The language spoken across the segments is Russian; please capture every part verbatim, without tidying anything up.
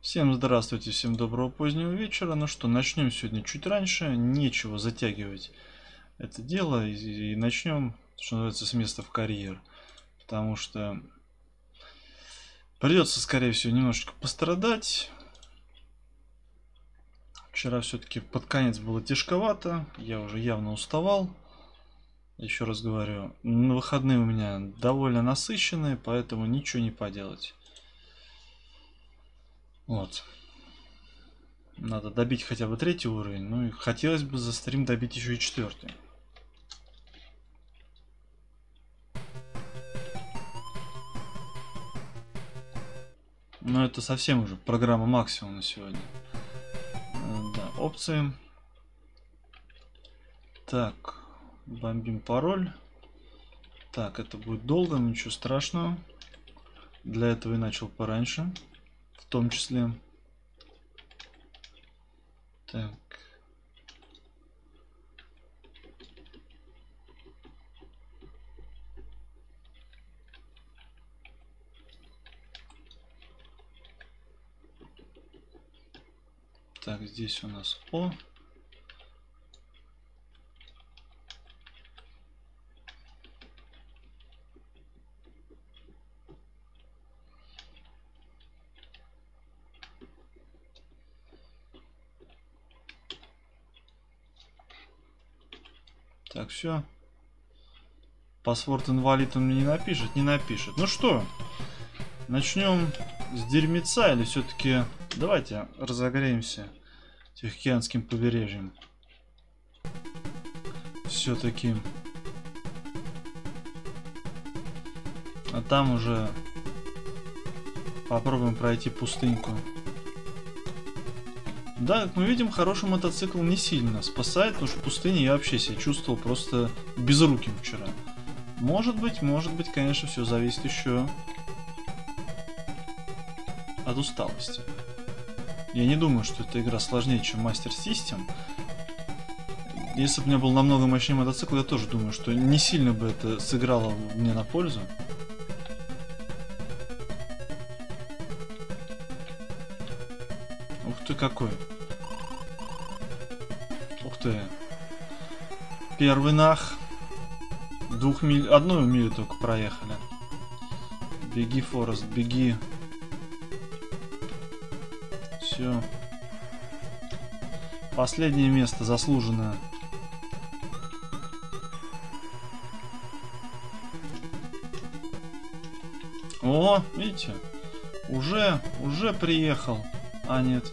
Всем здравствуйте, всем доброго позднего вечера. Ну что, начнем сегодня чуть раньше. Нечего затягивать это дело. И, и начнем, что называется, с места в карьер. Потому что придется, скорее всего, немножечко пострадать. Вчера все-таки под конец было тяжковато. Я уже явно уставал. Еще раз говорю, на выходные у меня довольно насыщенные, поэтому ничего не поделать. Вот. Надо добить хотя бы третий уровень. Ну и хотелось бы за стрим добить еще и четвертый. Но это совсем уже программа максимум на сегодня. Да, опции. Так, бомбим пароль. Так, это будет долго, но ничего страшного. Для этого и начал пораньше. В том числе. Так. Так, здесь у нас О. Так, все. Паспорт инвалид он мне не напишет? Не напишет. Ну что, начнем с дерьмеца или все-таки давайте разогреемся Тихоокеанским побережьем. Все-таки. А там уже попробуем пройти пустыньку. Да, как мы видим, хороший мотоцикл не сильно спасает, потому что в пустыне я вообще себя чувствовал просто безруким вчера. Может быть, может быть, конечно, все зависит еще от усталости. Я не думаю, что эта игра сложнее, чем Master System. Если бы у меня был намного мощнее мотоцикл, я тоже думаю, что не сильно бы это сыграло мне на пользу. Ух ты какой. Ух ты. Первый нах. Двух миль... Одну милю только проехали. Беги, Форест, беги. Все. Последнее место заслуженное. О, видите? Уже, уже приехал. А, нет.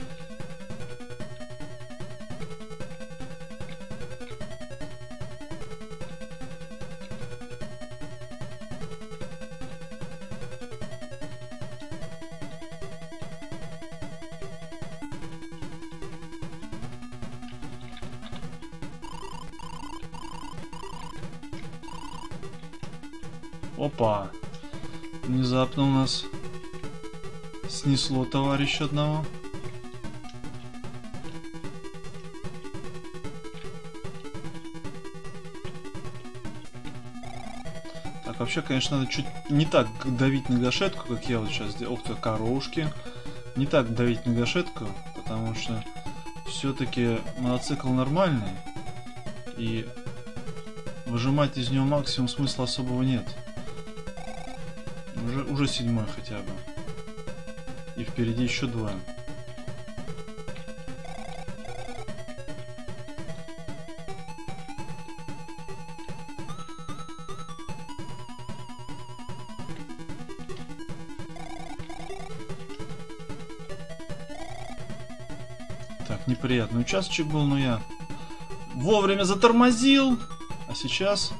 Опа. Внезапно у нас снесло товарища одного. Так, вообще, конечно, надо чуть не так давить на гашетку, как я вот сейчас сделал. Ох ты, коровушки. Не так давить на гашетку, потому что все-таки мотоцикл нормальный. И выжимать из него максимум смысла особого нет. Уже, уже седьмой хотя бы. И впереди еще двое. Так, неприятный участочек был, но я вовремя затормозил. А сейчас...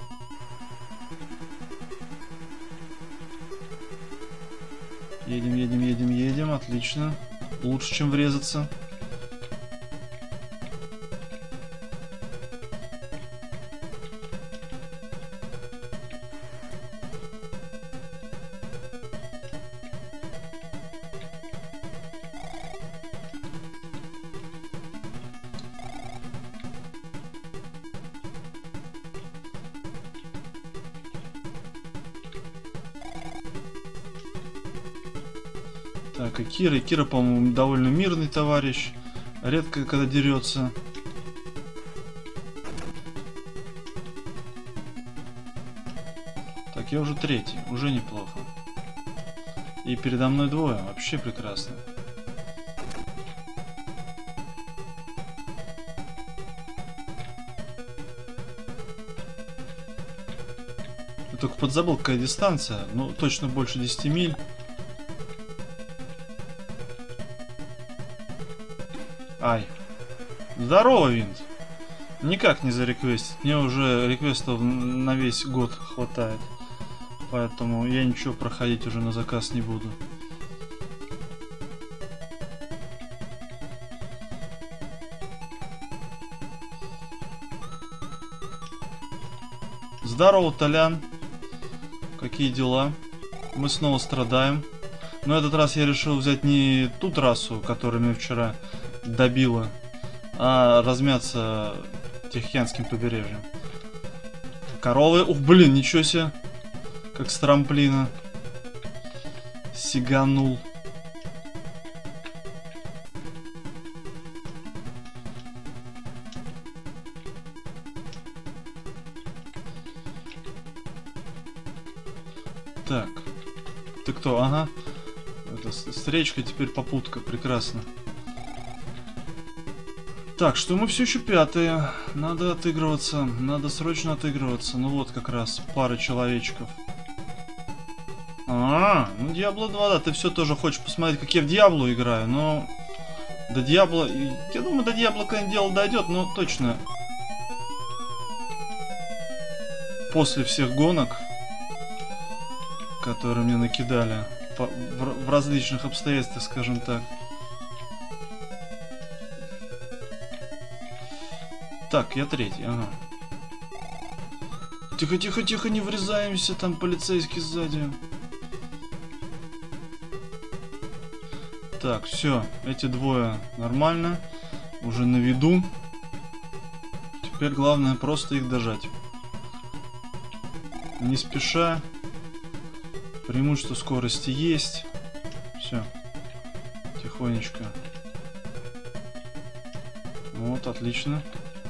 Едем, едем, едем, едем. Отлично. Лучше, чем врезаться. Так, и Кира. И Кира, по-моему, довольно мирный товарищ. Редко когда дерется. Так, я уже третий. Уже неплохо. И передо мной двое. Вообще прекрасно. Я только подзабыл, какая дистанция. Ну, точно больше десяти миль. Ай. Здорово, Винт. Никак не зареквестить. Мне уже реквестов на весь год хватает. Поэтому я ничего проходить уже на заказ не буду. Здорово, Толян. Какие дела? Мы снова страдаем. Но этот раз я решил взять не ту трассу, которую меня вчера добила, а размяться Тихоокеанским побережьем. Коровы. Ух, блин, ничего себе. Как с трамплина. Сиганул. Так. Ты кто? Ага. Это с речкой теперь попутка. Прекрасно. Так, что мы все еще пятые. Надо отыгрываться. Надо срочно отыгрываться. Ну вот как раз пара человечков. А, ну Диабло два, да. Ты все тоже хочешь посмотреть, как я в Диабло играю. Но до Диабло... Я думаю, до Диабло когда-нибудь дело дойдет. Но точно. После всех гонок, которые мне накидали по, в, в различных обстоятельствах, скажем так. Так, я третий, ага. Тихо, тихо, тихо, не врезаемся, там полицейский сзади. Так, все, эти двое нормально, уже на виду. Теперь главное просто их дожать. Не спеша. Преимущество скорости есть. Все, тихонечко. Вот, отлично.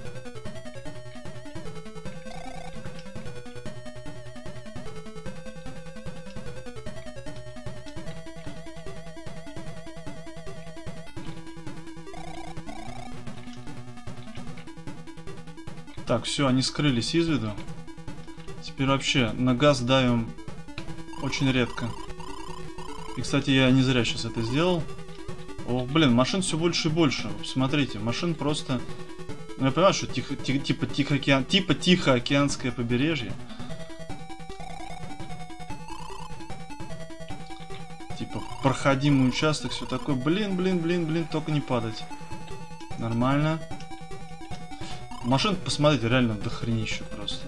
Так, все, они скрылись из виду. Теперь вообще на газ давим очень редко. И, кстати, я не зря сейчас это сделал. Ох, блин, машин все больше и больше. Смотрите, машин просто... Ну, я понимаю, что тихо, тихо, типа, Тихоокеан, типа Тихоокеанское побережье. Типа проходимый участок, все такое. Блин, блин, блин, блин, только не падать. Нормально. Машин, посмотрите, реально дохренища просто.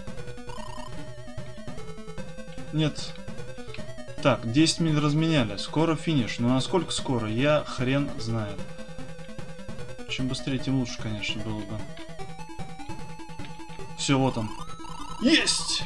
Нет. Так, десять миль разменяли. Скоро финиш. Но насколько скоро, я хрен знает. Чем быстрее, тем лучше, конечно, было бы. Все, вот он. Есть!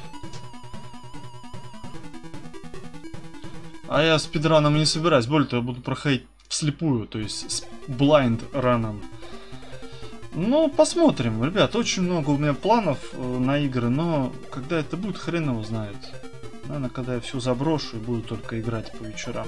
А я спидраном не собираюсь. Более того, я буду проходить вслепую. То есть с blind раном. Ну, посмотрим, ребят, очень много у меня планов э, на игры, но когда это будет, хрен его знает. Наверное, когда я все заброшу и буду только играть по вечерам.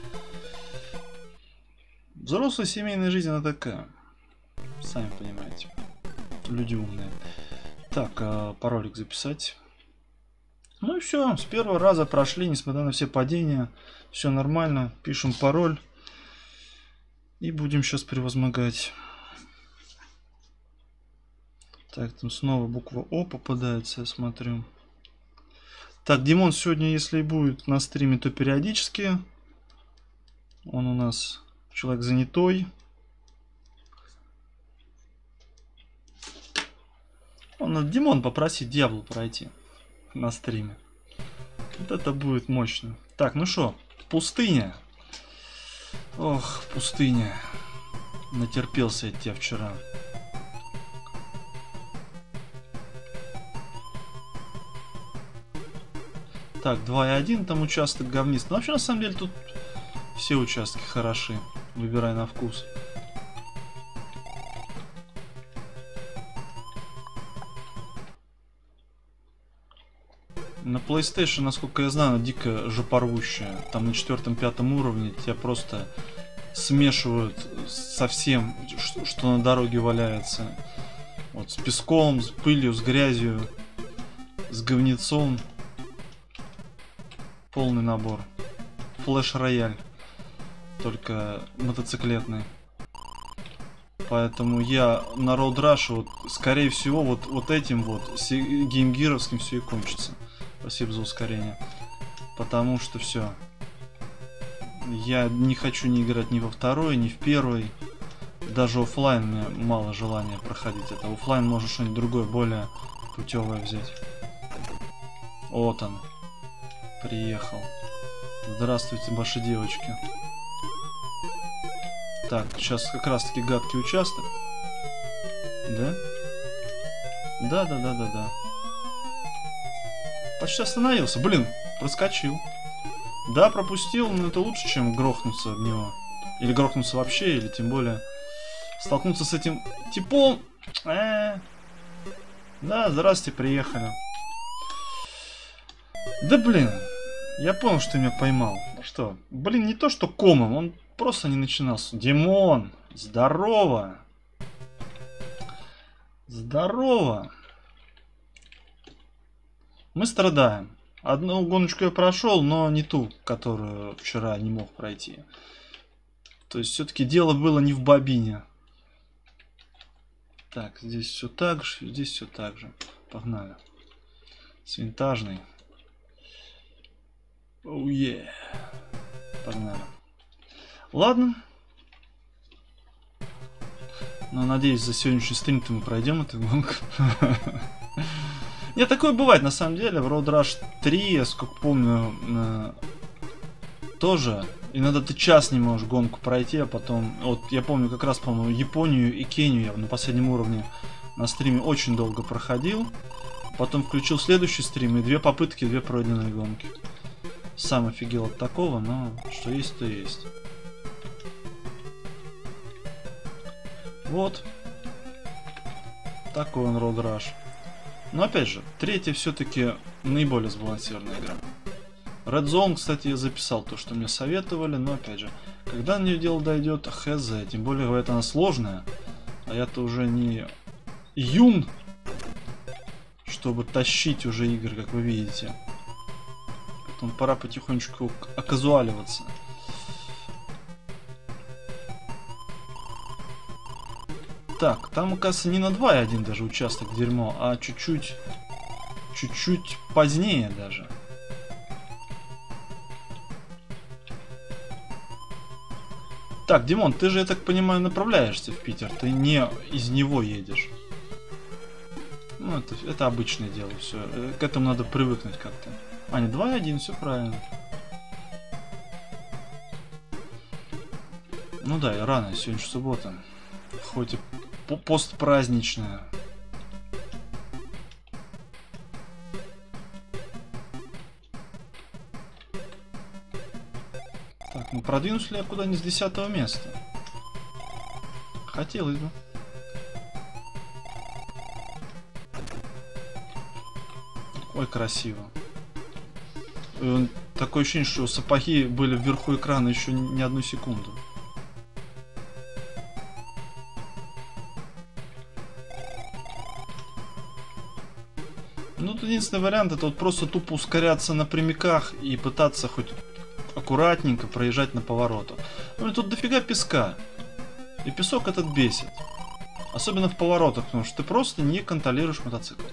Взрослая семейная жизнь, она такая. Сами понимаете. Люди умные. Так, э, паролик записать. Ну и все, с первого раза прошли, несмотря на все падения. Все нормально, пишем пароль. И будем сейчас превозмогать. Так, там снова буква О попадается, я смотрю. Так, Димон сегодня, если и будет на стриме, то периодически. Он у нас человек занятой. Он надо Димон попросить Диабло пройти на стриме. Вот это будет мощно. Так, ну что, пустыня. Ох, пустыня. Натерпелся я тебя вчера. Так, два и один там участок говнист. Но вообще, на самом деле, тут Все участки хороши. Выбирай на вкус. На PlayStation, насколько я знаю, она дико жопорвущая. Там на четвертом-пятом уровне тебя просто смешивают со всем, что, что на дороге валяется. Вот с песком, с пылью, с грязью, с говнецом. Полный набор. Флэш-рояль. Только мотоциклетный. Поэтому я на Road Rush, вот, скорее всего, вот, вот этим вот геймгировским все и кончится. Спасибо за ускорение. Потому что все. Я не хочу не играть ни во второй, ни в первый. Даже оффлайн мне мало желания проходить это. Оффлайн можно что-нибудь другое, более путевое взять. Вот он. Приехал. Здравствуйте, ваши девочки. Так, сейчас как раз таки гадкий участок. Да? Да, да, да, да, да. Почти остановился. Блин, проскочил. Да, пропустил, но это лучше, чем грохнуться об него. Или грохнуться вообще, или тем более столкнуться с этим типом. Э-э-э. Да, здрасте, приехали. Да блин, я понял, что ты меня поймал. Что? Блин, не то что комом, он просто не начинался. Димон, здорово. Здорово. Мы страдаем. Одну гоночку я прошел, но не ту, которую вчера не мог пройти. То есть все-таки дело было не в бобине. Так, здесь все так же, здесь все так же. Погнали. С винтажной. Оу, oh, yeah. Погнали. Ладно. Но надеюсь, за сегодняшний стрим-то мы пройдем эту гонку. Нет, такое бывает на самом деле. В Road Rush три, я сколько помню, э, тоже. Иногда ты час не можешь гонку пройти, а потом... Вот я помню как раз, по-моему, Японию и Кению я на последнем уровне на стриме очень долго проходил. Потом включил следующий стрим, и две попытки, две пройденные гонки. Сам офигел от такого, но что есть, то есть. Вот. Такой он Road Rush. Но опять же, третья все-таки наиболее сбалансированная игра. Red Zone, кстати, я записал то, что мне советовали, но опять же, когда на нее дело дойдет, хз, тем более, говорят, она сложная, а я-то уже не юн, чтобы тащить уже игры, как вы видите. Поэтому пора потихонечку оказуаливаться. Так, там, оказывается, не на два и один даже участок дерьмо, а чуть-чуть, чуть-чуть позднее даже. Так, Димон, ты же, я так понимаю, направляешься в Питер, ты не из него едешь. Ну, это, это обычное дело, все. К этому надо привыкнуть как-то. А, не два и один, все правильно. Ну да, и рано, сегодня же суббота. Хоть и постпраздничная. Так, ну продвинусь ли я куда-нибудь с десятого места? Хотелось бы. Ой, красиво. И такое ощущение, что сапоги были вверху экрана еще не одну секунду. Ну, тут единственный вариант — это вот просто тупо ускоряться на прямиках и пытаться хоть аккуратненько проезжать на поворотах. Ну, тут дофига песка. И песок этот бесит. Особенно в поворотах, потому что ты просто не контролируешь мотоцикл.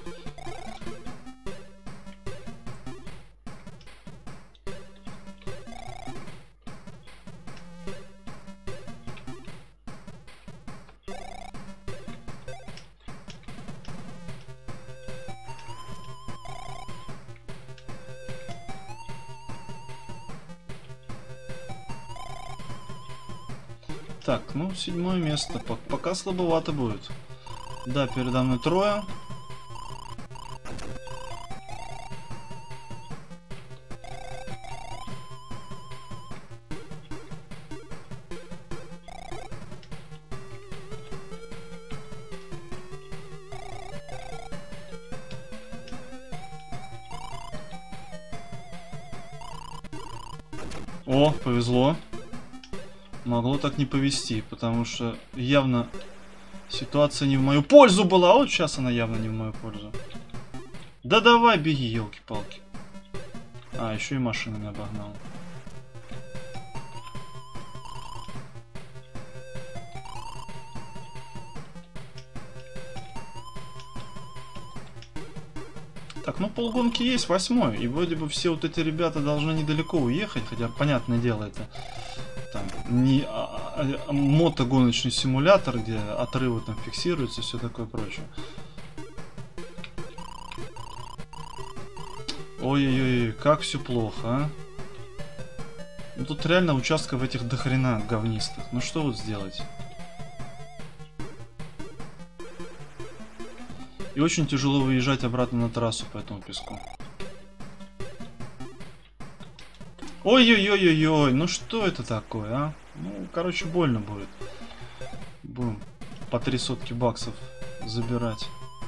Так, ну, седьмое место. Пока слабовато будет. Да, передо мной трое. О, повезло. Могло так не повезти, потому что явно ситуация не в мою пользу была. Вот сейчас она явно не в мою пользу. Да давай, беги, елки-палки. А, еще и машинами обогнал. Так, ну полгонки есть, восьмой. И вроде бы все вот эти ребята должны недалеко уехать. Хотя, понятное дело, это там не а, а, а, мотогоночный симулятор, где отрывы там фиксируются и все такое прочее. Ой-ой-ой, как все плохо, а? Ну тут реально участков этих дохрена говнистых. Ну что вот сделать? И очень тяжело выезжать обратно на трассу по этому песку. Ой-ой-ой-ой-ой, ну что это такое, а? Ну, короче, больно будет. Будем по три сотки баксов забирать.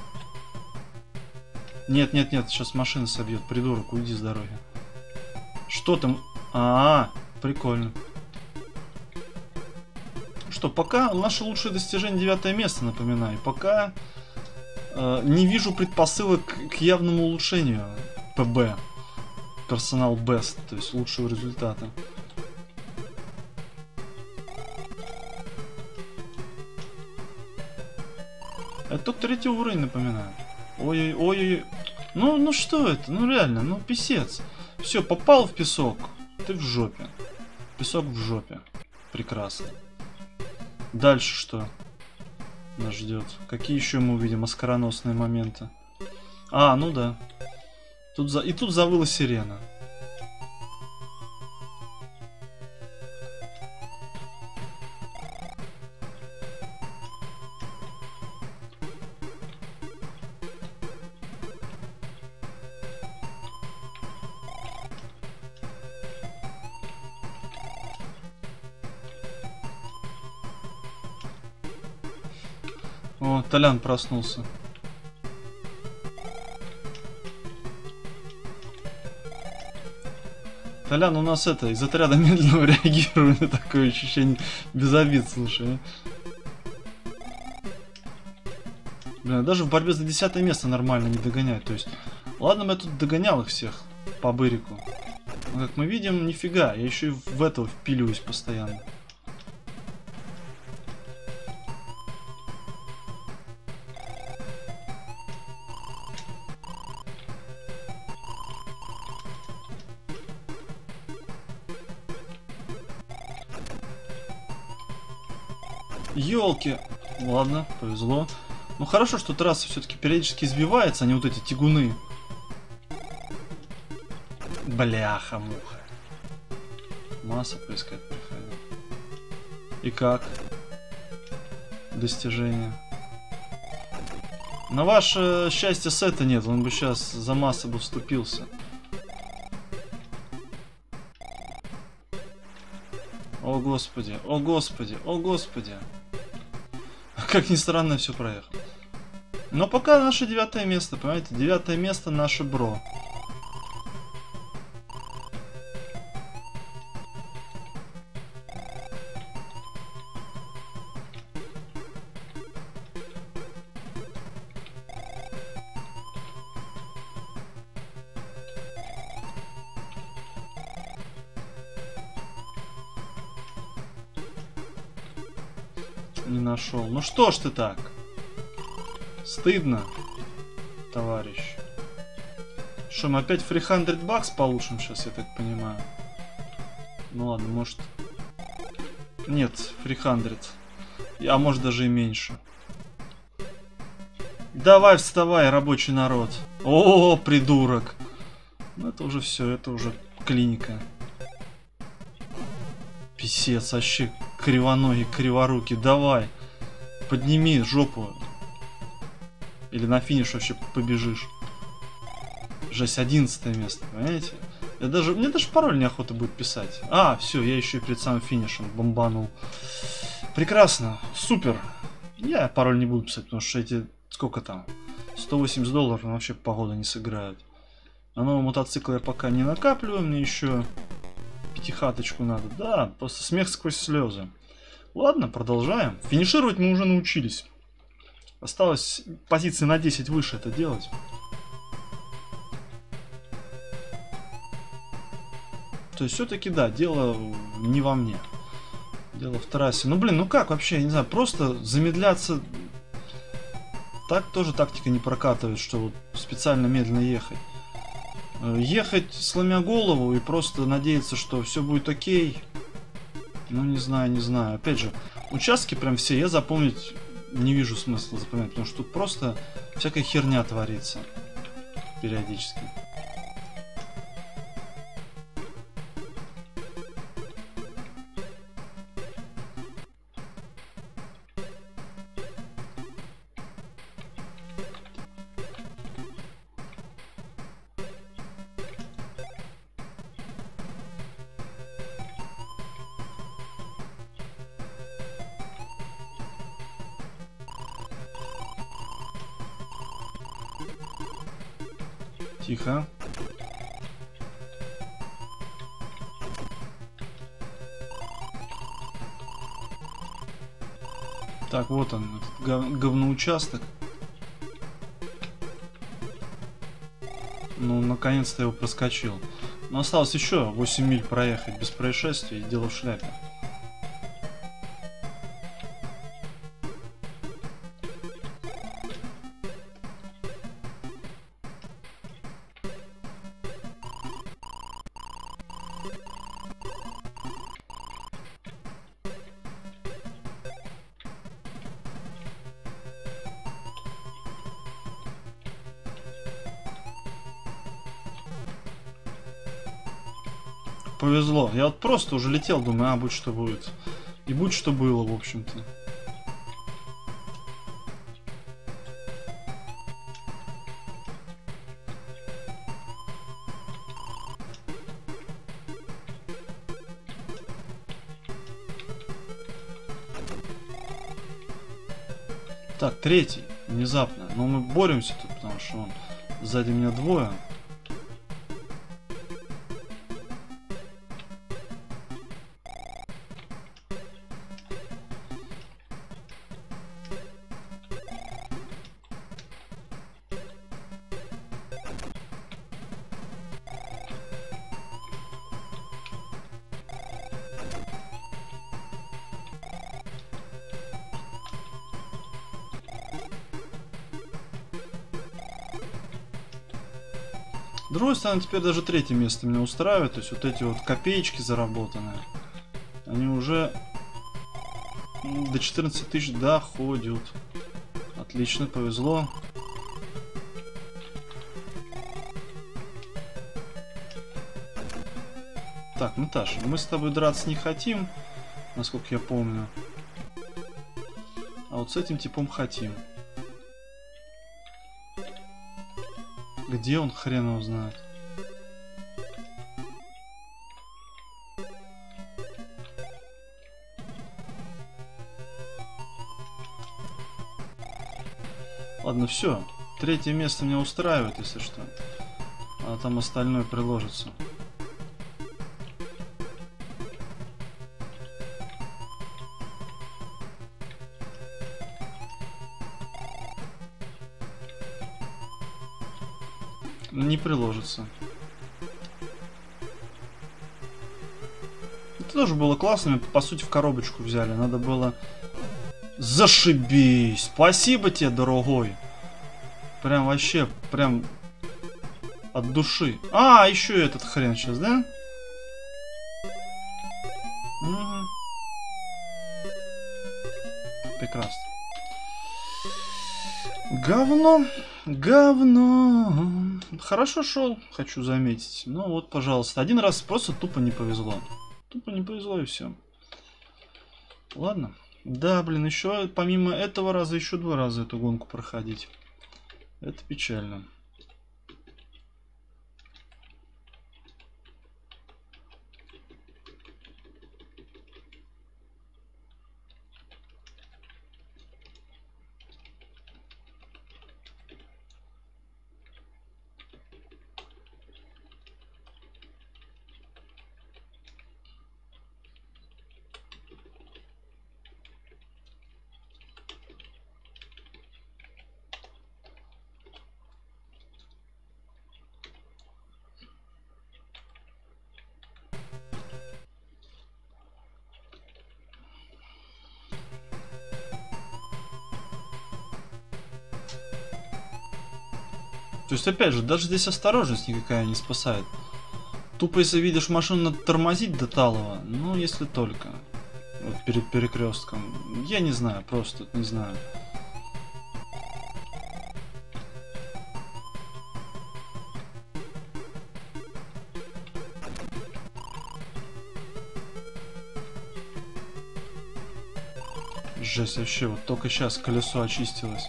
Нет, нет, нет, сейчас машина собьет, придурок, уйди с дороги. Что там? А, -а, -а прикольно. Что, пока наше лучшее достижение девятое место, напоминаю. Пока э, не вижу предпосылок к явному улучшению пэ бэ. Персонал Best, то есть лучшего результата. Это только третий уровень, напоминаю. Ой-ой-ой. Ну, ну что это? Ну реально, ну писец. Все, попал в песок. Ты в жопе. Песок в жопе. Прекрасно. Дальше что нас ждет? Какие еще мы увидим оскароносные моменты? А, ну да. Тут за... И тут завыла сирена. О, Толян проснулся. Толян, у нас это, из отряда медленного реагирования, такое ощущение, без обид, слушай. Блин, даже в борьбе за десятое место нормально не догоняют, то есть, ладно, я тут догонял их всех по бырику. Но, как мы видим, нифига, я еще и в этого впиливаюсь постоянно. Ёлки. Ладно, повезло. Ну хорошо, что трасса все-таки периодически избивается, а не вот эти тягуны. Бляха-муха. Масса поискать приходит. И как? Достижение. На ваше счастье сета нет, он бы сейчас за массу бы вступился. О господи, о господи, о господи. Как ни странно, все проехал. Но пока наше девятое место, понимаете? Девятое место наше бро. Не нашел. Ну что ж ты так? Стыдно, товарищ. Что, мы опять триста бакс получим сейчас, я так понимаю. Ну ладно, может... Нет, триста. А может даже и меньше. Давай, вставай, рабочий народ. О, придурок. Ну это уже все, это уже клиника. Писец, вообще кривоногий, криворукий. Давай, подними жопу. Или на финиш вообще побежишь. Жесть, одиннадцатое место, понимаете? Я даже, мне даже пароль неохота будет писать. А, все, я еще и перед самым финишем бомбанул. Прекрасно, супер. Я пароль не буду писать, потому что эти, сколько там? сто восемьдесят долларов вообще погода не сыграют. На новый мотоцикл я пока не накапливаю, мне еще пятихаточку надо. Да, просто смех сквозь слезы. Ладно, продолжаем. Финишировать мы уже научились. Осталось позиции на десять выше это делать. То есть все-таки, да, дело не во мне. Дело в трассе. Ну, блин, ну как вообще, я не знаю, просто замедляться... Так тоже тактика не прокатывает, что вот специально медленно ехать. Ехать, сломя голову, и просто надеяться, что все будет окей. Ну, не знаю, не знаю. Опять же, участки прям все я запомнить не вижу смысла запоминать, потому что тут просто всякая херня творится периодически. Тихо. Так, вот он, этот гов говноучасток. Ну, наконец-то я его проскочил. Но осталось еще восемь миль проехать без происшествий, и дело в шляпе. Повезло. Я вот просто уже летел, думаю, а, будь что будет. И будь что было, в общем-то. Так, третий. Внезапно. Но мы боремся тут, потому что он сзади меня двое. С другой стороны, теперь даже третье место меня устраивает. То есть вот эти вот копеечки заработанные, они уже до четырнадцати тысяч доходят. Отлично, повезло. Так, Наташа, мы с тобой драться не хотим, насколько я помню. А вот с этим типом хотим. Где он, хрен его знает. Ладно, все. Третье место меня устраивает, если что. А там остальное приложится. Не приложится. Это тоже было классно. По сути, в коробочку взяли. Надо было... Зашибись! Спасибо тебе, дорогой! Прям вообще, прям... От души. А, еще и этот хрен сейчас, да? Угу. Прекрасно. Говно, говно. Хорошо шел, хочу заметить. Ну вот, пожалуйста. Один раз просто тупо не повезло. Тупо не повезло и все. Ладно. Да, блин, еще помимо этого раза еще два раза эту гонку проходить. Это печально. То есть, опять же, даже здесь осторожность никакая не спасает. Тупо, если видишь машину, надо тормозить до талого. Ну, если только. Вот перед перекрестком. Я не знаю, просто не знаю. Жесть вообще, вот только сейчас колесо очистилось.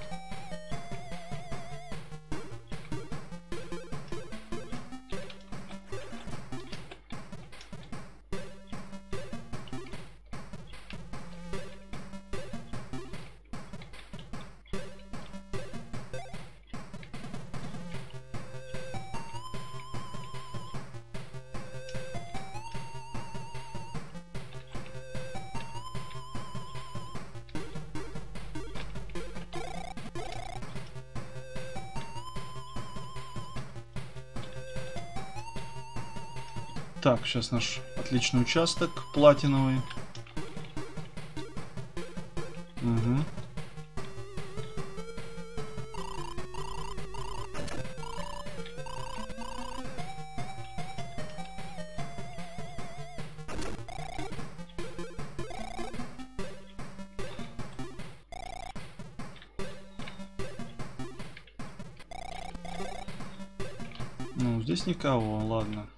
Так, сейчас наш отличный участок платиновый. Угу. Ну, здесь никого, ладно.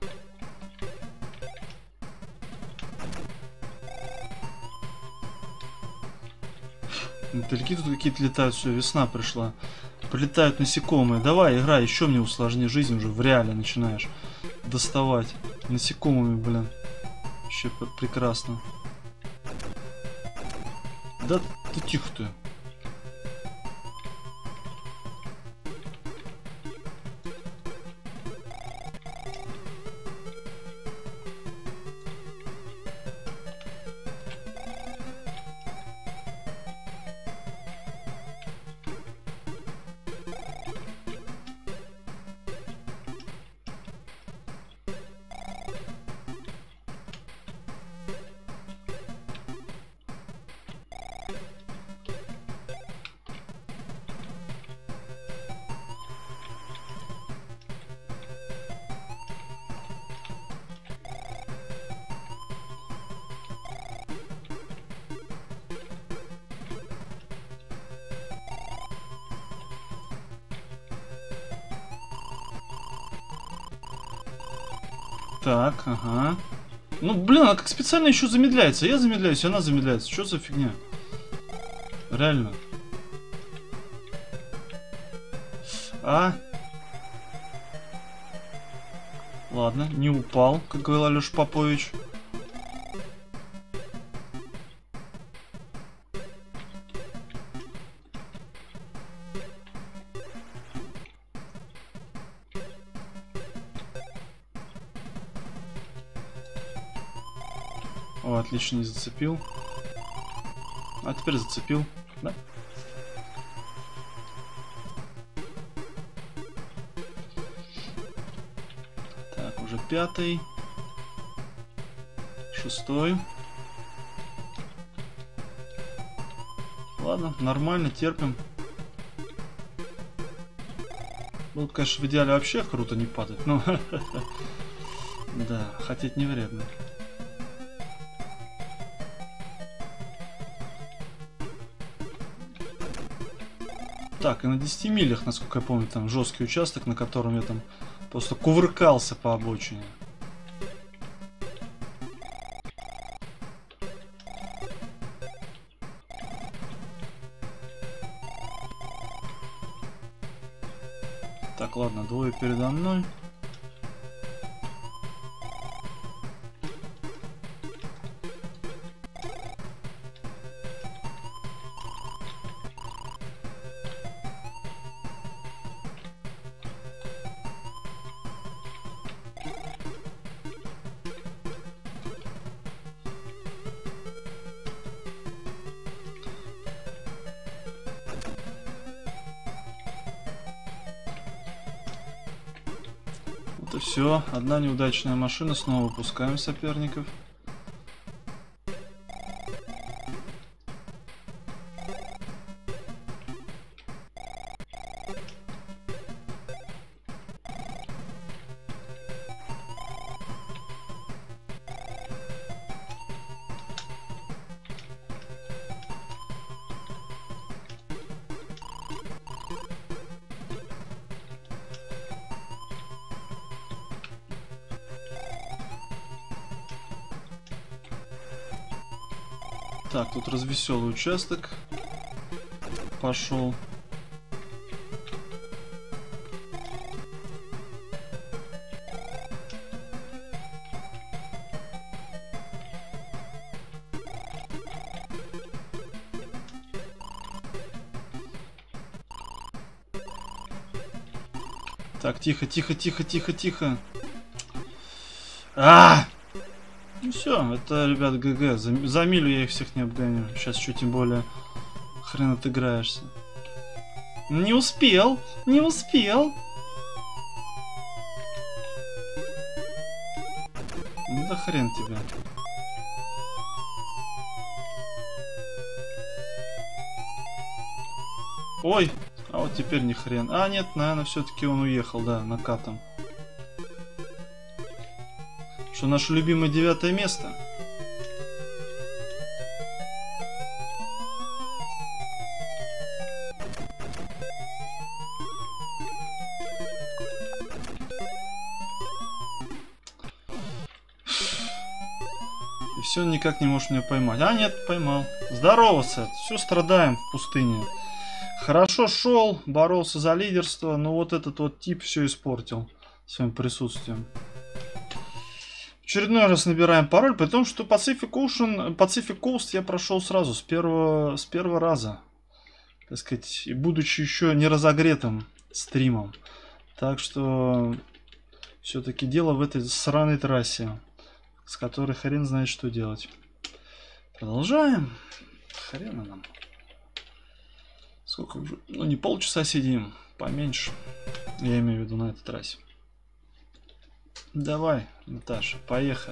Мотыльки тут какие-то летают, все, весна пришла. Прилетают насекомые. Давай, играй, еще мне усложни жизнь, уже в реале начинаешь доставать насекомыми, блин. Вообще прекрасно. Да ты тихо ты. Так, ага. Ну, блин, она как специально еще замедляется. Я замедляюсь, она замедляется. Что за фигня? Реально. А? Ладно, не упал, как говорил Алёша Попович. О, отлично, не зацепил. А теперь зацепил, да? Так, уже пятый. Шестой. Ладно, нормально, терпим. Было бы, конечно, в идеале вообще круто не падать, но... Да, хотеть не вредно. Так, и на десяти милях, насколько я помню, там жесткий участок, на котором я там просто кувыркался по обочине. Так, ладно, двое передо мной. Это все. Одна неудачная машина. Снова выпускаем соперников. Так, тут развеселый участок пошел. Так, тихо, тихо, тихо, тихо, тихо. А! Ну все, это, ребят, ГГ. За, за милю я их всех не обгоню. Сейчас еще тем более хрен отыграешься. Не успел, не успел. Ну да хрен тебя. Ой, а вот теперь не хрен. А, нет, наверное, все-таки он уехал, да, накатом. Что, наше любимое девятое место? И все, он никак не может меня поймать. А, нет, поймал. Здорово, Сет. Все, страдаем в пустыне. Хорошо шел, боролся за лидерство, но вот этот вот тип все испортил своим присутствием. В очередной раз набираем пароль, при том, что Pacific Ocean, Pacific Coast я прошел сразу, с первого, с первого раза. Так сказать, и будучи еще не разогретым стримом. Так что все-таки дело в этой сраной трассе, с которой хрен знает, что делать. Продолжаем. Хрена нам. Сколько уже? Ну, не полчаса сидим, поменьше. Я имею в виду на этой трассе. Давай, Наташа, поехали.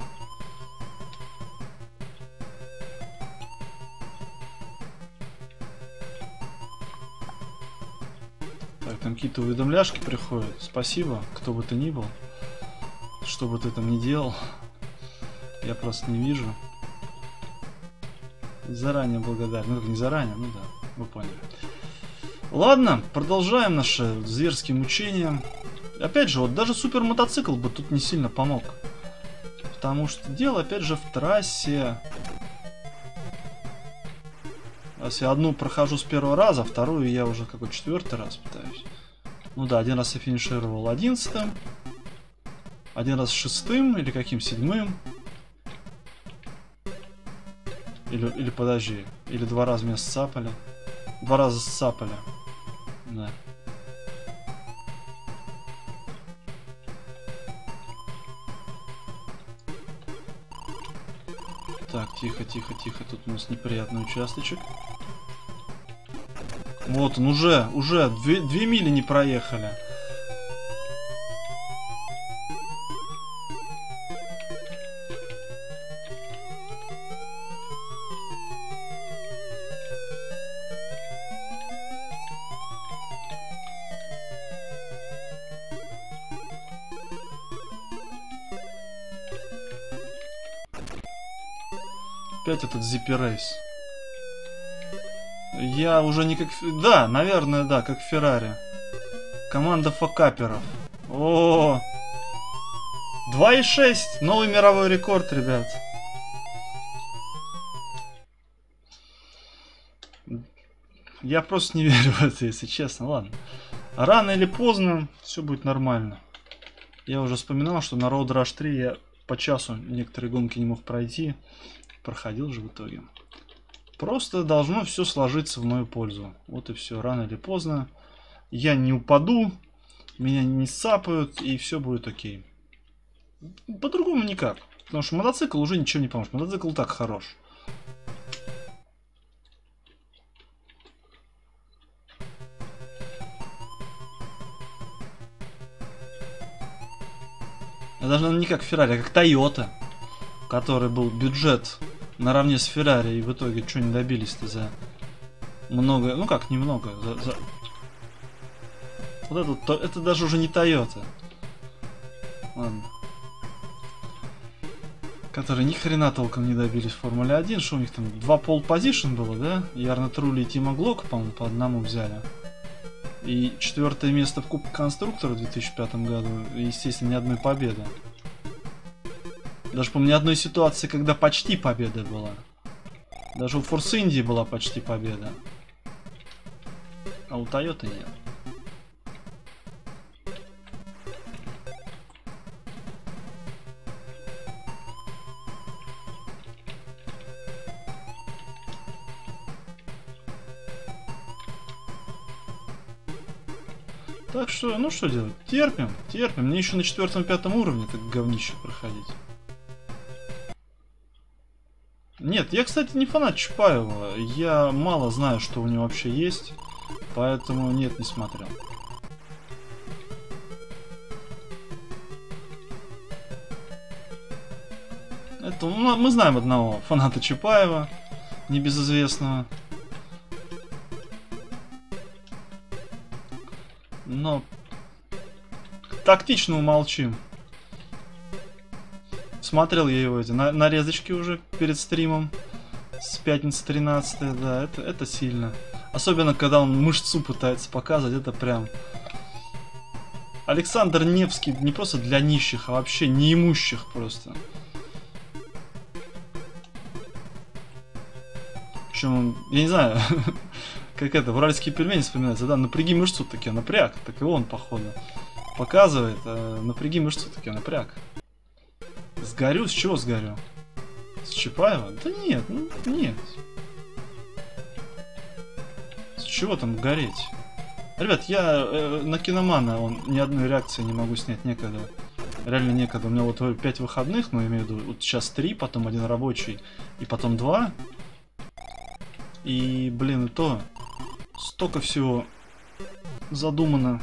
Так, там какие-то уведомляшки приходят. Спасибо, кто бы ты ни был. Что бы ты там ни делал. Я просто не вижу. Заранее благодарен. Ну, как не заранее, ну да. Вы поняли. Ладно, продолжаем наши зверские мучения. Опять же, вот даже супер мотоцикл бы тут не сильно помог. Потому что дело, опять же, в трассе. Если я одну прохожу с первого раза, вторую я уже какой четвертый раз пытаюсь. Ну да, один раз я финишировал одиннадцатым. Один раз шестым или каким седьмым. Или, или подожди. Или два раза меня сцапали. Два раза сцапали. Да. Так, тихо, тихо, тихо. Тут у нас неприятный участочек. Вот он, уже, уже. Две, две мили не проехали. Опять этот зиппи-рейс. Я уже не как... Да, наверное, да, как Феррари. Команда факаперов. О, два и шесть. Новый мировой рекорд, ребят. Я просто не верю в это, если честно. Ладно. Рано или поздно все будет нормально. Я уже вспоминал, что на Road Rush три я по часу некоторые гонки не мог пройти. Проходил же в итоге. Просто должно все сложиться в мою пользу. Вот и все. Рано или поздно я не упаду, меня не сапают, и все будет окей. По-другому никак. Потому что мотоцикл уже ничего не поможет. Мотоцикл так хорош. Это даже не как Феррари, а как Тойота, который был бюджет наравне с Феррари, и в итоге что не добились-то за много, ну как немного, за, за... Вот это, это даже уже не Тойота. Ладно. Которые ни хрена толком не добились в Формуле один, что у них там два пол позишн было, да? Ярно Трули и Тима Глока, по-моему, по одному взяли. И четвертое место в Кубке Конструктора в две тысячи пятом году, и, естественно, ни одной победы. Даже, по-моему, ни одной ситуации, когда почти победа была. Даже у Force India была почти победа. А у Toyota нет. Так что, ну что делать? Терпим, терпим. Мне еще на четвертом-пятом уровне так говнище проходить. Нет, я, кстати, не фанат Чапаева. Я мало знаю, что у него вообще есть. Поэтому нет, не смотрел. Это, ну, мы знаем одного фаната Чапаева, небезызвестного. Но тактично умолчим. Смотрел я его эти на нарезочки уже перед стримом с пятницы тринадцатой, да, это, это сильно. Особенно, когда он мышцу пытается показывать, это прям... Александр Невский не просто для нищих, а вообще неимущих просто. Причем, я не знаю, как это, в уральские пельмени вспоминается, да, напряги мышцу, таки напряг, так и он, походу, показывает, а, напряги мышцу, таки напряг. Сгорю? С чего сгорю? С Чапаева? Да нет, ну нет. С чего там гореть? Ребят, я э, на Киномана он, ни одной реакции не могу снять, некогда. Реально некогда. У меня вот пять выходных, ну, имею в виду, вот сейчас три, потом один рабочий, и потом два. И, блин, и то столько всего задумано.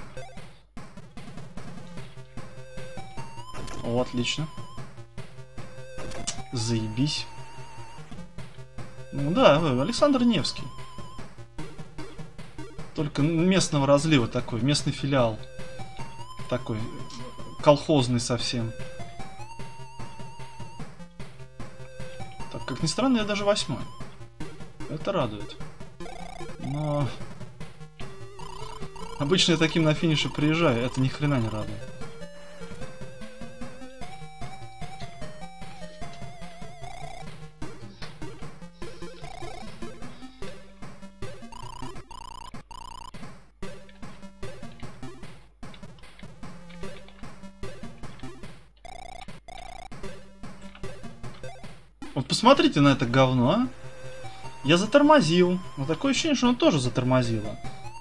О, отлично. Заебись. Ну да, Александр Невский. Только местного разлива такой, местный филиал. Такой, колхозный совсем. Так, как ни странно, я даже восьмой. Это радует. Но... Обычно я таким на финише приезжаю, это ни хрена не радует. Вот посмотрите на это говно, а? Я затормозил. Но такое ощущение, что оно тоже затормозило.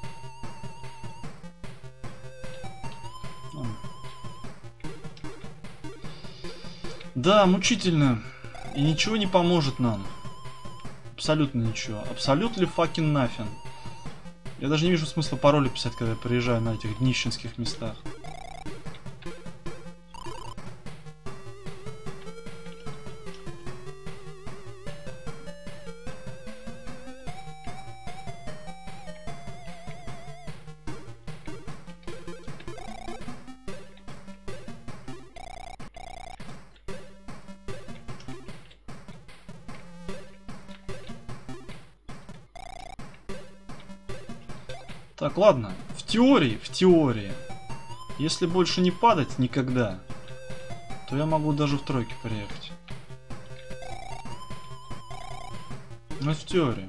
Да, мучительно. И ничего не поможет нам. Абсолютно ничего. Абсолютно fucking nothing. Я даже не вижу смысла пароли писать, когда я приезжаю на этих днищенских местах. Так, ладно. В теории, в теории, если больше не падать никогда, то я могу даже в тройке приехать. Ну, в теории.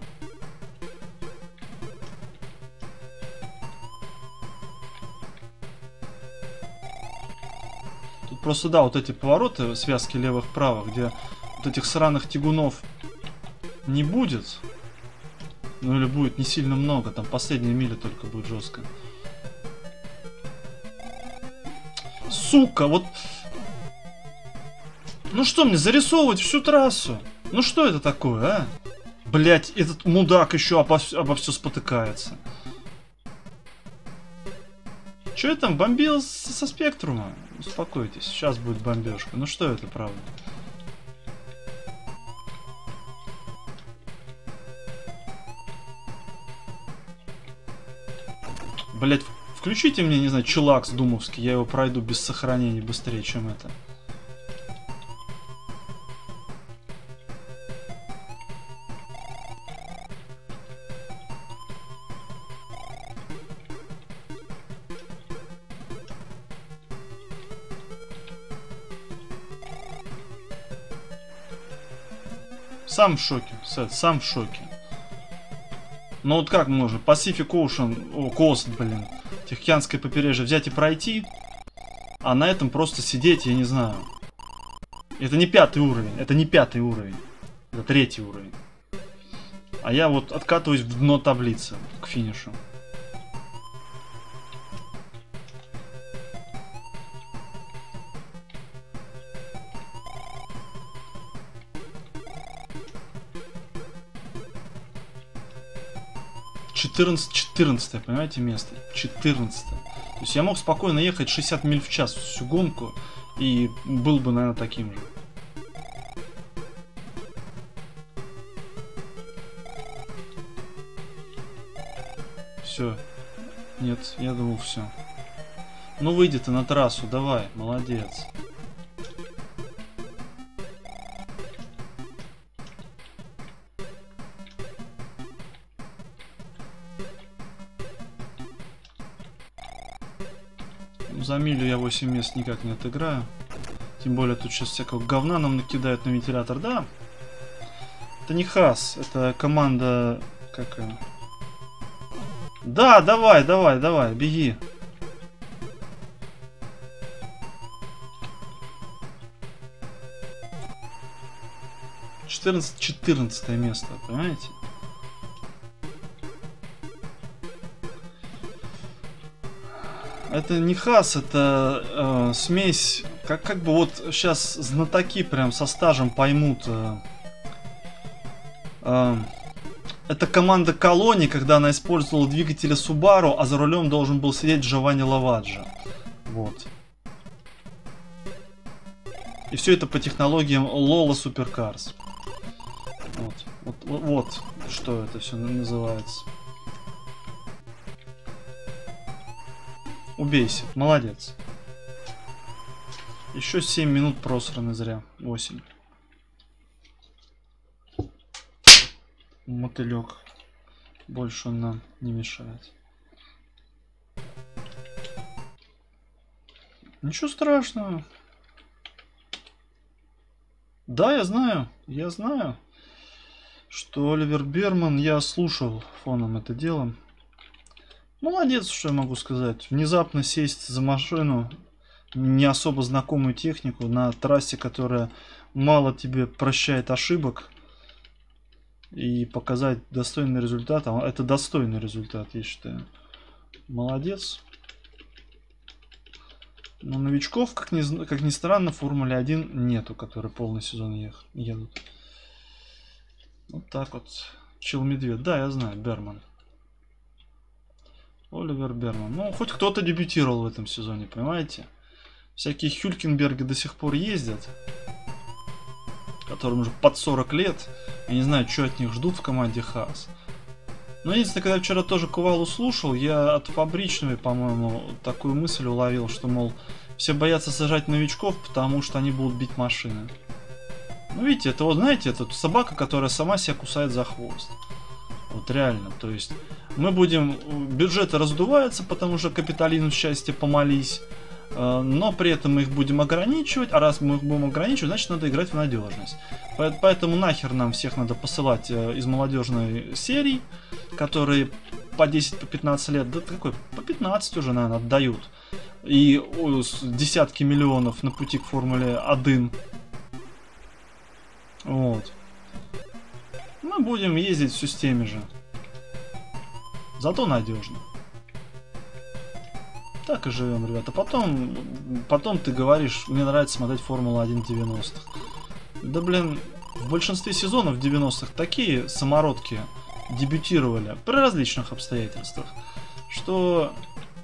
Тут просто, да, вот эти повороты, связки левых-правых, где вот этих сраных тягунов не будет. Ну или будет не сильно много, там последняя миля только будет жестко. Сука, вот... Ну что мне, зарисовывать всю трассу? Ну что это такое, а? Блять, этот мудак еще обо, обо все спотыкается. Че я там бомбил со спектрума? Успокойтесь, сейчас будет бомбежка. Ну что это, правда? Блять, включите мне, не знаю, чилакс думовский, я его пройду без сохранения быстрее, чем это. Сам в шоке, Сет, сам в шоке. Ну вот как можно Pacific Ocean, о, Coast, блин, Тихоокеанское побережье взять и пройти, а на этом просто сидеть, я не знаю. Это не пятый уровень, это не пятый уровень, это третий уровень. А я вот откатываюсь в дно таблицы к финишу. четырнадцать, четырнадцатое, понимаете, место? четырнадцатое. То есть я мог спокойно ехать шестьдесят миль в час всю гонку и был бы, наверное, таким же. Все. Нет, я думал, все. Ну выйди ты на трассу, давай, молодец. За милю я восемь мест никак не отыграю. Тем более тут сейчас всякого говна нам накидают на вентилятор. Да, это не Хас, это команда... Как... Да, давай, давай, давай, беги. четырнадцать, четырнадцатое место, понимаете? Это не Хас, это э, смесь, как, как бы вот сейчас знатоки прям со стажем поймут. Э, э, это команда Колони, когда она использовала двигатели Subaru, а за рулем должен был сидеть Джованни Лаваджо. Вот. И все это по технологиям Lola Supercars. Вот. Вот, вот, вот что это все называется. Убейся, молодец. Еще семь минут просраны зря. восемь. Мотылек. Больше он нам не мешает. Ничего страшного. Да, я знаю. Я знаю, что Оливер Берман, я слушал фоном это дело. Молодец, что я могу сказать. Внезапно сесть за машину, не особо знакомую технику, на трассе, которая мало тебе прощает ошибок, и показать достойный результат. А это достойный результат, я считаю. Молодец. Но новичков, как ни, как ни странно, в Формуле один нету, которые полный сезон ехат, едут. Вот так вот. Чил Медведь. Да, я знаю, Берман. Оливер Берман. Ну, хоть кто-то дебютировал в этом сезоне, понимаете? Всякие Хюлькенберги до сих пор ездят, которым уже под сорок лет. Я не знаю, что от них ждут в команде Хаас. Но единственное, когда я вчера тоже Кувалу слушал, я от Фабричной, по-моему, такую мысль уловил, что, мол, все боятся сажать новичков, потому что они будут бить машины. Ну, видите, это вот, знаете, это собака, которая сама себя кусает за хвост. Вот реально, то есть мы будем, бюджеты раздуваются, потому что капитализм счастья помолись, но при этом мы их будем ограничивать, а раз мы их будем ограничивать, значит надо играть в надежность. Поэтому нахер нам всех надо посылать из молодежной серии, которые по десять, по пятнадцать лет, да какой, по пятнадцать уже, наверное, отдают. И десятки миллионов на пути к Формуле один. Вот. Мы будем ездить все с теми же. Зато надежно. Так и живем, ребята. Потом, потом ты говоришь, мне нравится смотреть Формулу один девяностых. Да блин, в большинстве сезонов девяностых такие самородки дебютировали при различных обстоятельствах, что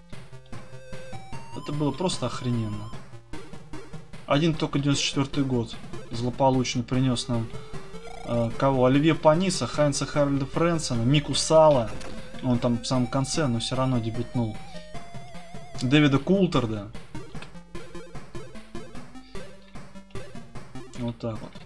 это было просто охрененно. Один только девяносто четвёртый год злополучно принес нам э, кого? Оливье Паниса, Хайнца Харальда Френсона, Мику Сала. Он там в самом конце, но все равно дебютнул. Дэвида Култерда. Вот так вот.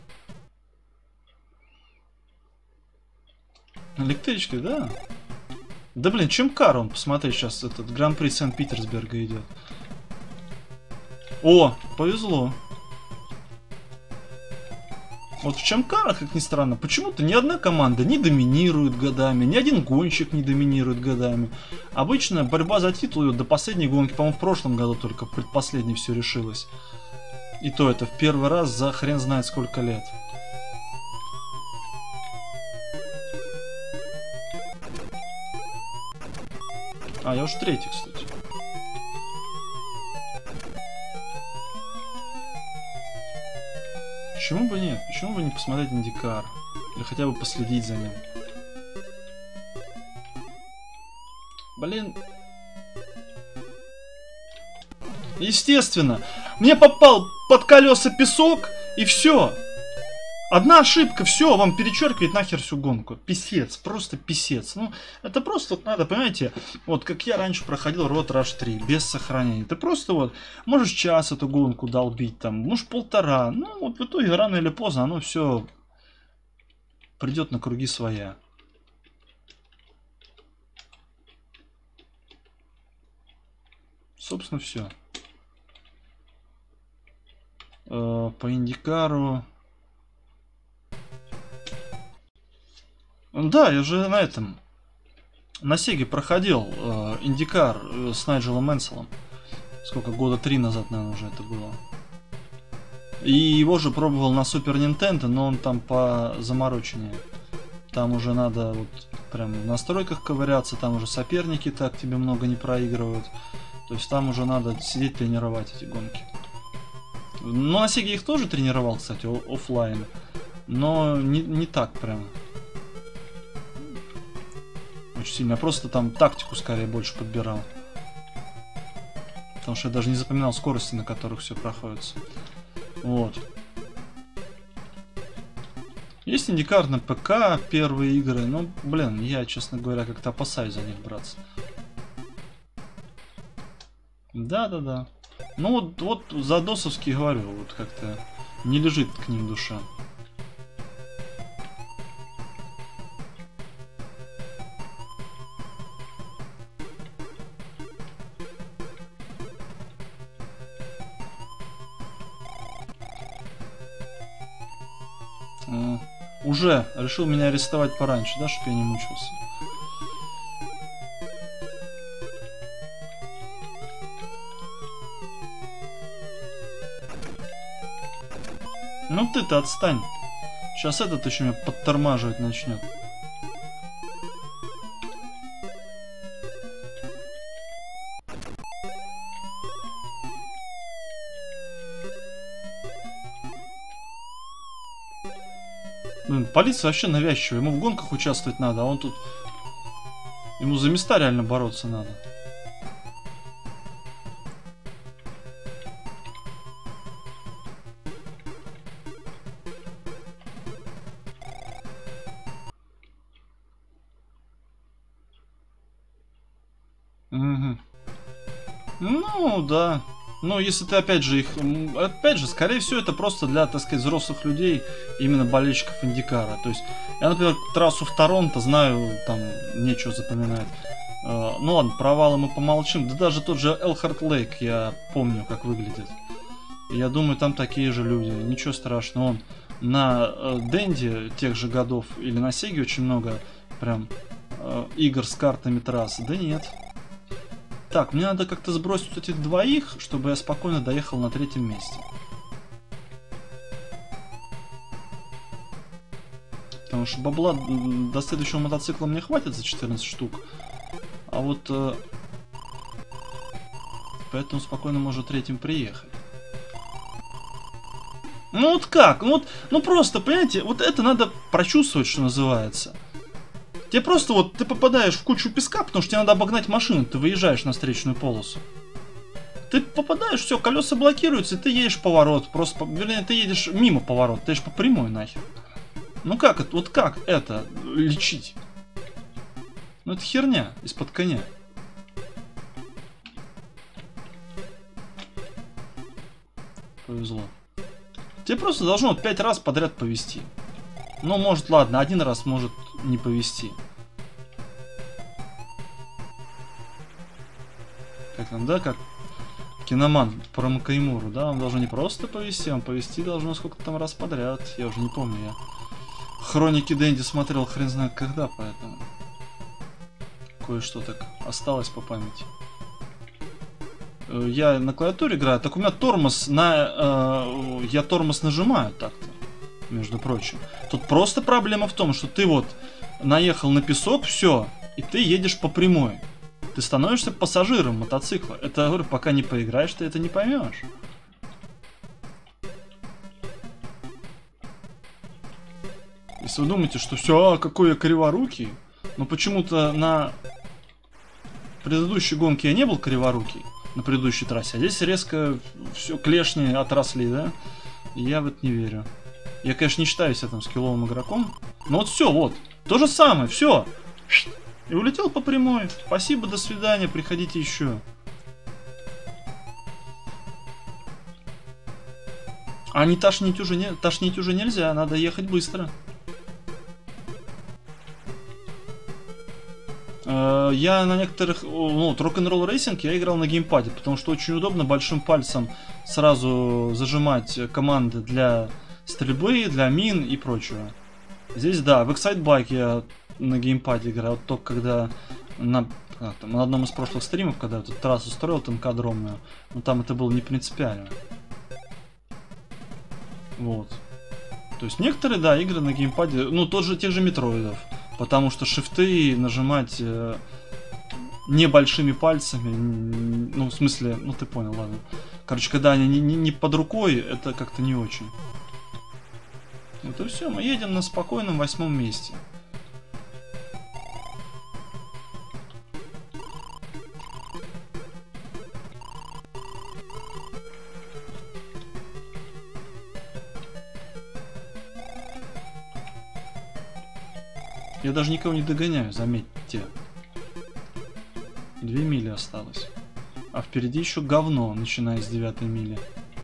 Электричкой, да? Да блин, чем кар он? Посмотри, сейчас этот Гран-при Санкт-Петербурга идет. О, повезло. Вот в Чамкарах, как ни странно, почему-то ни одна команда не доминирует годами, ни один гонщик не доминирует годами. Обычно борьба за титул идет до последней гонки, по-моему, в прошлом году только в предпоследней все решилось. И то это в первый раз за хрен знает сколько лет. А, я уж третий, кстати. Почему бы нет? Почему бы не посмотреть Индикар? Или хотя бы последить за ним? Блин. Естественно. Мне попал под колеса песок, и все. Одна ошибка, все, вам перечеркивает нахер всю гонку. Писец, просто писец. Ну, это просто вот надо, понимаете, вот как я раньше проходил Road Rush три, без сохранения. Ты просто вот можешь час эту гонку долбить, там, может полтора. Ну, вот в итоге рано или поздно оно все придет на круги своя. Собственно, все. По Индикару... Да, я же на этом, на Сеге проходил э, Индикар э, с Найджелом Мэнселом. Сколько, года три назад, наверное, уже это было. И его же пробовал на Супер Нинтендо, но он там по замороченнее. Там уже надо вот прям в настройках ковыряться, там уже соперники так тебе много не проигрывают. То есть там уже надо сидеть тренировать эти гонки. Ну, на Сеге их тоже тренировал, кстати, офлайн. Но не, не так прям. Очень сильно. Я просто там тактику скорее больше подбирал. Потому что я даже не запоминал скорости, на которых все проходится. Вот. Есть Индикар на ПК, первые игры. Но, блин, я, честно говоря, как-то опасаюсь за них браться. Да-да-да. Ну вот, вот за досовский говорю, вот как-то не лежит к ним душа. Уже решил меня арестовать пораньше, да, чтобы я не мучился. Ну ты-то отстань. Сейчас этот еще меня подтормаживать начнет. Блин, полиция вообще навязчивая. Ему в гонках участвовать надо, а он тут... Ему за места реально бороться надо. Угу. Ну, да. Ну, если ты, опять же, их... Опять же, скорее всего, это просто для, так сказать, взрослых людей, именно болельщиков Индикара. То есть, я, например, трассу в Торонто знаю, там нечего запоминать. Uh, ну ладно, провалы мы помолчим. Да даже тот же Элхард Лейк я помню, как выглядит. Я думаю, там такие же люди. Ничего страшного. Он на uh, Денди тех же годов или на Сеге очень много прям uh, игр с картами трассы. Да нет. Так, мне надо как-то сбросить вот этих двоих, чтобы я спокойно доехал на третьем месте. Потому что бабла до следующего мотоцикла мне хватит за четырнадцать штук. А вот... Э, поэтому спокойно может третьим приехать. Ну вот как? Ну, вот, ну просто, понимаете, вот это надо прочувствовать, что называется. Тебе просто вот, ты попадаешь в кучу песка, потому что тебе надо обогнать машину, ты выезжаешь на встречную полосу. Ты попадаешь, все, колеса блокируются, и ты едешь в поворот. Просто, вернее, ты едешь мимо поворота, ты едешь по прямой нахер. Ну как это, вот как это лечить? Ну это херня из-под коня. Повезло. Тебе просто должно вот пять раз подряд повезти. Ну, может, ладно, один раз может не повезти. Как там, да, как Киноман про Макаймуру, да? Вам должно не просто повести, вам повести должно сколько-то там раз подряд. Я уже не помню, я Хроники Дэнди смотрел хрен знает когда, поэтому кое-что так осталось по памяти. Я на клавиатуре играю, так у меня тормоз на... Э, я тормоз нажимаю так-то, между прочим. Тут просто проблема в том, что ты вот наехал на песок, все, и ты едешь по прямой. Ты становишься пассажиром мотоцикла. Это, говорю, пока не поиграешь, ты это не поймешь. Если вы думаете, что все, а, какой я криворукий, но почему-то на предыдущей гонке я не был криворукий, на предыдущей трассе, а здесь резко все клешни отросли, да? И я в это не верю. Я, конечно, не считаю себя там скилловым игроком, но вот все, вот, то же самое, все. И улетел по прямой. Спасибо, до свидания, приходите еще. А не тошнить уже, не, тошнить уже нельзя, надо ехать быстро. Я на некоторых, ну, Rock'n'Roll Racing я играл на геймпаде, потому что очень удобно большим пальцем сразу зажимать команды для стрельбы, для мин и прочего. Здесь, да, в Excitebike я на геймпаде играл, только когда на, как там, на одном из прошлых стримов, когда я эту трассу строил тонкодромную, но там это было не принципиально. Вот. То есть некоторые, да, игры на геймпаде, ну, тот же, тех же метроидов. Потому что шифты нажимать э, небольшими пальцами, ну, в смысле, ну, ты понял, ладно. Короче, когда они не, не, не под рукой, это как-то не очень. Вот и все, мы едем на спокойном восьмом месте. Я даже никого не догоняю, заметьте. Две мили осталось. А впереди еще говно, начиная с девятой мили.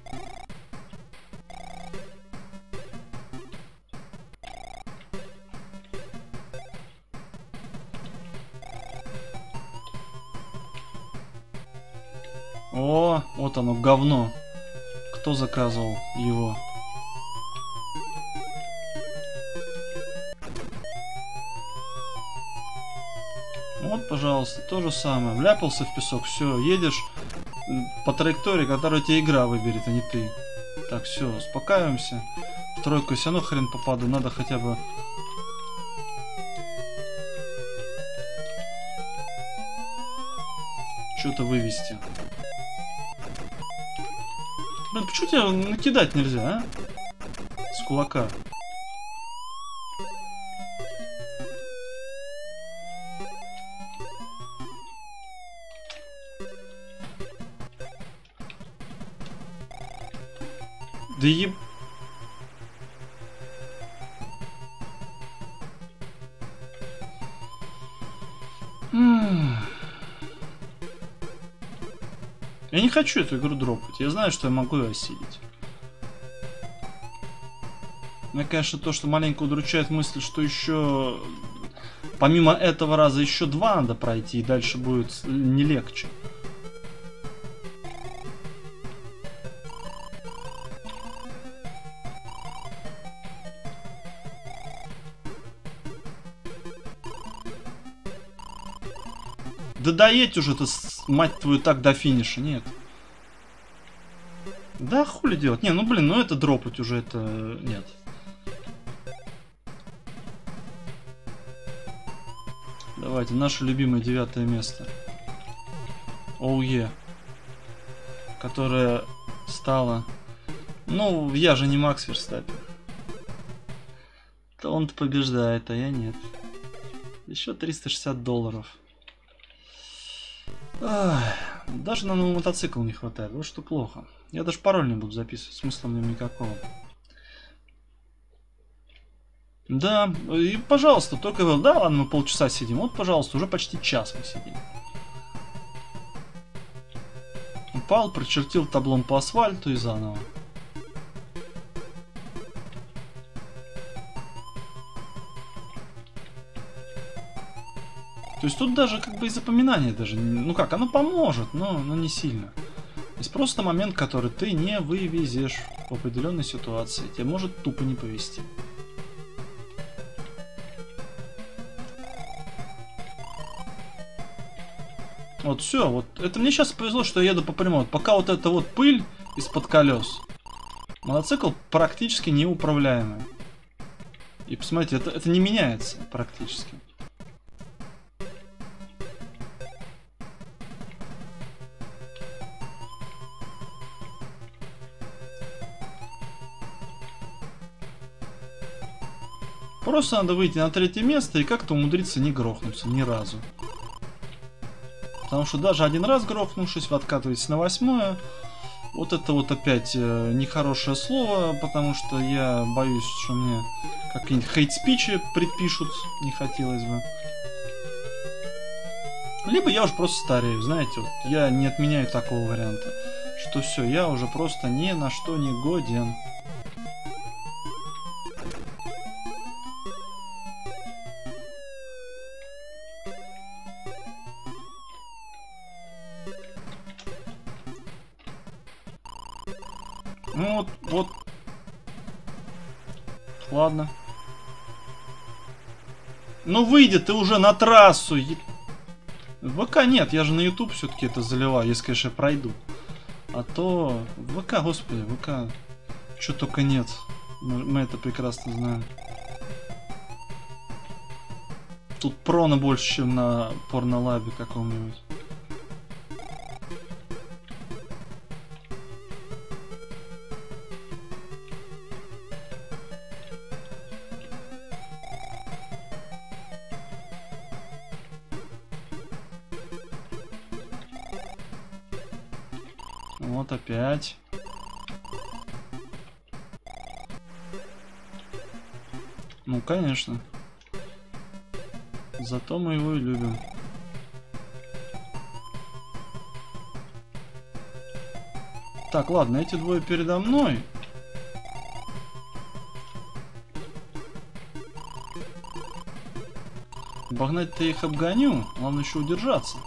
О, вот оно, говно. Кто заказывал его? Вот, пожалуйста, то же самое. Вляпался в песок, все, едешь по траектории, которую тебе игра выберет, а не ты. Так, все, успокаиваемся. В тройку все равно хрен попаду, надо хотя бы... что-то вывести. Блин, почему тебя накидать нельзя, а? С кулака. Да еб... Я не хочу эту игру дропать. Я знаю, что я могу ее осилить. Мне, конечно, то, что маленько удручает мысль, что еще... Помимо этого раза еще два надо пройти, и дальше будет не легче. Да доедь уже-то, мать твою, так до финиша, нет. Да хули делать? Не, ну блин, ну это дропать уже, это... Нет. Давайте, наше любимое девятое место. оу е. Которое стало... Ну, я же не Макс Верстаппен. То он-то побеждает, а я нет. Еще триста шестьдесят долларов. Ах, даже на новый мотоцикл не хватает, вот что плохо. Я даже пароль не буду записывать, смысла в нем никакого. Да, и пожалуйста, только... Да, ладно, мы полчаса сидим, вот, пожалуйста, уже почти час мы сидим. Упал, прочертил таблом по асфальту и заново. То есть тут даже как бы и запоминание даже, ну как, оно поможет, но, но не сильно. Есть просто момент, который ты не вывезешь в определенной ситуации. Тебе может тупо не повезти. Вот все, вот это мне сейчас повезло, что я еду по прямой. Вот пока вот эта вот пыль из-под колес, мотоцикл практически неуправляемый. И посмотрите, это, это не меняется практически. Просто надо выйти на третье место и как-то умудриться не грохнуться ни разу. Потому что даже один раз грохнувшись, вы откатываетесь на восьмое. Вот это вот опять э, нехорошее слово, потому что я боюсь, что мне какие-нибудь хейт-спичи предпишут, не хотелось бы. Либо я уже просто старею, знаете, вот я не отменяю такого варианта, что все, я уже просто ни на что не годен. Ну вот, вот. Ладно. Ну выйди ты уже на трассу. ВК нет, я же на YouTube все-таки это заливаю, если, конечно, пройду. А то ВК, господи, ВК. Что только нет. Мы, мы это прекрасно знаем. Тут прона больше, чем на порнолабе каком-нибудь. Вот опять. Ну, конечно. Зато мы его и любим. Так, ладно, эти двое передо мной. Обогнать-то я их обгоню. Главное еще удержаться.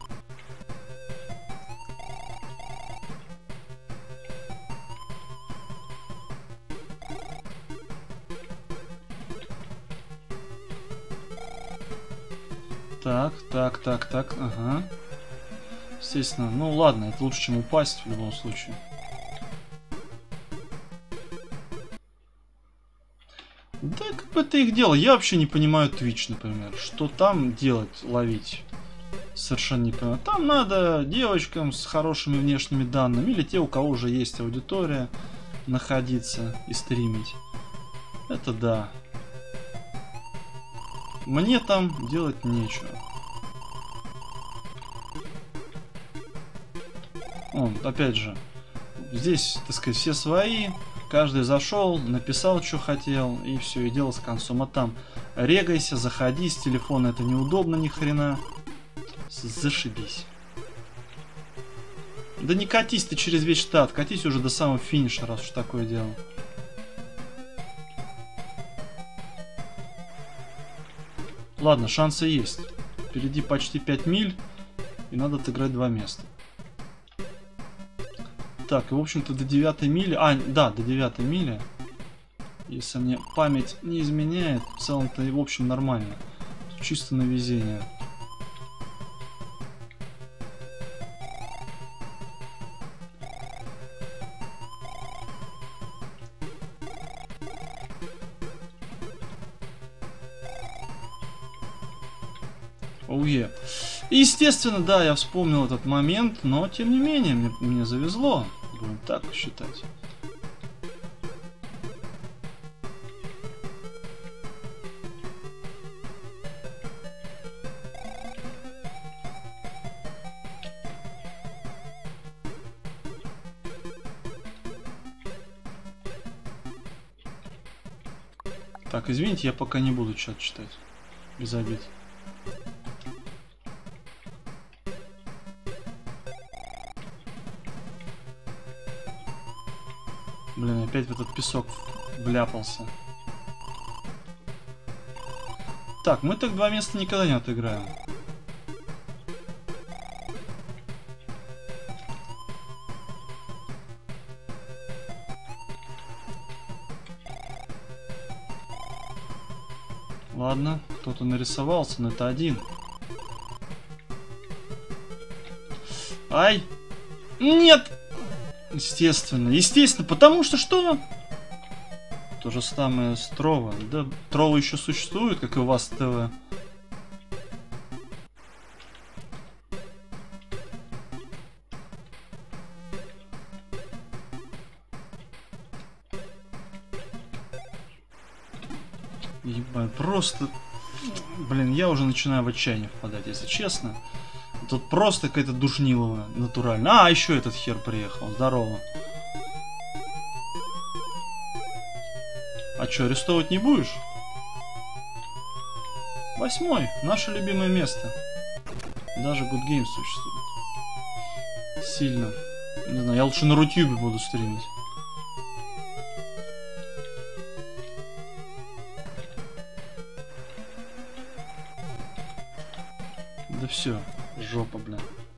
Так, так, так, так, ага. Естественно, ну ладно, это лучше, чем упасть в любом случае. Да, как бы это их дело. Я вообще не понимаю Twitch, например. Что там делать, ловить? Совершенно не понимаю. Там надо девочкам с хорошими внешними данными, или те, у кого уже есть аудитория, находиться и стримить. Это да. Мне там делать нечего. Он, опять же, здесь, так сказать, все свои. Каждый зашел, написал, что хотел, и все, и дело с концом. А там регайся, заходи, с телефона это неудобно ни хрена. Зашибись. Да не катись ты через весь штат, катись уже до самого финиша, раз уж такое дело. Ладно, шансы есть. Впереди почти пять миль, и надо отыграть два места. Так, и в общем-то до девятой мили... А, да, до девятой мили. Если мне память не изменяет, в целом-то и в общем нормально. Чисто на везение. Оуе. Естественно, да, я вспомнил этот момент, но тем не менее, мне, мне завезло. Будем так считать. Так, извините, я пока не буду чат читать. Без обид. Блин, опять в этот песок вляпался. Так, мы так два места никогда не отыграем. Ладно, кто-то нарисовался, но это один. Ай! Нет! Естественно, естественно, потому что что? То же самое с Трова. Да, Трова еще существует, как и у вас ТВ. Ебать, просто... Блин, я уже начинаю в отчаяние впадать, если честно. Тут просто какая-то душнилова натурально. А, еще этот хер приехал. Здорово. А что, арестовывать не будешь? Восьмой. Наше любимое место. Даже Good Games существует. Сильно. Не знаю, я лучше на Рутюбе буду стримить. Да все, жопа, блин.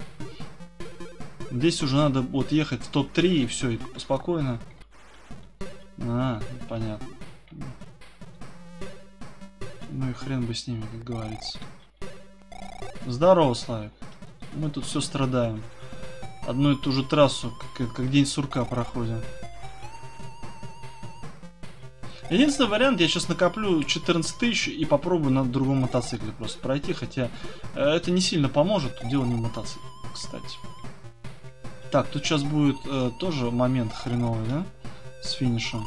Здесь уже надо вот ехать в топ три и все, и спокойно. А, понятно. Ну и хрен бы с ними, как говорится. Здорово, Славик. Мы тут все страдаем. Одну и ту же трассу, как, как день сурка проходим. Единственный вариант, я сейчас накоплю четырнадцать тысяч и попробую на другом мотоцикле просто пройти, хотя э, это не сильно поможет, тут дело не в мотоцикле, кстати. Так, тут сейчас будет э, тоже момент хреновый, да? С финишем.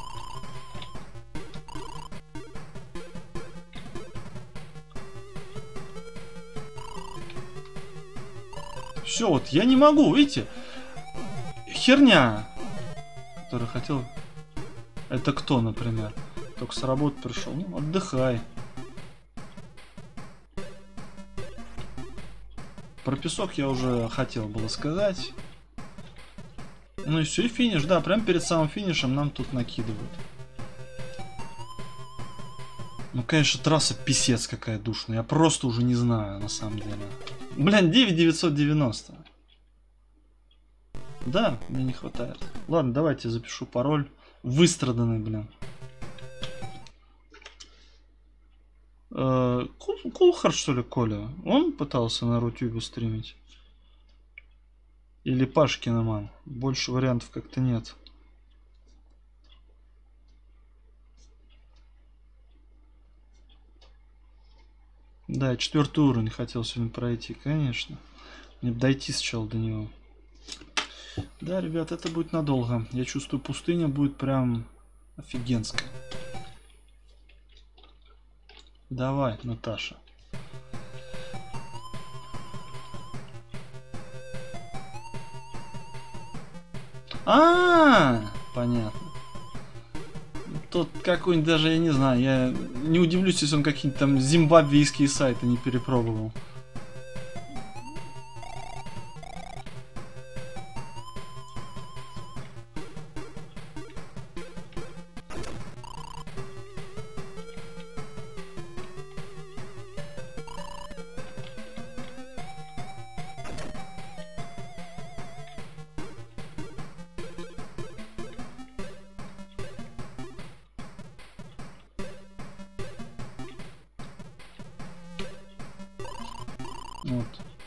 Все, вот я не могу, видите? Херня, которую хотел... Это кто, например? Только с работы пришел. Ну, отдыхай. Про песок я уже хотел было сказать. Ну и все, и финиш. Да, прям перед самым финишем нам тут накидывают. Ну, конечно, трасса писец какая душная. Я просто уже не знаю, на самом деле. Блин, девять девятьсот девяносто. Да, мне не хватает. Ладно, давайте я запишу пароль. Выстраданный, блин. Э, Кул, Кулхард, что ли, Коля? Он пытался на Рутюбе стримить? Или Пашкиноман? Больше вариантов как-то нет. Да, четвертый уровень хотел сегодня пройти, конечно. Мне бы дойти сначала до него. Да, ребят, это будет надолго. Я чувствую, пустыня будет прям офигенская. Давай, Наташа. А, -а, -а понятно. Тот какой-нибудь даже, я не знаю, я не удивлюсь, если он какие-нибудь там зимбабвийские сайты не перепробовал. Вот.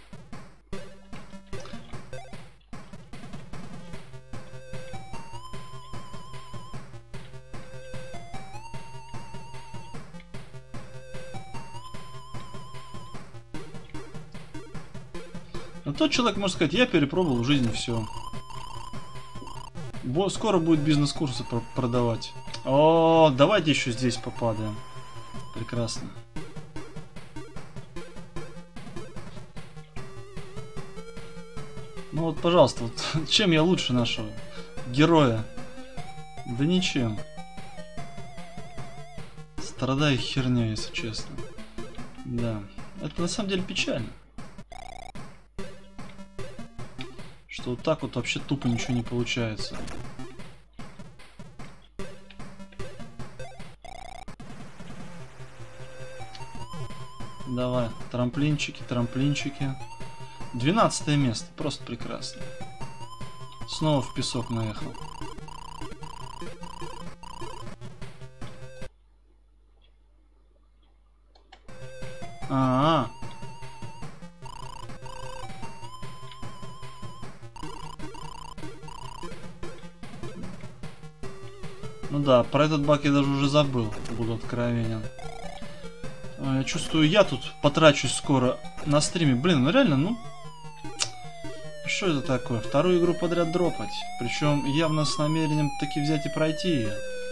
А тот человек может сказать, я перепробовал в жизни все. Скоро будет бизнес-курсы продавать. О, давайте еще здесь попадаем. Прекрасно. Ну вот, пожалуйста, вот, чем я лучше нашего героя? Да ничем. Страдаю херня, если честно. Да. Это на самом деле печально. Что вот так вот вообще тупо ничего не получается. Давай, трамплинчики, трамплинчики. двенадцатое место, просто прекрасно. Снова в песок наехал. А-а-а. Ну да, про этот баг я даже уже забыл, буду откровенен. Я чувствую, я тут потрачусь скоро на стриме. Блин, ну реально, ну... Что это такое? Вторую игру подряд дропать. Причем явно с намерением таки взять и пройти ее.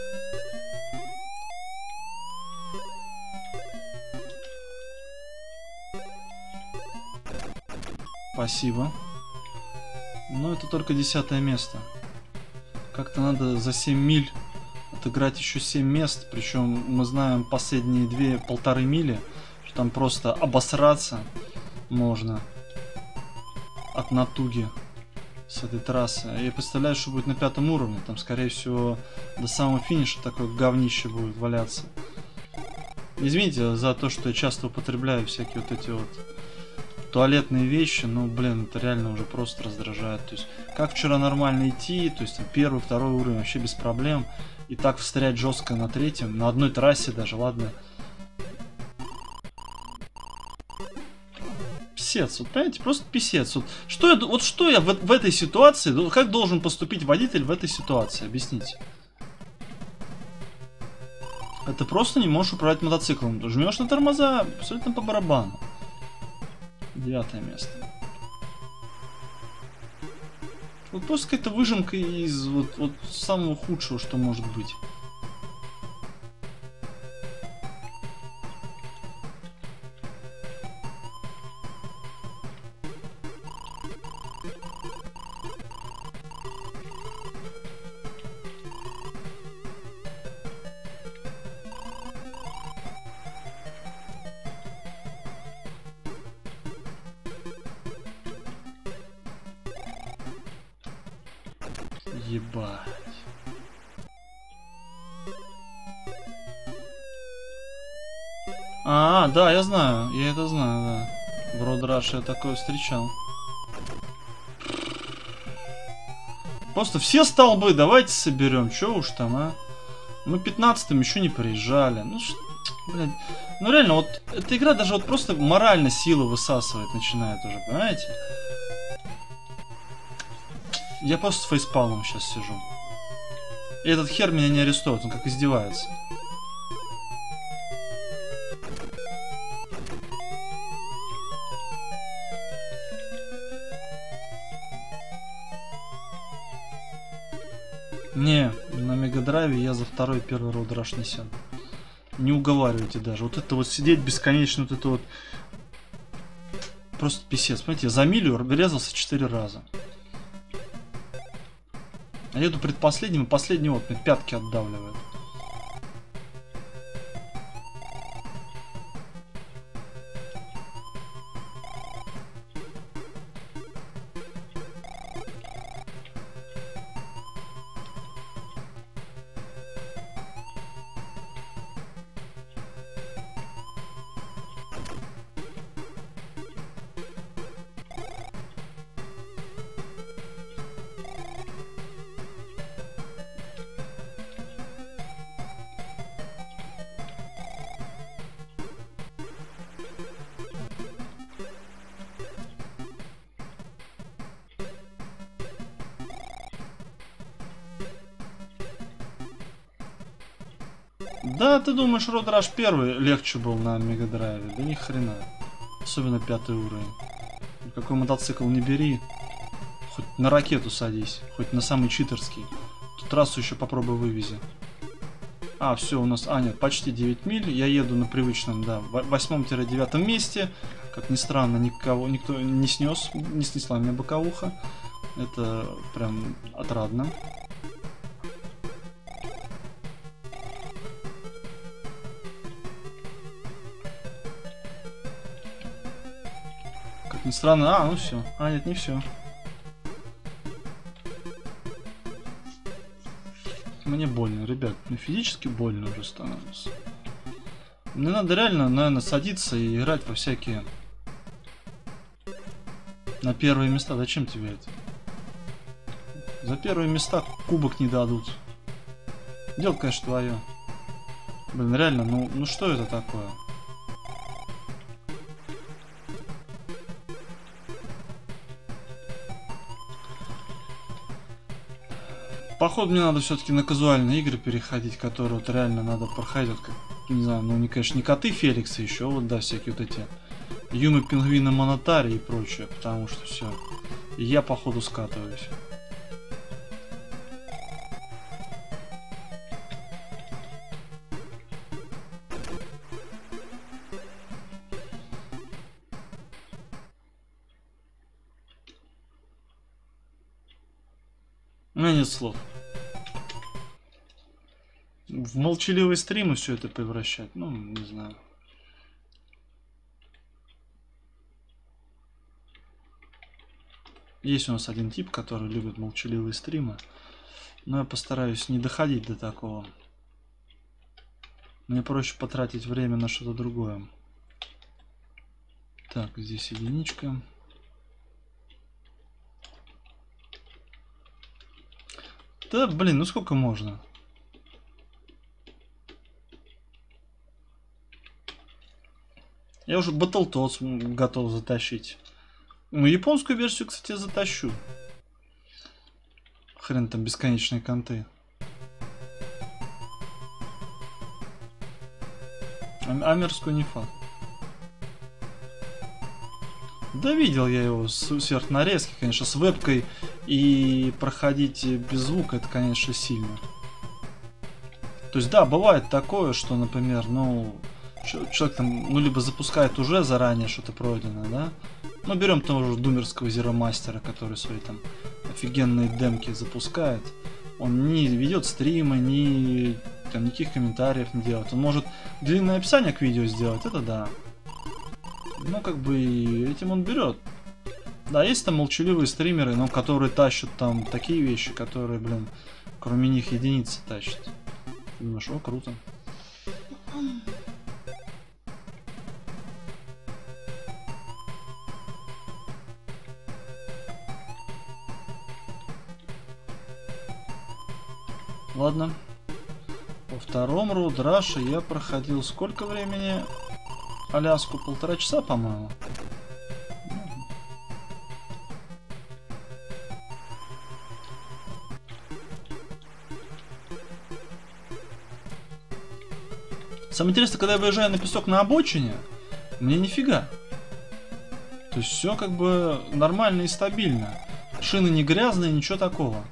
Спасибо. Но это только десятое место. Как-то надо за семь миль отыграть еще семь мест. Причем мы знаем последние две полторы мили, что там просто обосраться можно от натуги с этой трассы. Я представляю, что будет на пятом уровне. Там, скорее всего, до самого финиша такое говнище будет валяться. Извините за то, что я часто употребляю всякие вот эти вот туалетные вещи, но, блин, это реально уже просто раздражает. То есть, как вчера нормально идти, то есть, первый, второй уровень вообще без проблем. И так встрять жестко на третьем, на одной трассе даже, ладно. Писец, вот понимаете, просто писец. Вот что я, вот что я в, в этой ситуации, как должен поступить водитель в этой ситуации, объясните. Это просто не можешь управлять мотоциклом. Жмешь на тормоза, абсолютно по барабану. Девятое место. Вот просто какая-то выжимка из вот, вот самого худшего, что может быть. Ебать. А, да, я знаю, я это знаю, да. В Road Rush я такое встречал. Просто все столбы давайте соберем, чё уж там, а? Мы пятнадцатым еще не приезжали. Ну, ш... блядь. Ну реально, вот эта игра даже вот просто морально силу высасывать начинает уже, понимаете? Я просто с фейспалмом сейчас сижу. И этот хер меня не арестует, он как издевается. Не, на Мегадрайве я за второй первый Road Rush не сяду. Не уговаривайте даже. Вот это вот сидеть бесконечно, вот это вот... Просто писец. Смотрите, я за милю врезался четыре раза. А еду предпоследним, и последний вот мне пятки отдавливает. Да, ты думаешь, Road Rush первый легче был на Мегадрайве? Да ни хрена. Особенно пятый уровень. Какой мотоцикл не бери. Хоть на ракету садись. Хоть на самый читерский. Тут трассу еще попробуй вывези. А, все, у нас... А, нет, почти девять миль. Я еду на привычном, да, восьмом-девятом месте. Как ни странно, никого, никто не снес, не снесла меня боковуха. Это прям отрадно. Как ни странно, а, ну все. А, нет, не все. Мне больно, ребят, ну физически больно уже становится. Мне надо реально, наверное, садиться и играть во всякие... На первые места. Зачем тебе это? За первые места кубок не дадут. Дело, конечно, твое. Блин, реально, ну, ну что это такое? походу мне надо все-таки на казуальные игры переходить, которые вот реально надо проходить, вот как, не знаю, ну не, конечно, не коты Феликса еще, вот да, всякие вот эти Юмы, Пингвины, Монотари и прочее, потому что все, я походу скатываюсь. У меня нет слов. В молчаливые стримы все это превращать, ну, не знаю. Есть у нас один тип, который любит молчаливые стримы, но я постараюсь не доходить до такого. Мне проще потратить время на что-то другое. Так, здесь единичка. Да, блин, ну сколько можно? Я уже Battletoads готов затащить. Ну, японскую версию, кстати, затащу. Хрен там бесконечные конты. А амерскую не факт. Да видел я его сверх нарезки, конечно, с вебкой и проходить без звука, это, конечно, сильно. То есть, да, бывает такое, что, например, ну, человек там, ну, либо запускает уже заранее что-то пройденное, да? Ну, берем того же думерского зеромастера, который свои там офигенные демки запускает. Он не ведет стримы, ни там никаких комментариев не делает. Он может длинное описание к видео сделать, это да. Ну, как бы, и этим он берет. Да, есть там молчаливые стримеры, но которые тащат там такие вещи, которые, блин, кроме них единицы тащат. Ты думаешь, о, круто. Ладно. По второму Road Rush я проходил сколько времени? Аляску полтора часа, по-моему. Самое интересное, когда я выезжаю на песок на обочине, мне нифига. То есть все как бы нормально и стабильно. Шины не грязные, ничего такого.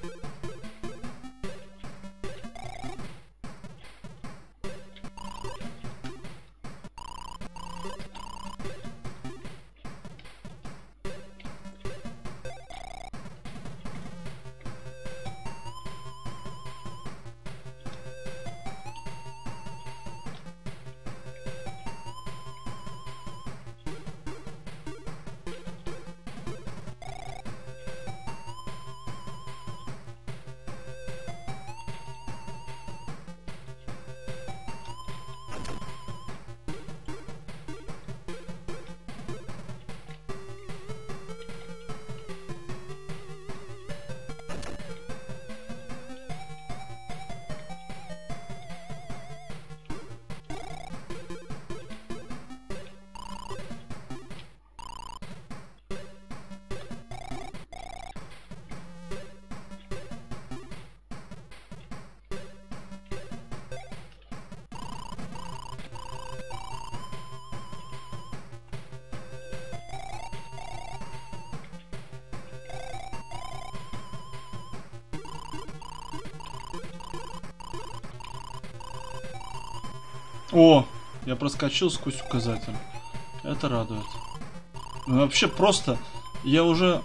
О, я проскочил сквозь указатель. Это радует. Ну, вообще просто, я уже,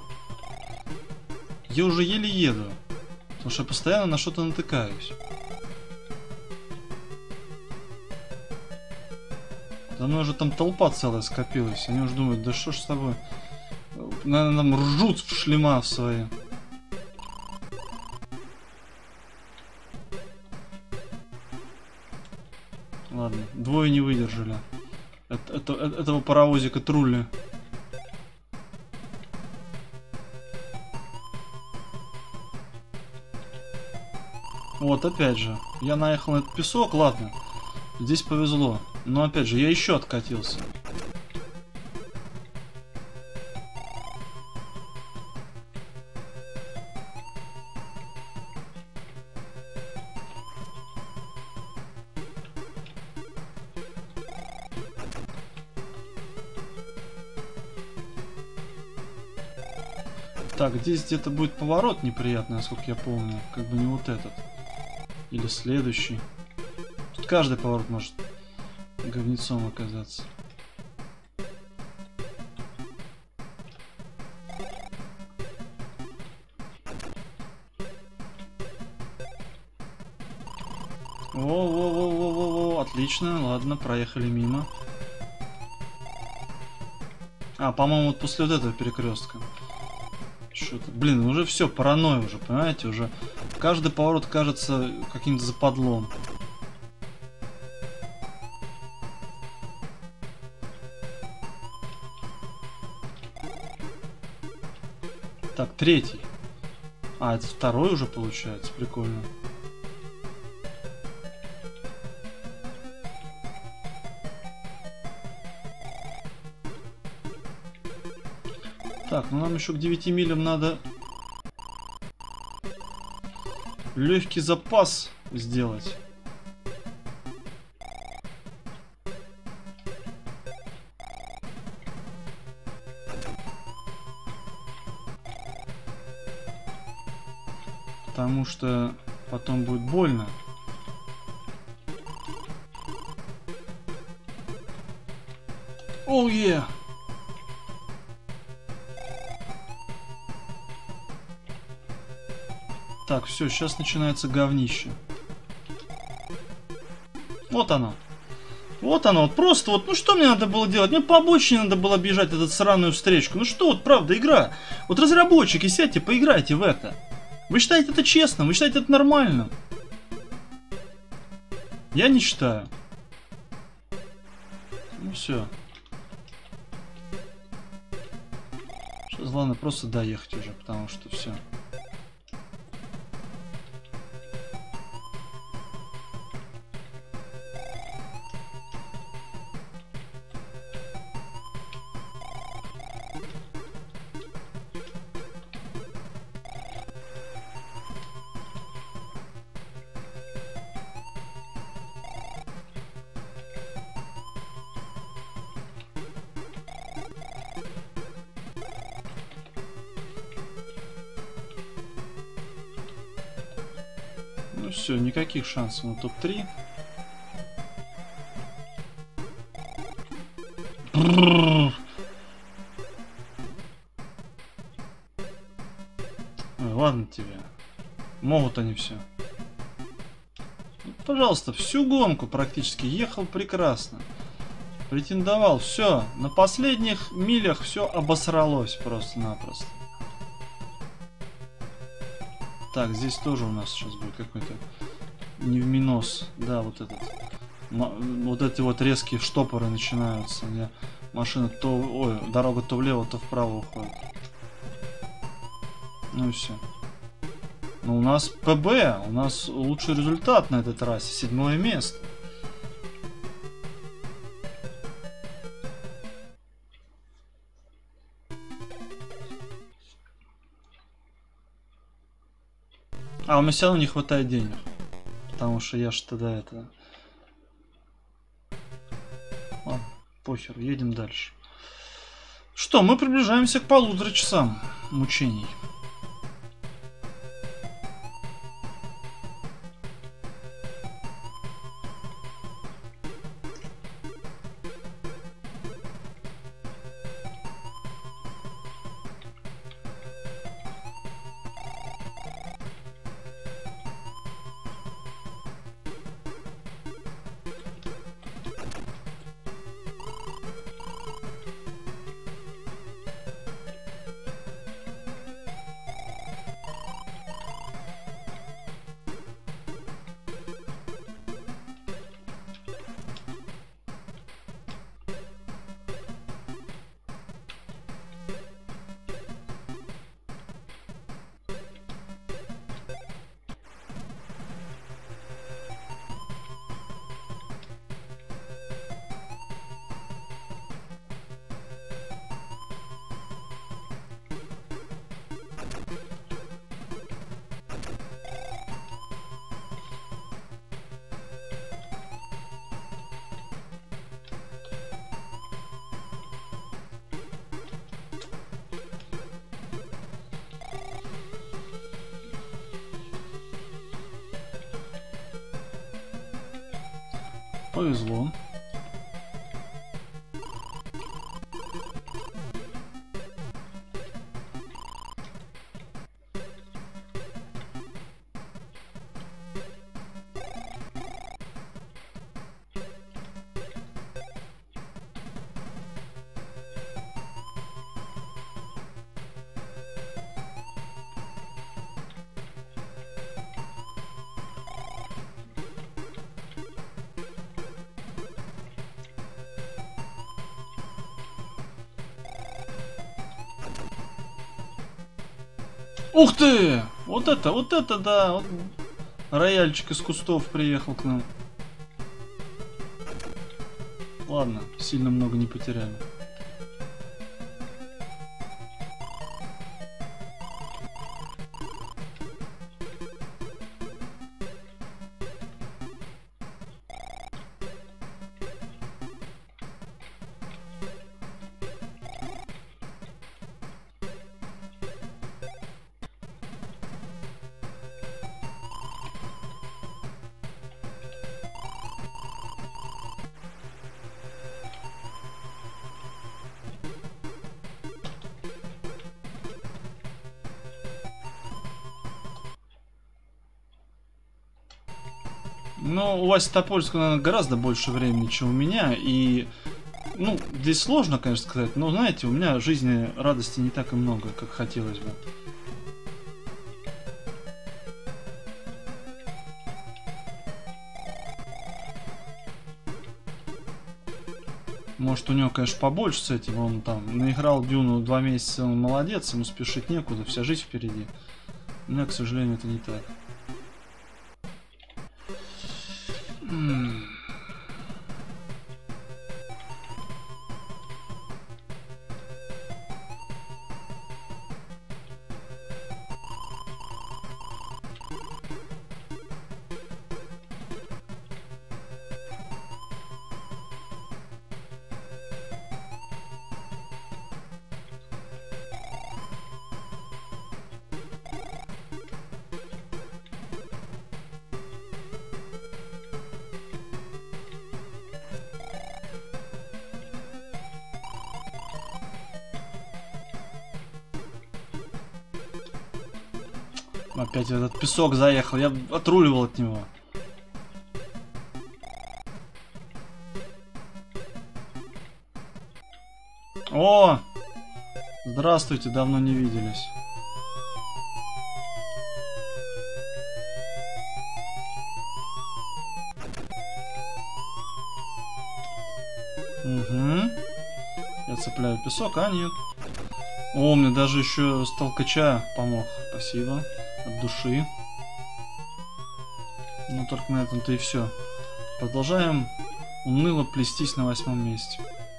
я уже еле еду, потому что я постоянно на что-то натыкаюсь. За мной уже там толпа целая скопилась. Они уже думают, да что ж с тобой? Наверное, нам ржут в шлема свои. Ладно, двое не выдержали. Это, это, этого паровозика Трулли. Вот, опять же. Я наехал на этот песок, ладно. Здесь повезло. Но опять же, я еще откатился. Так, здесь где-то будет поворот неприятный, насколько я помню. Как бы не вот этот. Или следующий. Тут каждый поворот может говнецом оказаться. Во-во-во-во-во-во. Отлично, ладно, проехали мимо. А, по-моему, вот после вот этого перекрестка. Что-то, блин, уже все, паранойя уже, понимаете, уже каждый поворот кажется каким-то западлом. Так, третий. А, это второй уже получается, прикольно. Так, ну нам еще к девяти милям надо легкий запас сделать. Потому что потом будет больно. Оу, oh, yeah. Так, все, сейчас начинается говнище. Вот оно. Вот оно, вот просто вот, ну что мне надо было делать? Мне по обочине надо было бежать этот сраную встречку. Ну что, вот правда, игра. Вот разработчики, сядьте, поиграйте в это. Вы считаете это честным? Вы считаете это нормальным? Я не считаю. Ну все. Сейчас главное просто доехать уже, потому что все. Ну все, никаких шансов на топ три. Ой, ладно тебе. Могут они все. Пожалуйста, всю гонку практически ехал прекрасно. Претендовал. Все. На последних милях все обосралось просто-напросто. Так, здесь тоже у нас сейчас будет какой-то не в минус. Да, вот этот. Вот эти вот резкие штопоры начинаются, где машина то... Ой, дорога то влево, то вправо уходит. Ну и все. Но у нас ПБ, у нас лучший результат на этой трассе. Седьмое место. А, у меня все равно не хватает денег. Потому что я ж тогда это... Ладно, похер, едем дальше. Что, мы приближаемся к полутора часам мучений. Повезло. Ух ты! Вот это, вот это, да. Вот рояльчик из кустов приехал к нам. Ладно, сильно много не потеряли. Ну, у Васи Топольского, наверное, гораздо больше времени, чем у меня, и, ну, здесь сложно, конечно, сказать, но, знаете, у меня в жизни радости не так и много, как хотелось бы. Может, у него, конечно, побольше с этим, он там наиграл Дюну два месяца, он молодец, ему спешить некуда, вся жизнь впереди. У меня, к сожалению, это не так. Опять этот песок заехал, я отруливал от него. О! Здравствуйте, давно не виделись. Угу. Я цепляю песок, а нет. О, мне даже еще с толкача помог. Спасибо. От души. Ну, только на этом-то и все. Продолжаем уныло плестись на восьмом месте.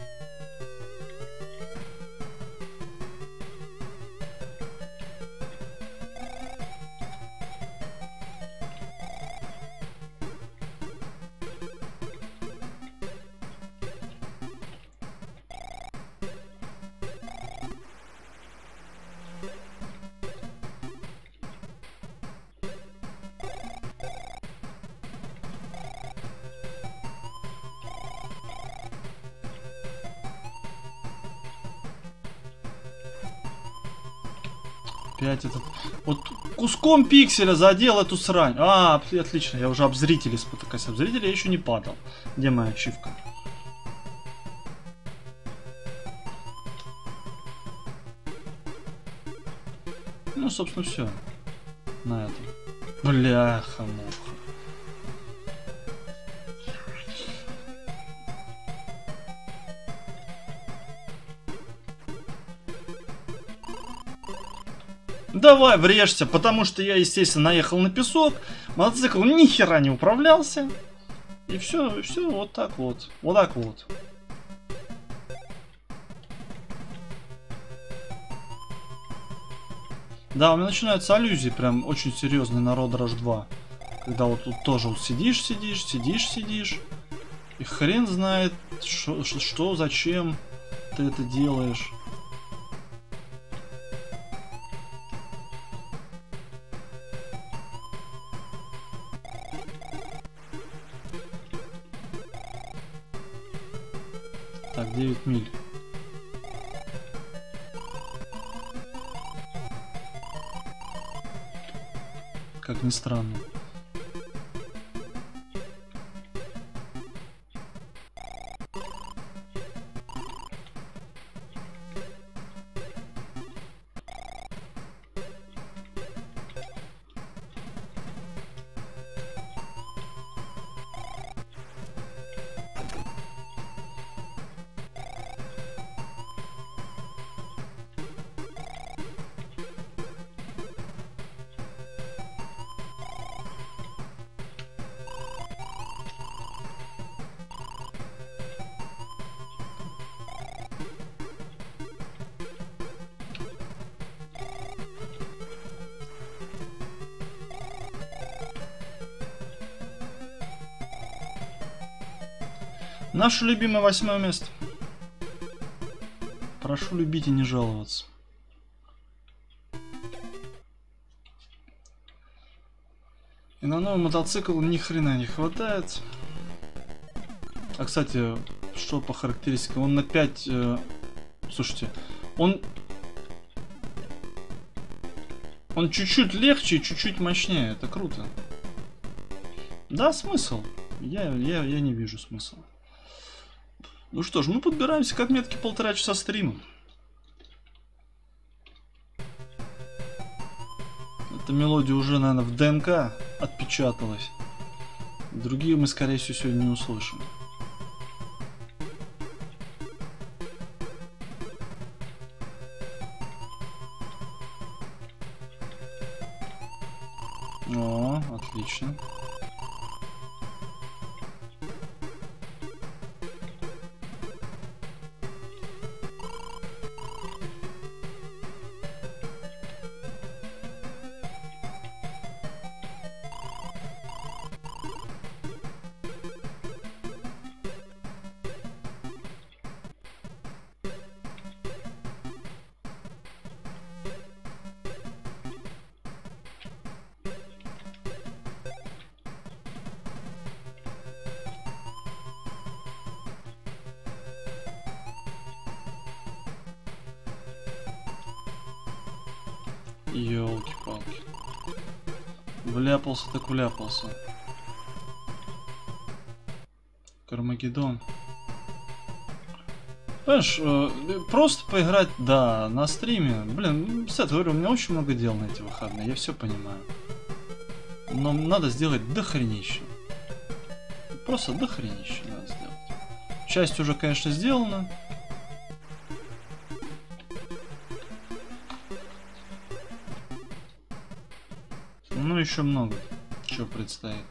Опять этот... Вот куском пикселя задел эту срань. А, отлично, я уже об зрителей спотыкаюсь. Об зрителей я еще не падал. Где моя ачивка? Ну, собственно, все. На этом. Бляха-муха. Давай, врежься, потому что я, естественно, наехал на песок, мотоцикл ни хера не управлялся. И все, и все вот так вот. Вот так вот. Да, у меня начинаются аллюзии, прям очень серьезные на Road Rush два. Когда вот тут тоже вот сидишь, сидишь, сидишь, сидишь. И хрен знает, что, что зачем ты это делаешь. как ни странно. Наше любимое восьмое место. Прошу любить и не жаловаться. И на новый мотоцикл ни хрена не хватает. А кстати, что по характеристикам? Он на пять... Э, слушайте, он... Он чуть-чуть легче и чуть-чуть мощнее. Это круто. Да, смысл. Я, я, я не вижу смысла. Ну что ж, мы подбираемся к отметке полтора часа стрима. Эта мелодия уже, наверное, в ДНК отпечаталась. Другие мы, скорее всего, сегодня не услышим. О, отлично. Ёлки-палки. Вляпался так вляпался. Кармагеддон. Понимаешь, э, просто поиграть, да, на стриме. Блин, кстати, говорю, у меня очень много дел на эти выходные, я все понимаю. Но надо сделать дохренище. Просто дохренище надо сделать. Часть уже, конечно, сделана. Ну, еще много чего предстоит.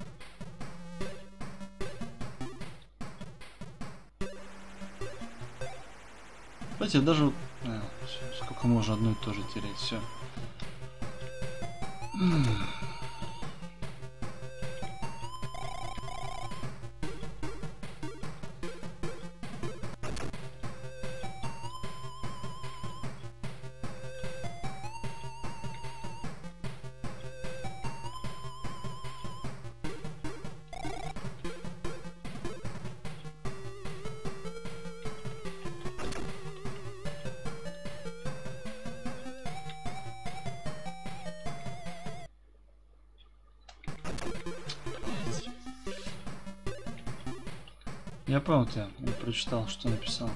Кстати, даже вот... А, сколько можно одно и то же терять, все. Я понял тебя, я прочитал, что написал.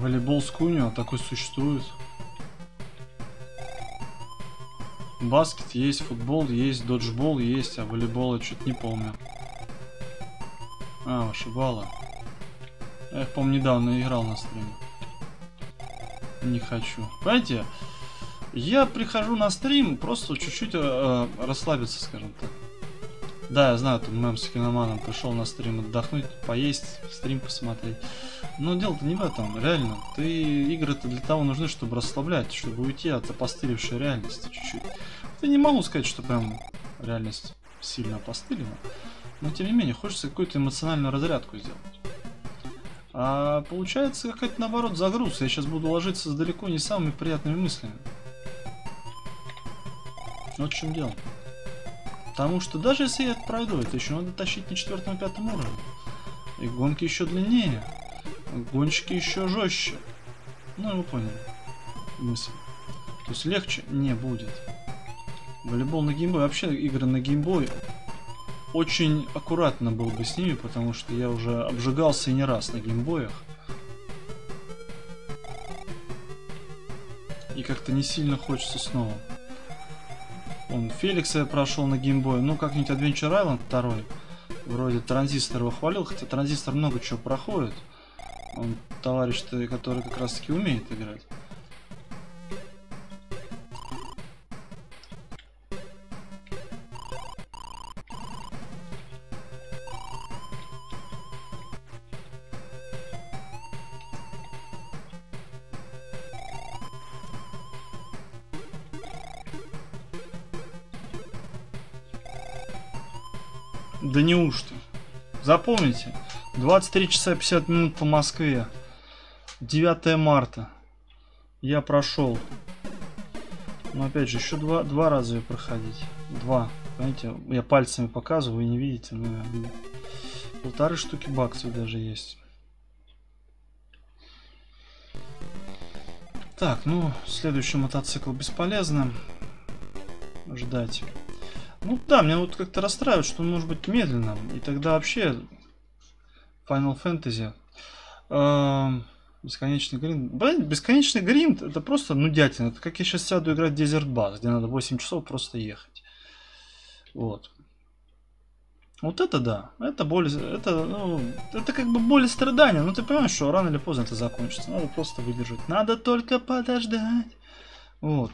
Волейбол с кунью, а такой существует. Баскет есть, футбол есть, доджбол есть, а волейбол я что-то не помню. А, вышибала. Я, помню, недавно играл на стриме. Не хочу. Понимаете, я прихожу на стрим просто чуть-чуть э, расслабиться, скажем так. Да, я знаю, там мем с киноманом пришел на стрим отдохнуть, поесть, стрим посмотреть. Но дело-то не в этом, реально. Ты игры-то для того нужны, чтобы расслаблять, чтобы уйти от опостылевшей реальности чуть-чуть. Я не могу сказать, что прям реальность сильно опостылена. Но тем не менее, хочется какую-то эмоциональную разрядку сделать. А получается какая-то наоборот загруз. Я сейчас буду ложиться с далеко не самыми приятными мыслями. Вот в чем дело. Потому что даже если я это пройду, это еще надо тащить на четвертом-пятом уровне. И гонки еще длиннее. Гонщики еще жестче. Ну, вы поняли мысль. То есть легче не будет. Волейбол на геймбой. Вообще игры на геймбой. Очень аккуратно был бы с ними, потому что я уже обжигался и не раз на геймбоях. И как-то не сильно хочется снова. Он Феликса я прошел на геймбое. Ну, как-нибудь Adventure Island два. Вроде Транзистор его хвалил, хотя Транзистор много чего проходит. Он товарищ, который как раз таки умеет играть. Да неужто? Запомните, двадцать три часа пятьдесят минут по Москве. девятое марта. Я прошел. Но опять же, еще два, два раза ее проходить. Два. Понимаете, я пальцами показываю, вы не видите, но полторы штуки баксов даже есть. Так, ну, следующий мотоцикл бесполезно. Ждать. Ну да, меня вот как-то расстраивает, что он может быть медленным. И тогда вообще Final Fantasy э, бесконечный гринд. Блин, бесконечный гринд это просто нудятина. Это как я сейчас сяду играть в Desert Bus, где надо восемь часов просто ехать. Вот. Вот это да. Это боль. Это, ну, это как бы боль и страдания. Но ты понимаешь, что рано или поздно это закончится. Надо просто выдержать. Надо только подождать. Вот.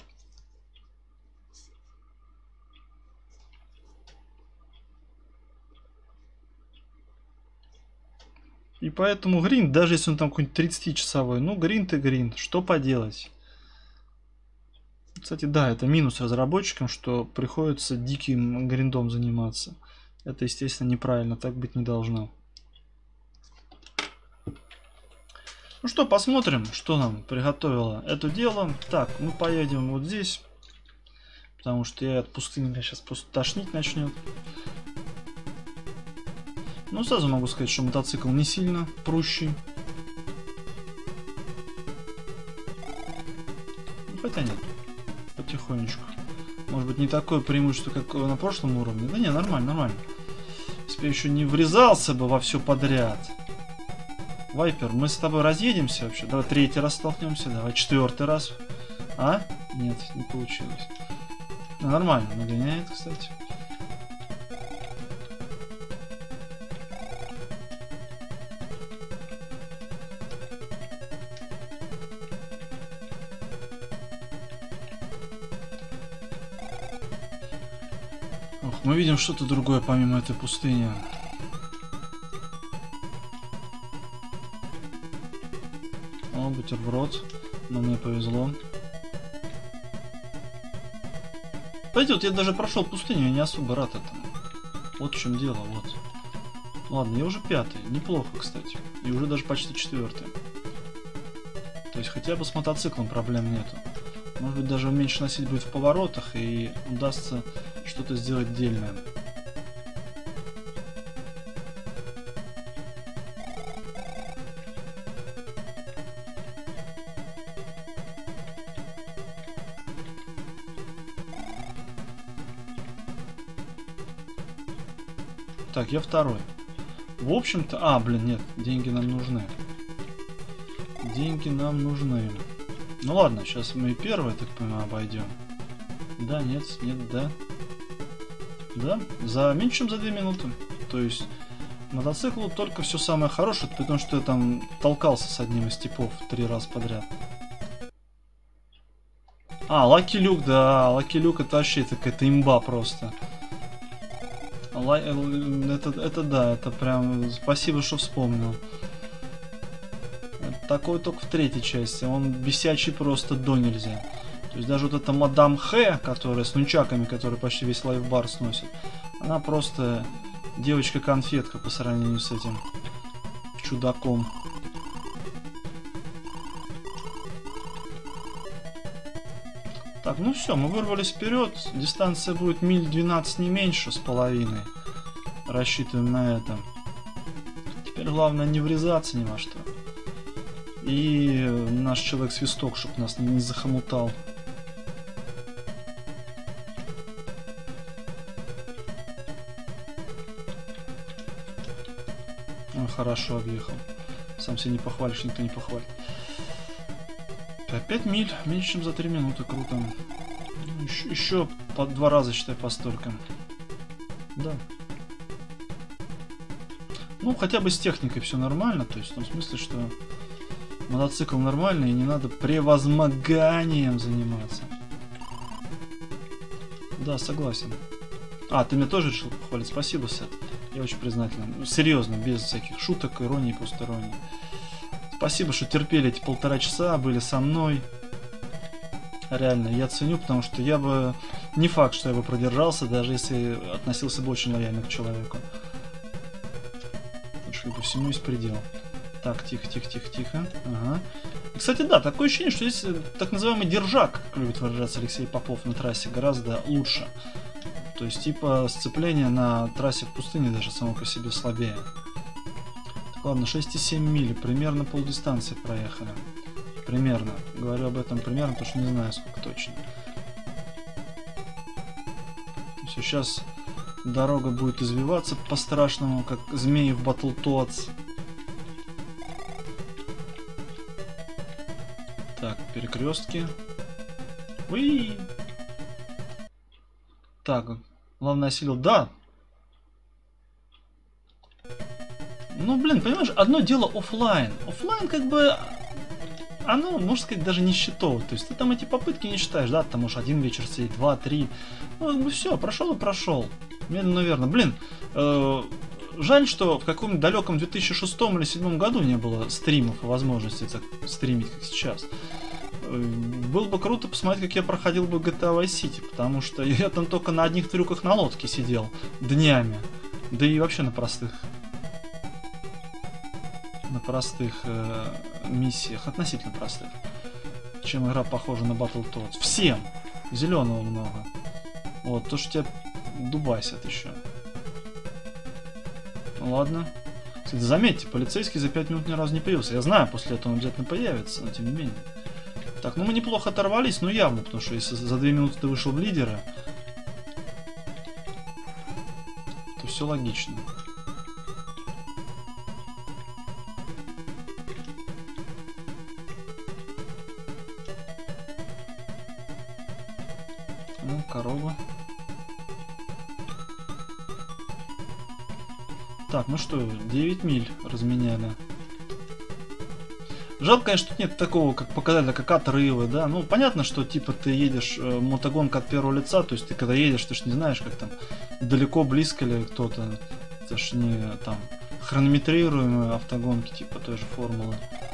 И поэтому гринд, даже если он там какой-нибудь тридцатичасовой, ну гринд и гринд, что поделать. Кстати, да, это минус разработчикам, что приходится диким гриндом заниматься. Это, естественно, неправильно, так быть не должно. Ну что, посмотрим, что нам приготовило это дело. Так, мы поедем вот здесь, потому что я от пустыни меня сейчас просто тошнить начнет. Ну, сразу могу сказать, что мотоцикл не сильно прущий. Хотя нет, потихонечку. Может быть, не такое преимущество, как на прошлом уровне. Да не, нормально, нормально. Если бы я еще не врезался бы во все подряд. Вайпер, мы с тобой разъедемся вообще? Давай третий раз столкнемся, давай четвертый раз. А? Нет, не получилось. Ну, нормально, нагоняет, кстати. Мы видим что-то другое помимо этой пустыни. О, бутерброд. Но мне повезло. Знаете, вот я даже прошел пустыню, я не особо рад этому. Вот в чем дело, вот. Ладно, я уже пятый. Неплохо, кстати. И уже даже почти четвертый. То есть хотя бы с мотоциклом проблем нету. Может быть, даже меньше носить будет в поворотах и удастся что-то сделать дельное. Так, я второй. В общем-то... А, блин, нет, деньги нам нужны. деньги нам нужны. Ну ладно, сейчас мы первое, так понимаю, обойдем. Да, нет, нет, да. Да, за меньше, чем за две минуты. То есть мотоциклу только все самое хорошее, потому что я там толкался с одним из типов три раза подряд. А, Лаки Люк, да, Лаки Люк это вообще какая-то имба просто. Ла... Это, это да, это прям спасибо, что вспомнил. Такой только в третьей части, он бесячий просто до нельзя. То есть даже вот эта мадам Х, которая с нунчаками, которая почти весь лайфбар сносит, она просто девочка-конфетка по сравнению с этим чудаком. Так, ну все, мы вырвались вперед. Дистанция будет миль двенадцать, не меньше, с половиной. Рассчитываем на это. Теперь главное не врезаться ни во что. И наш человек-свисток, чтобы нас не захомутал. Ой, хорошо объехал. Сам себе не похвалишь, никто не похвалит. пять миль, меньше чем за три минуты, круто. Еще, еще по два раза, считай, по столько. Да. Ну, хотя бы с техникой все нормально, то есть в том смысле, что мотоцикл нормальный и не надо превозмоганием заниматься. Да, согласен. А, ты меня тоже решил похвалить? Спасибо, Сет. Я очень признателен. Серьезно, без всяких шуток, иронии и посторонней. Спасибо, что терпели эти полтора часа, были со мной. Реально, я ценю, потому что я бы... Не факт, что я бы продержался, даже если относился бы очень лояльно к человеку. Потому что по всему есть предел. Так, тихо, тихо, тихо, тихо. Ага. И, кстати, да, такое ощущение, что здесь так называемый держак, как любит выражаться Алексей Попов на трассе, гораздо лучше. То есть, типа, сцепление на трассе в пустыне даже само по себе слабее. Так, ладно, шесть и семь миль, примерно полдистанции проехали. Примерно. Говорю об этом примерно, потому что не знаю, сколько точно. Все, сейчас дорога будет извиваться по-страшному, как змеи в Battletoads. Так, перекрестки. Уи! Так, главное осилил. Да! Ну, блин, понимаешь, одно дело офлайн. Офлайн как бы... Оно, можно сказать, даже не счетово. То есть ты там эти попытки не считаешь, да? Ты там можешь один вечер сидеть, два, три. Ну, как бы все, прошел и прошел. Медленно, но верно. Блин, э, жаль, что в каком-нибудь далеком две тысячи шестом или две тысячи седьмом году не было стримов и возможности так стримить, как сейчас. Э, было бы круто посмотреть, как я проходил бы джи ти эй Vice City, потому что я там только на одних трюках на лодке сидел днями. Да и вообще на простых. На простых э, миссиях, относительно простых. Чем игра похожа на Battletoads. Всем! Зеленого много. Вот, то, что тебя дубасят еще. Ну ладно. Кстати, заметьте, полицейский за пять минут ни разу не появился. Я знаю, после этого он обязательно появится, но тем не менее. Так, ну мы неплохо оторвались, но явно, потому что если за две минуты ты вышел в лидера, то все логично. Ну, корова. Так, ну что, девять миль разменяли. Жалко, конечно, тут нет такого, как показали, как отрывы, да. Ну, понятно, что типа ты едешь э, мотогонка от первого лица, то есть ты когда едешь, ты ж не знаешь, как там далеко, близко ли кто-то. Это ж не там хронометрируемые автогонки, типа той же формулы.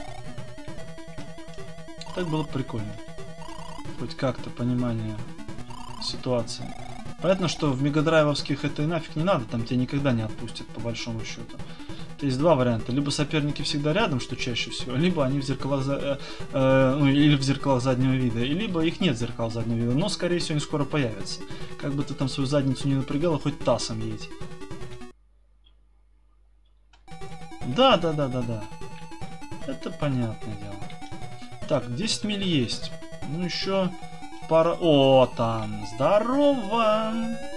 Так было прикольно. Хоть как-то понимание ситуации. Понятно, что в мегадрайвовских это и нафиг не надо, там тебя никогда не отпустят, по большому счету. То есть два варианта. Либо соперники всегда рядом, что чаще всего, либо они в зеркалах, за... э, э, ну, или в зеркалах заднего вида, и либо их нет зеркал заднего вида, но, скорее всего, они скоро появятся. Как бы ты там свою задницу не напрягала, хоть тасом едь. Да, да, да, да, да. Это понятное дело. Так, десять миль есть. Ну, еще... Пара... О, там, здорово!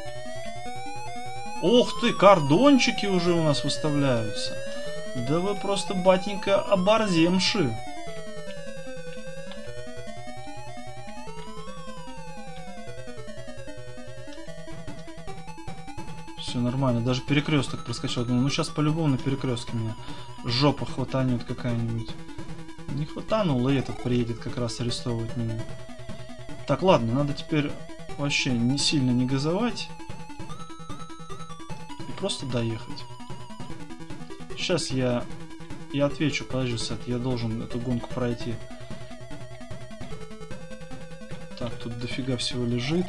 Ух ты, кордончики уже у нас выставляются. Да вы просто, батенька, оборземши. все нормально. Даже перекресток проскочил. Думаю, ну сейчас по-любому на перекрестке меня жопа хватанет какая-нибудь. Не хватанула, и этот приедет как раз арестовывать меня. Так, ладно, надо теперь вообще не сильно не газовать. И просто доехать. Сейчас я... Я отвечу, подожди, Сет, я должен эту гонку пройти. Так, тут дофига всего лежит.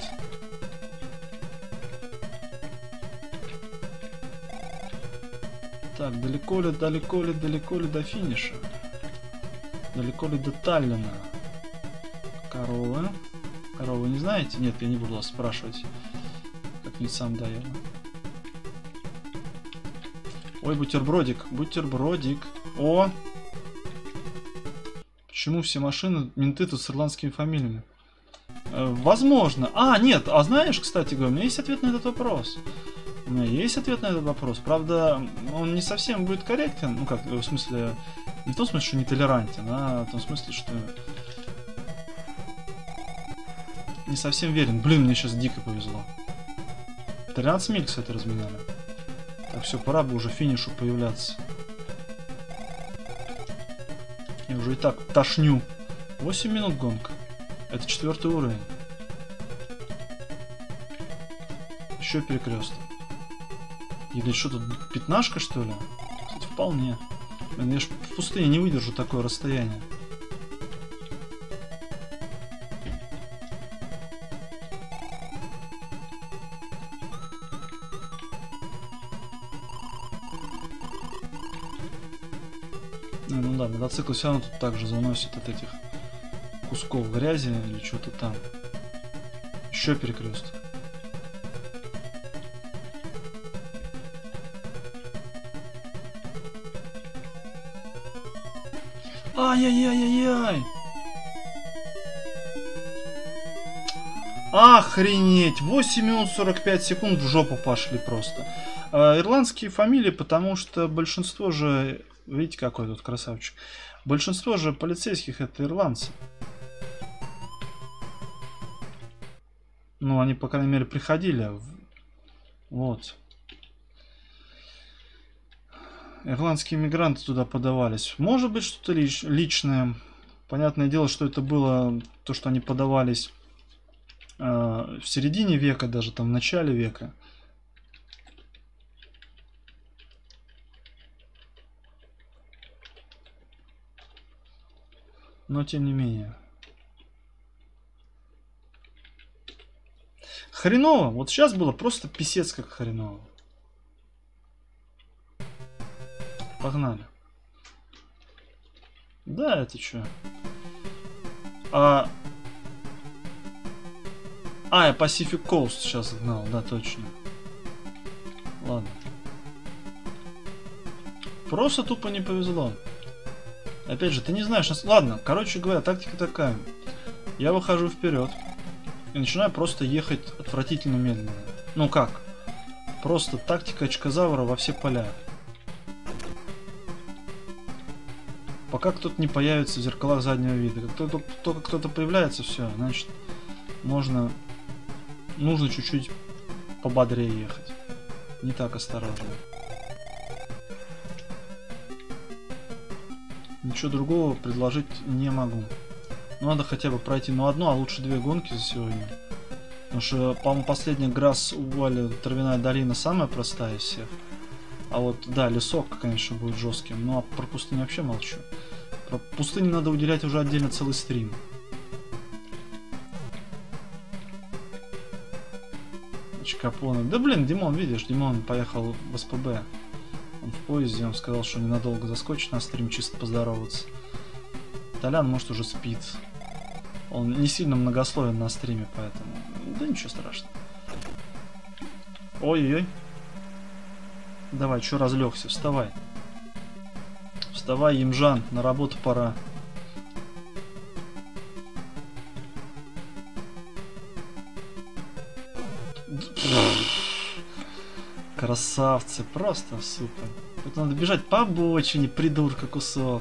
Так, далеко ли, далеко ли, далеко ли до финиша? Далеко ли до Таллина? Коровы. Коровы не знаете? Нет, я не буду вас спрашивать. Как-нибудь сам доеду. Ой, бутербродик, бутербродик. О! Почему все машины, менты тут с ирландскими фамилиями? Э, возможно. А, нет, а знаешь, кстати говоря, у меня есть ответ на этот вопрос. У меня есть ответ на этот вопрос. Правда, он не совсем будет корректен. Ну как, в смысле... Не в том смысле, что нетолерантен, а в том смысле, что... Не совсем верен. Блин, мне сейчас дико повезло. тринадцать миль, кстати, разменяли. Так, все, пора бы уже финишу появляться. Я уже и так тошню. восемь минут гонка. Это четвертый уровень. Еще перекресток. Или что тут, пятнашка, что ли? Кстати, вполне. Блин, я ж в пустыне не выдержу такое расстояние. Ну да, мотоцикл все равно тут также заносит от этих кусков грязи или что-то там. Еще перекресток. Ай-яй-яй-яй-яй! Охренеть! восемь минут сорок пять секунд в жопу пошли просто. Э, ирландские фамилии, потому что большинство же... Видите, какой тут красавчик. Большинство же полицейских это ирландцы. Ну, они, по крайней мере, приходили. Вот. Ирландские мигранты туда подавались. Может быть, что-то лич личное. Понятное дело, что это было то, что они подавались э, в середине века, даже там в начале века. Но тем не менее. Хреново. Вот сейчас было просто писец как хреново. Погнали. Да, это что? А... а, я Pacific Coast сейчас гнал, да, точно. Ладно. Просто тупо не повезло. Опять же, ты не знаешь... Ладно, короче говоря, тактика такая. Я выхожу вперед и начинаю просто ехать отвратительно медленно. Ну как? Просто тактика очкозавра во все поля. Пока кто-то не появится в зеркалах заднего вида. Как только, только кто-то появляется, все, значит, можно... Нужно чуть-чуть пободрее ехать. Не так осторожно. Ничего другого предложить не могу. Ну, надо хотя бы пройти, ну, одну, а лучше две гонки за сегодня. Потому что, по-моему, последний Грасс Уалли, Травяная долина, самая простая из всех. А вот, да, лесок, конечно, будет жестким. Ну, а про пустыню вообще молчу. Про пустыню надо уделять уже отдельно целый стрим. Чикапоне. Да, блин, Димон, видишь, Димон поехал в СПБ. Он в поезде, он сказал, что ненадолго заскочит на стрим, чисто поздороваться. Толян, может, уже спит. Он не сильно многословен на стриме, поэтому... Да ничего страшного. Ой-ой-ой. Давай, чё разлегся? Вставай. Вставай, Емжан, на работу пора. Красавцы, просто супер. Тут надо бежать по обочине, придурка кусок.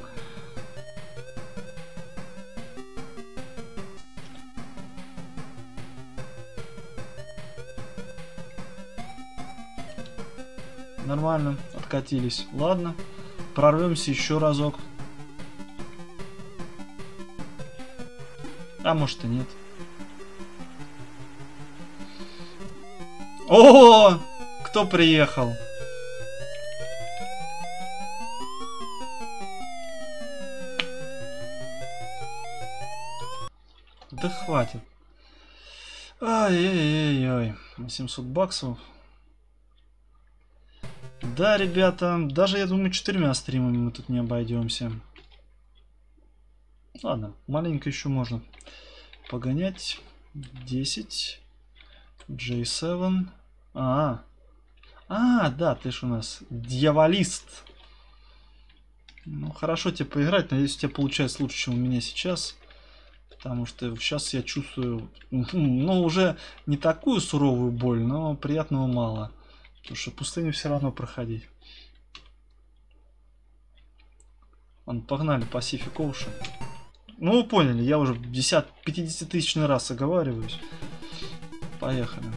нормально, откатились. Ладно, прорвемся еще разок. А может и нет. О, кто приехал? Да хватит. Ай-яй-яй-яй. семьсот баксов. Да, ребята, даже, я думаю, четырьмя стримами мы тут не обойдемся. Ладно, маленько еще можно погонять. десять. джей семь. А, а, да, ты ж у нас дьяволист. Ну, хорошо тебе поиграть. Надеюсь, у тебя получается лучше, чем у меня сейчас. Потому что сейчас я чувствую, ну, уже не такую суровую боль, но приятного мало. Потому что пустыню все равно проходить. Ладно, погнали, Pacific Ocean. Ну, вы поняли, я уже пятидесятитысячный раз оговариваюсь. Поехали.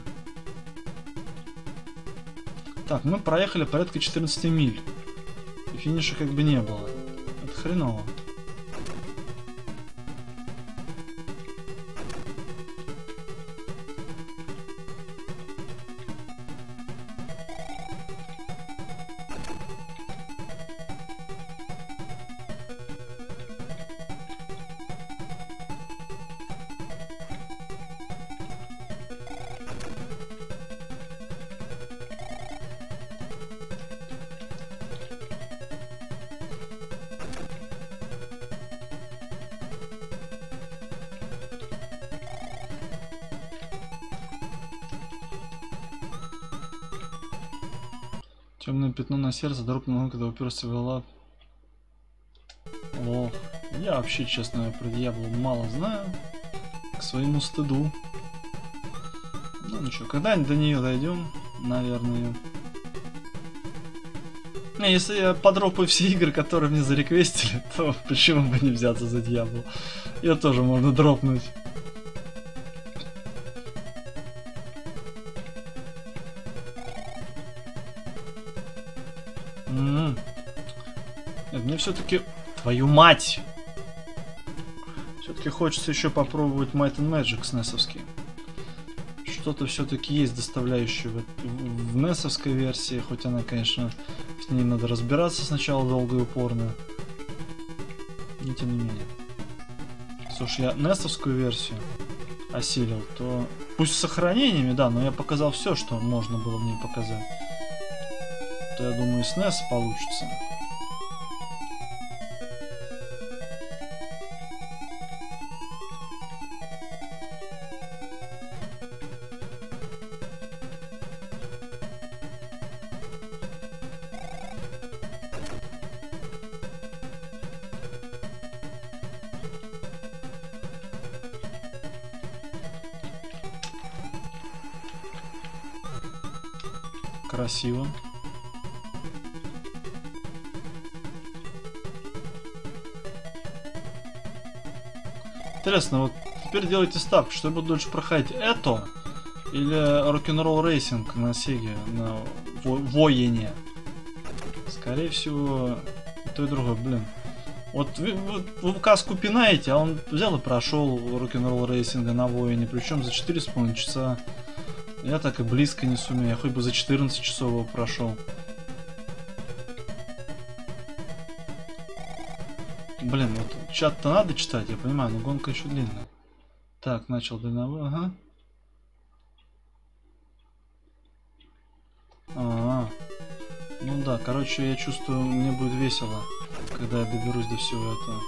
Так, мы проехали порядка четырнадцати миль. И финиша как бы не было. Это хреново. Темное пятно на сердце, дроп много, когда уперся в лад. Лох. Я вообще, честно, про Диабло мало знаю. К своему стыду. Ну ничего, когда-нибудь до нее дойдем, наверное. Не, если я подропаю все игры, которые мне зареквестили, то почему бы не взяться за Диабло? Ее тоже можно дропнуть. М-м-м. Нет, мне все-таки... Твою мать! Все-таки хочется еще попробовать Might and Magic с несовский. Что-то все-таки есть доставляющее в, в, в несовской версии, хоть она, конечно, с ней надо разбираться сначала долго и упорно. Но тем не менее. Слушай, я несовскую версию осилил, то пусть с сохранениями, да, но я показал все, что можно было в ней показать. То я думаю, с нес получится. Красиво. Интересно, вот теперь делайте ставку, что я буду дольше проходить, это или Rock'n'Roll Racing на Сеге, на во воине. Скорее всего, и то и другое, блин. Вот вы, вы, вы указку пинаете, а он взял и прошел Rock'n'Roll Racing на воине, причем за четыре с половиной часа. Я так и близко не сумею, я хоть бы за четырнадцать часов его прошел. Блин, вот чат-то надо читать, я понимаю, но гонка еще длинная. Так, начал дальновой, ага. А, -а, а. Ну да, короче, я чувствую, мне будет весело, когда я доберусь до всего этого.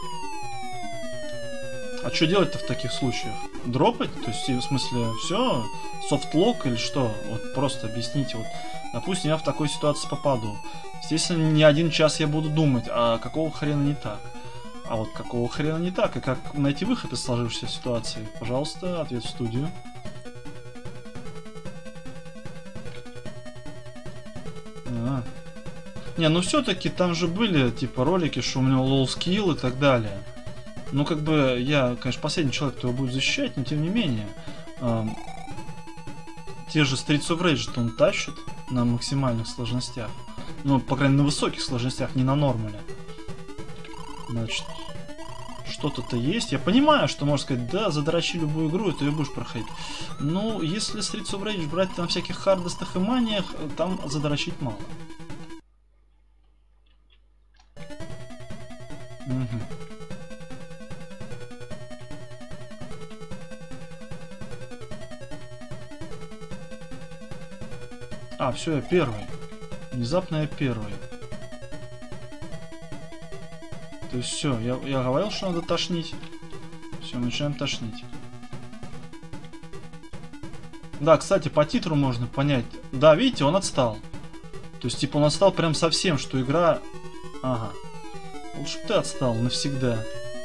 А что делать-то в таких случаях? Дропать? То есть, в смысле, все, софтлок или что? Вот просто объясните. Вот, допустим, я в такой ситуации попаду. Естественно, не один час я буду думать, а какого хрена не так? А вот какого хрена не так? И как найти выход из сложившейся ситуации? Пожалуйста, ответ в студию. А. Не, ну все-таки там же были, типа, ролики, что у него low skill и так далее. Ну, как бы, я, конечно, последний человек, кто его будет защищать, но тем не менее. Эм, те же Streets of Rage он тащит на максимальных сложностях. Ну, по крайней мере, на высоких сложностях, не на нормале. Значит, что-то-то есть. Я понимаю, что можно сказать, да, задрочи любую игру, и ты ее будешь проходить. Ну, если Streets of Rage брать на всяких хардостах и маниях, там задрочить мало. Угу. А, все, я первый. Внезапно я первый. То есть все, я, я говорил, что надо тошнить. Все, начинаем тошнить. Да, кстати, по титру можно понять. Да, видите, он отстал. То есть, типа, он отстал прям совсем, что игра... Ага. Лучше бы ты отстал навсегда.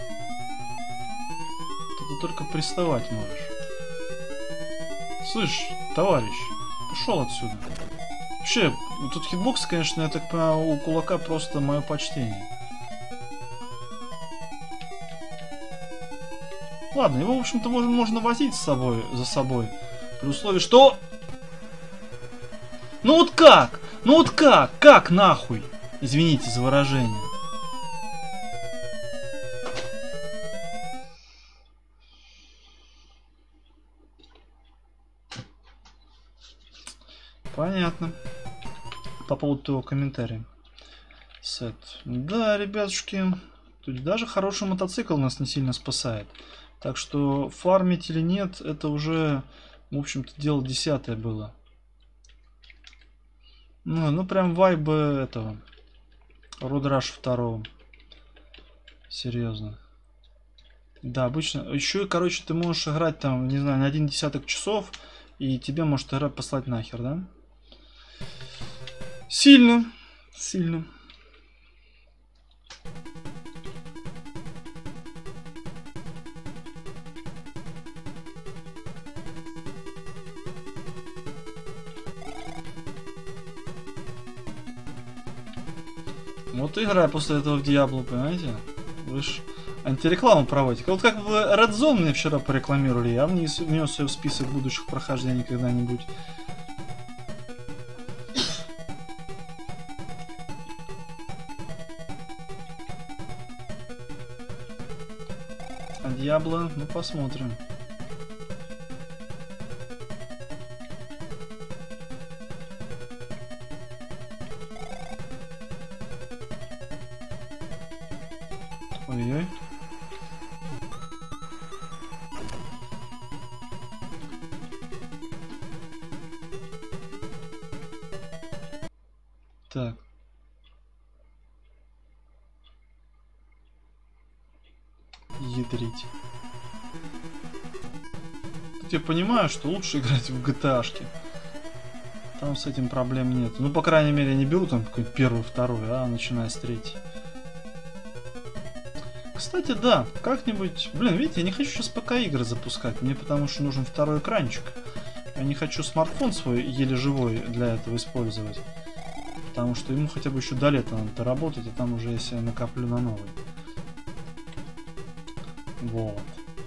Ты только приставать можешь. Слышь, товарищ, пошел отсюда. Вообще, тут хитбокс, конечно, я так понимаю, у кулака просто мое почтение. Ладно, его, в общем-то, можно, можно возить с собой, за собой. При условии, что... Ну вот как? Ну вот как? Как нахуй? Извините за выражение. Понятно. По поводу твоего комментария. Сет. Да, ребятушки, тут даже хороший мотоцикл нас не сильно спасает. Так что фармить или нет, это уже, в общем-то, дело десятое было. Ну, ну прям вайбы этого. Road Rush два. Серьезно. Да, обычно. Еще, короче, ты можешь играть там, не знаю, на один десяток часов, и тебе может игра послать нахер, да? Сильно. Сильно. Вот играй после этого в Диабло, понимаете? Вы ж антирекламу проводите. Вот как вы Red Zone мне вчера порекламировали, я внес, внес ее в список будущих прохождений когда-нибудь. А Диабло, ну посмотрим. Ой-ой. Так. Ядрить. Тут я понимаю, что лучше играть в джи ти эй-шки. Там с этим проблем нет. Ну, по крайней мере, я не беру там какой-то первый, второй, а начиная с третьей. Кстати, да, как-нибудь... Блин, видите, я не хочу сейчас ПК игры запускать, мне потому что нужен второй экранчик. Я не хочу смартфон свой еле живой для этого использовать. Потому что ему хотя бы еще до лета надо доработать, а там уже я себя накоплю на новый. Вот.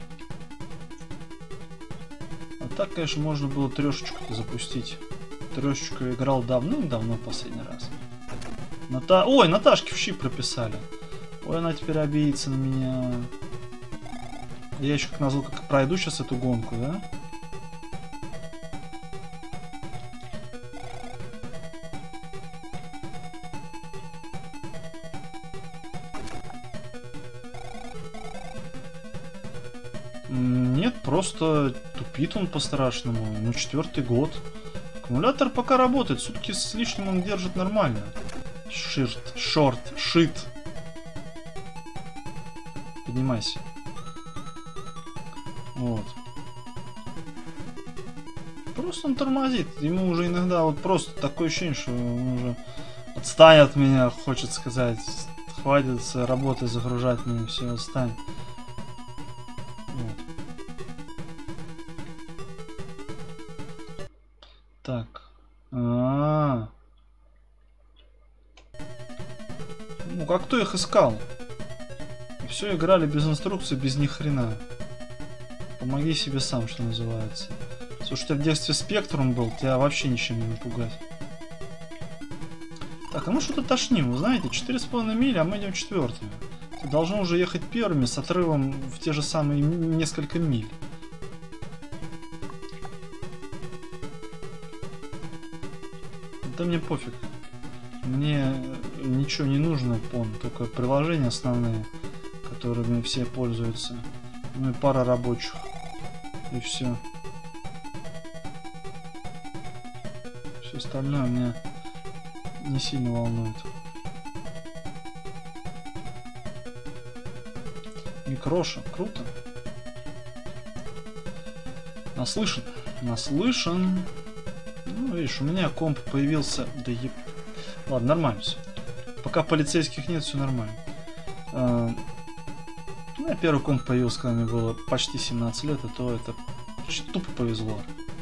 А так, конечно, можно было трешечку-то запустить. Трешечку я играл давным-давно последний раз. Ната... Ой, Наташки в щи прописали. Ой, она теперь обидится на меня. Я еще как назло как пройду сейчас эту гонку, да? Нет, просто тупит он по-страшному. Ну, четвертый год. Аккумулятор пока работает, сутки с лишним он держит нормально. Ширт, шорт, шит. Поднимайся. Вот. Просто он тормозит. Ему уже иногда вот просто такое ощущение, что он уже отстань от меня, хочет сказать. Хватит с работы загружать меня, все, отстань. Вот. Так. А-а-а. Ну, как кто их искал? Все играли без инструкции, без ни хрена. Помоги себе сам, что называется. Слушай, у тебя в детстве Спектрум был, тебя вообще ничем не напугать. Так, а мы что-то тошним, вы знаете, четыре с половиной мили, а мы идем четвертыми. Должны уже ехать первыми с отрывом в те же самые несколько миль. Да мне пофиг. Мне ничего не нужно, пон, только приложения основные, которыми все пользуются. Ну и пара рабочих. И все. Все остальное меня не сильно волнует. Микроша, круто. Наслышан. Наслышан. Ну, видишь, у меня комп появился. Да еб... Ладно, нормально все. Пока полицейских нет, все нормально. А... У меня первый комп появился, когда мне было почти семнадцать лет, а то это тупо повезло.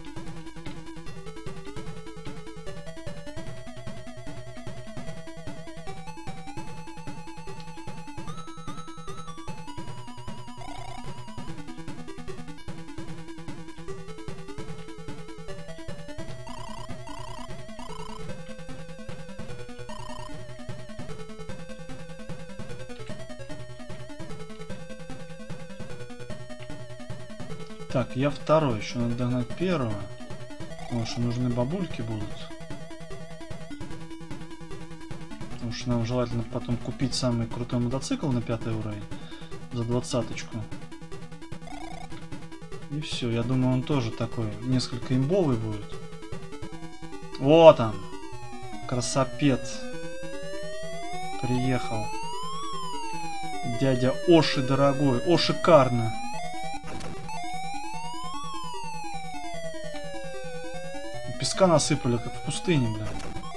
Так, я второй, еще надо догнать первого. Потому что нужны бабульки будут. Потому что нам желательно потом купить самый крутой мотоцикл на пятый уровень. За двадцаточку. И все, я думаю, он тоже такой, несколько имбовый будет. Вот он! Красопец! Приехал. Дядя Оши дорогой, о шикарно! Песка насыпали, как в пустыне, бля.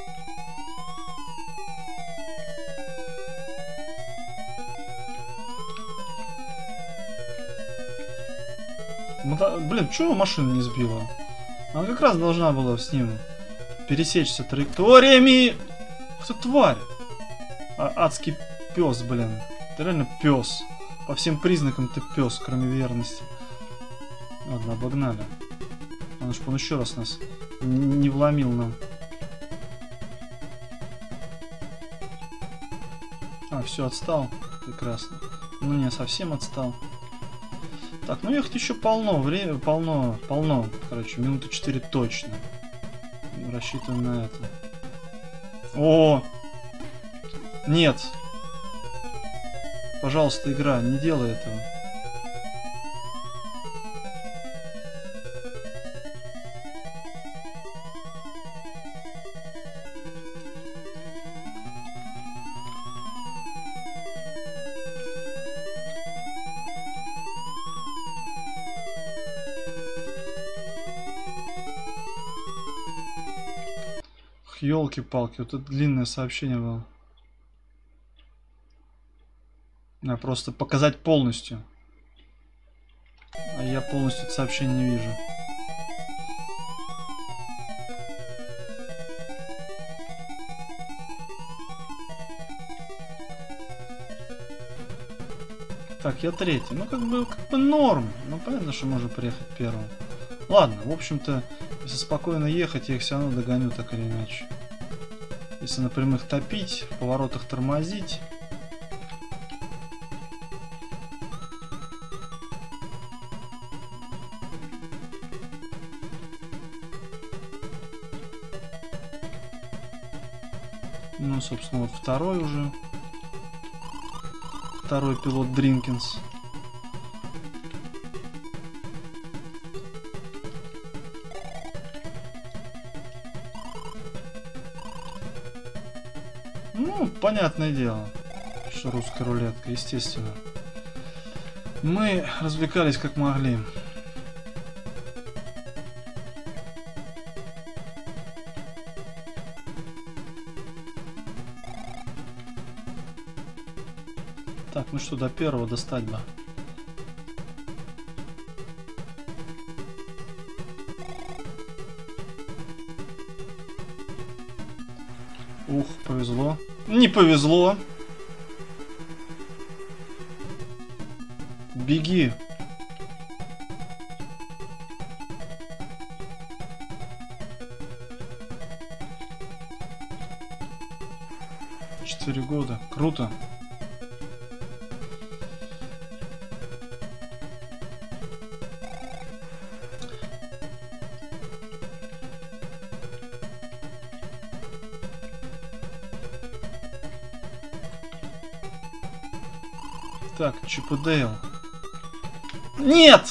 Мото... Блин, чего машина не сбила? Она как раз должна была с ним пересечься траекториями. Ух ты, тварь! А, адский пес, блин. Ты реально пес. По всем признакам ты пес, кроме верности. Ладно, обогнали. Надо, чтобы он еще раз нас не вломил нам. А, все, отстал. Прекрасно. Ну, не совсем отстал. Так, ну ехать еще полно. Время полно. Полно. Короче, минуты четыре точно. Рассчитываем на это. О! Нет. Пожалуйста, игра, не делай этого. Ёлки-палки, вот это длинное сообщение было. Надо просто показать полностью. А я полностью это сообщение не вижу. Так, я третий. Ну, как бы, как бы норм. Ну, понятно, что можно приехать первым. Ладно, в общем-то, если спокойно ехать, я их все равно догоню, так или иначе. Если на прямых топить, в поворотах тормозить. Ну, собственно, вот второй уже. Второй пилот Дринкинс. Ну, понятное дело, что русская рулетка, естественно. Мы развлекались как могли. Так, ну что, до первого достать бы. Ух, повезло. Не повезло. Беги. Четыре года. Круто. Так, Чип и Дейл. Нет!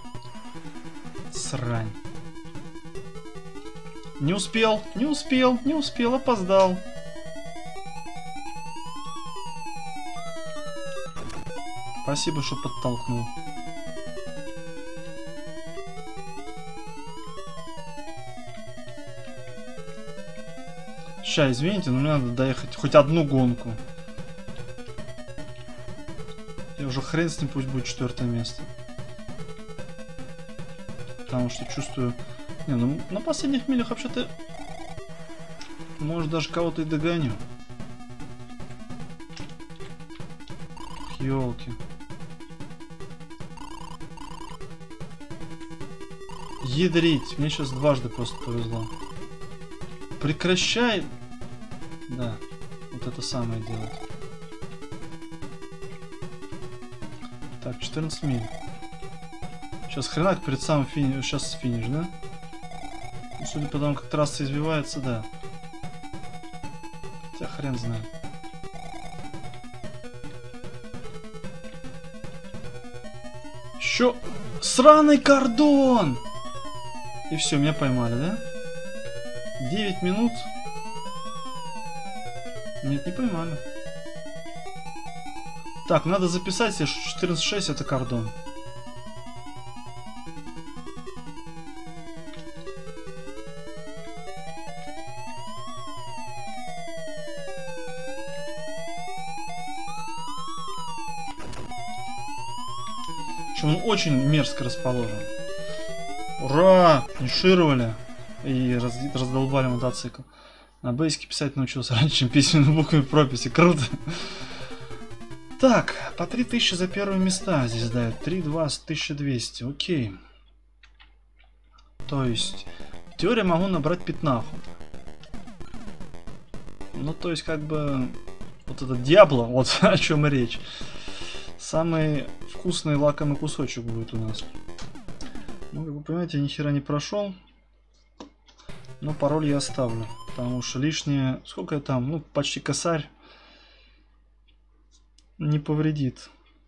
Срань. Не успел, не успел, не успел, опоздал. Спасибо, что подтолкнул. Ща, извините, но мне надо доехать хоть одну гонку. Я уже хрен с ним, пусть будет четвертое место. Потому что чувствую... Не, ну на последних милях вообще-то... Может, даже кого-то и догоню. Ёлки. Ядрить. Мне сейчас дважды просто повезло. Прекращай. Да. Вот это самое делать. Так, четырнадцать миль. Сейчас хренак перед самым финишем. Сейчас финиш, да? Ну, судя по тому, как трасса извивается, да. Хотя хрен знает. Еще сраный кордон! И все, меня поймали, да? девять минут. Нет, не поймали. Так, надо записать себе, что четырнадцать шесть это кордон. Он очень мерзко расположен. Ура! Финишировали и раз, раздолбали мотоцикл. На бейсике писать научился раньше, чем письменные буквы прописи. Круто! Так, по три тысячи за первые места здесь дают. три, два, тысяча двести. Окей. То есть, в теории могу набрать пятнаху. Ну, то есть, как бы, вот этот Диабло, вот о чем и речь. Самый вкусный лакомый кусочек будет у нас. Ну, как вы понимаете, я ни хера не прошел. Но пароль я оставлю. Потому что лишнее... Сколько я там? Ну, почти косарь. Не повредит.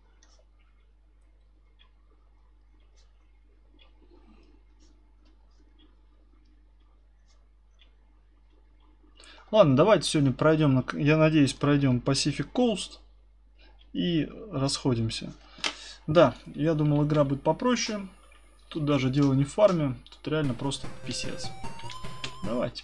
Ладно, давайте сегодня пройдем, я надеюсь, пройдем Pacific Coast и расходимся. Да, я думал, игра будет попроще. Тут даже дело не в фарме, тут реально просто писец. Давайте.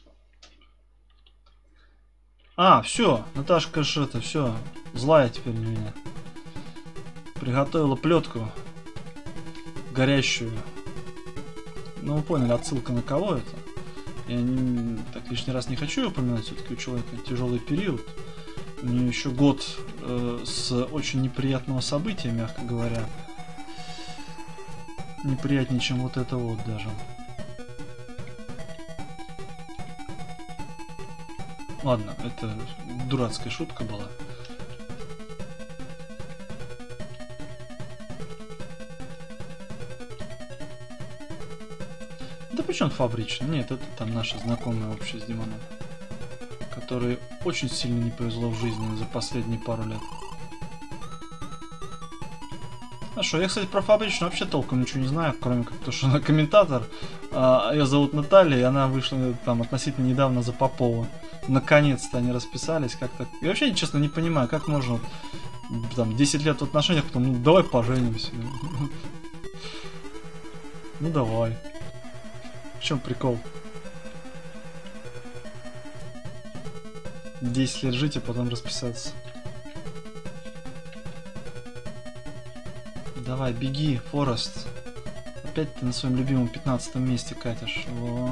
А, все, Наташка ж это, все, злая теперь на меня. Приготовила плетку горящую. Ну, вы поняли, отсылка на кого это. Я не, так лишний раз не хочу ее упоминать, все-таки у человека тяжелый период. У нее еще год э, с очень неприятного события, мягко говоря. Неприятнее, чем вот это вот даже. Ладно, это дурацкая шутка была. Да причем фабричный? Нет, это там наши знакомые общие с Димоном, которые очень сильно не повезло в жизни за последние пару лет. Хорошо, я, кстати, про фабричную вообще толком ничего не знаю, кроме как то, что она комментатор. А, ее зовут Наталья, и она вышла там относительно недавно за Попова. Наконец-то они расписались как-то. Я вообще, честно, не понимаю, как можно там десять лет в отношениях, потом, ну, давай поженимся. Ну, давай. В чем прикол? десять лет жить, а потом расписаться. Давай, беги, Форест. Опять ты на своем любимом пятнадцатом месте катишь. Во.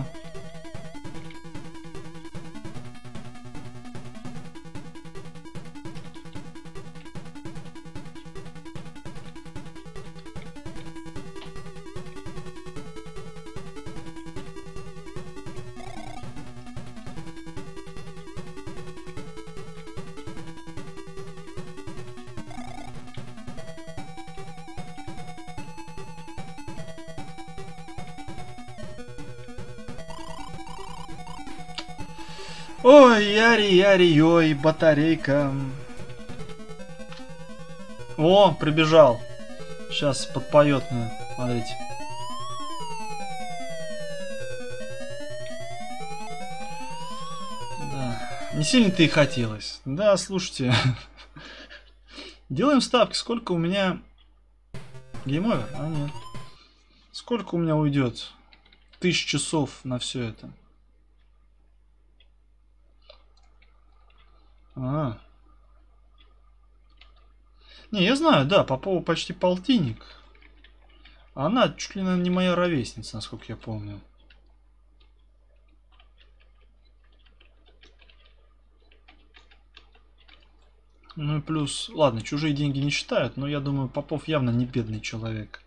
Ой, яри, яри, ой, батарейка. О, прибежал. Сейчас подпоет мне. Смотрите. Да. Не сильно-то и хотелось. Да, слушайте. Делаем ставки. Сколько у меня... Гейм-овер? А, нет. Сколько у меня уйдет? Тысяч часов на все это. А. Не, я знаю, да, Попова почти полтинник. Она чуть ли, наверное, не моя ровесница, насколько я помню. Ну и плюс, ладно, чужие деньги не считают, но я думаю, Попов явно не бедный человек.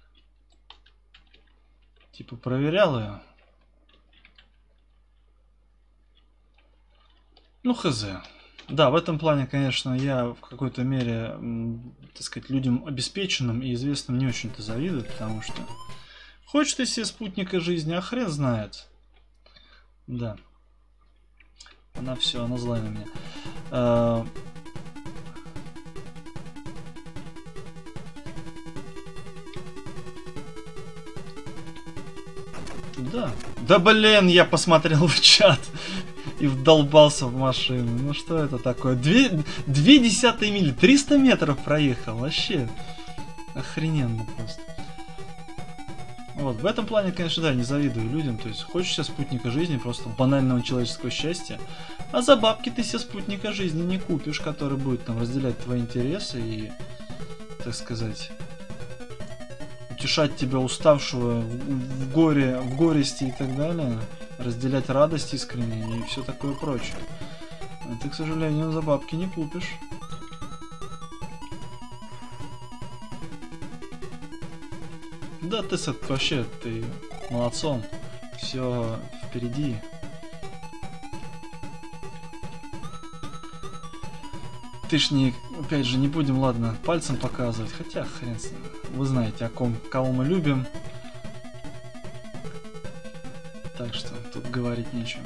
Типа проверял ее. Ну, хз. Да, в этом плане, конечно, я в какой-то мере, так сказать, людям обеспеченным и известным не очень-то завидую, потому что хочет ты себе спутника жизни, а хрен знает. Да. Она все, она злая на меня. А... Да. Да блин, я посмотрел в чат. И вдолбался в машину. Ну что это такое? Две, две десятые мили. триста метров проехал. Вообще. Охрененно просто. Вот. В этом плане, конечно, да, не завидую людям. То есть, хочешь себе спутника жизни, просто банального человеческого счастья. А за бабки ты себе спутника жизни не купишь, который будет там разделять твои интересы и, так сказать, утешать тебя уставшего в, в горе, в горести и так далее. Разделять радость искренне и все такое прочее. А ты, к сожалению, за бабки не купишь. Да ты вообще, ты молодцом. Все впереди. Ты ж не, опять же, не будем, ладно, пальцем показывать. Хотя, хрен с ним. Вы знаете, о ком, кого мы любим. Так что тут говорить нечего.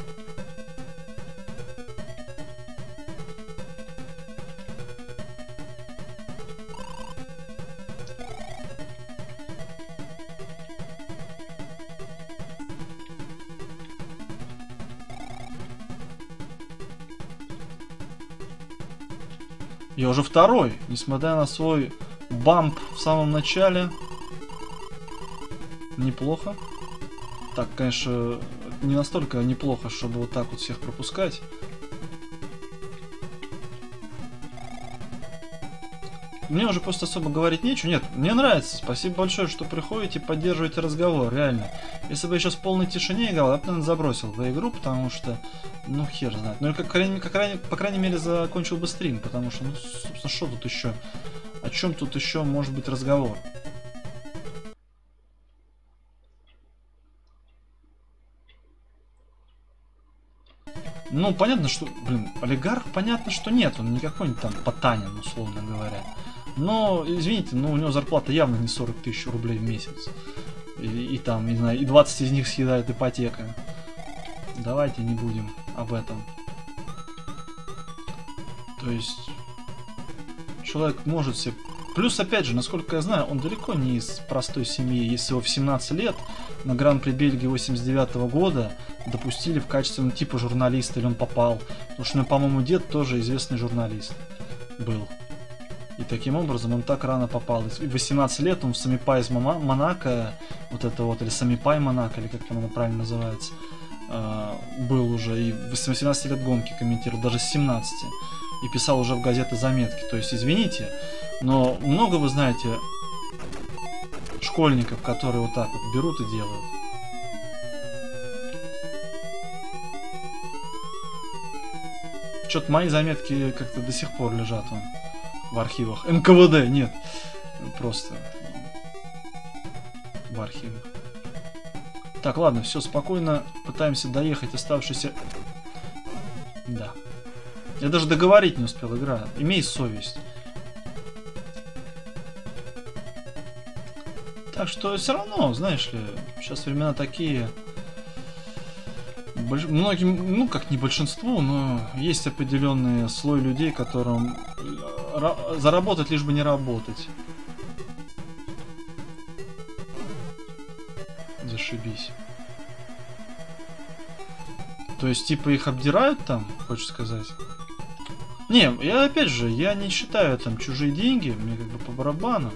Я уже второй, несмотря на свой бамп в самом начале. Неплохо. Так, конечно, не настолько неплохо, чтобы вот так вот всех пропускать. Мне уже просто особо говорить нечего. Нет, мне нравится. Спасибо большое, что приходите, поддерживаете разговор, реально. Если бы я сейчас в полной тишине играл, я бы, наверное, забросил бы игру, потому что, ну, хер знает. Ну, как, как, как, по крайней мере, закончил бы стрим, потому что, ну, собственно, что тут еще? О чем тут еще может быть разговор? Ну, понятно, что, блин, олигарх, понятно, что нет, он не какой-нибудь там Потанин, условно говоря. Но, извините, но у него зарплата явно не сорок тысяч рублей в месяц. И, и там, не знаю, и двадцать из них съедает ипотека. Давайте не будем об этом. То есть, человек может себе... Плюс, опять же, насколько я знаю, он далеко не из простой семьи. Если его в семнадцать лет на Гран-при Бельгии восемьдесят девятого года допустили в качестве, ну, типа журналиста, или он попал. Потому что, ну, по-моему, дед тоже известный журналист был. И таким образом он так рано попал. И в восемнадцать лет он в Самипай из Монако, вот это вот, или Самипай Монако, или как там оно правильно называется, был уже. И в восемнадцать лет гонки комментировал, даже с семнадцати. И писал уже в газеты заметки. То есть, извините, но много, вы знаете, школьников, которые вот так вот берут и делают. Что-то мои заметки как-то до сих пор лежат вон, в архивах. эн ка вэ дэ, нет. Просто в архивах. Так, ладно, все, спокойно пытаемся доехать оставшиеся... Да. Я даже договорить не успел, игра. Имей совесть. Так что все равно, знаешь ли, сейчас времена такие... больш... многим, ну как не большинству, но есть определенный слой людей, которым заработать лишь бы не работать. Зашибись. То есть, типа, их обдирают там, хочешь сказать? Не, я опять же, я не считаю там чужие деньги, мне как бы по барабану.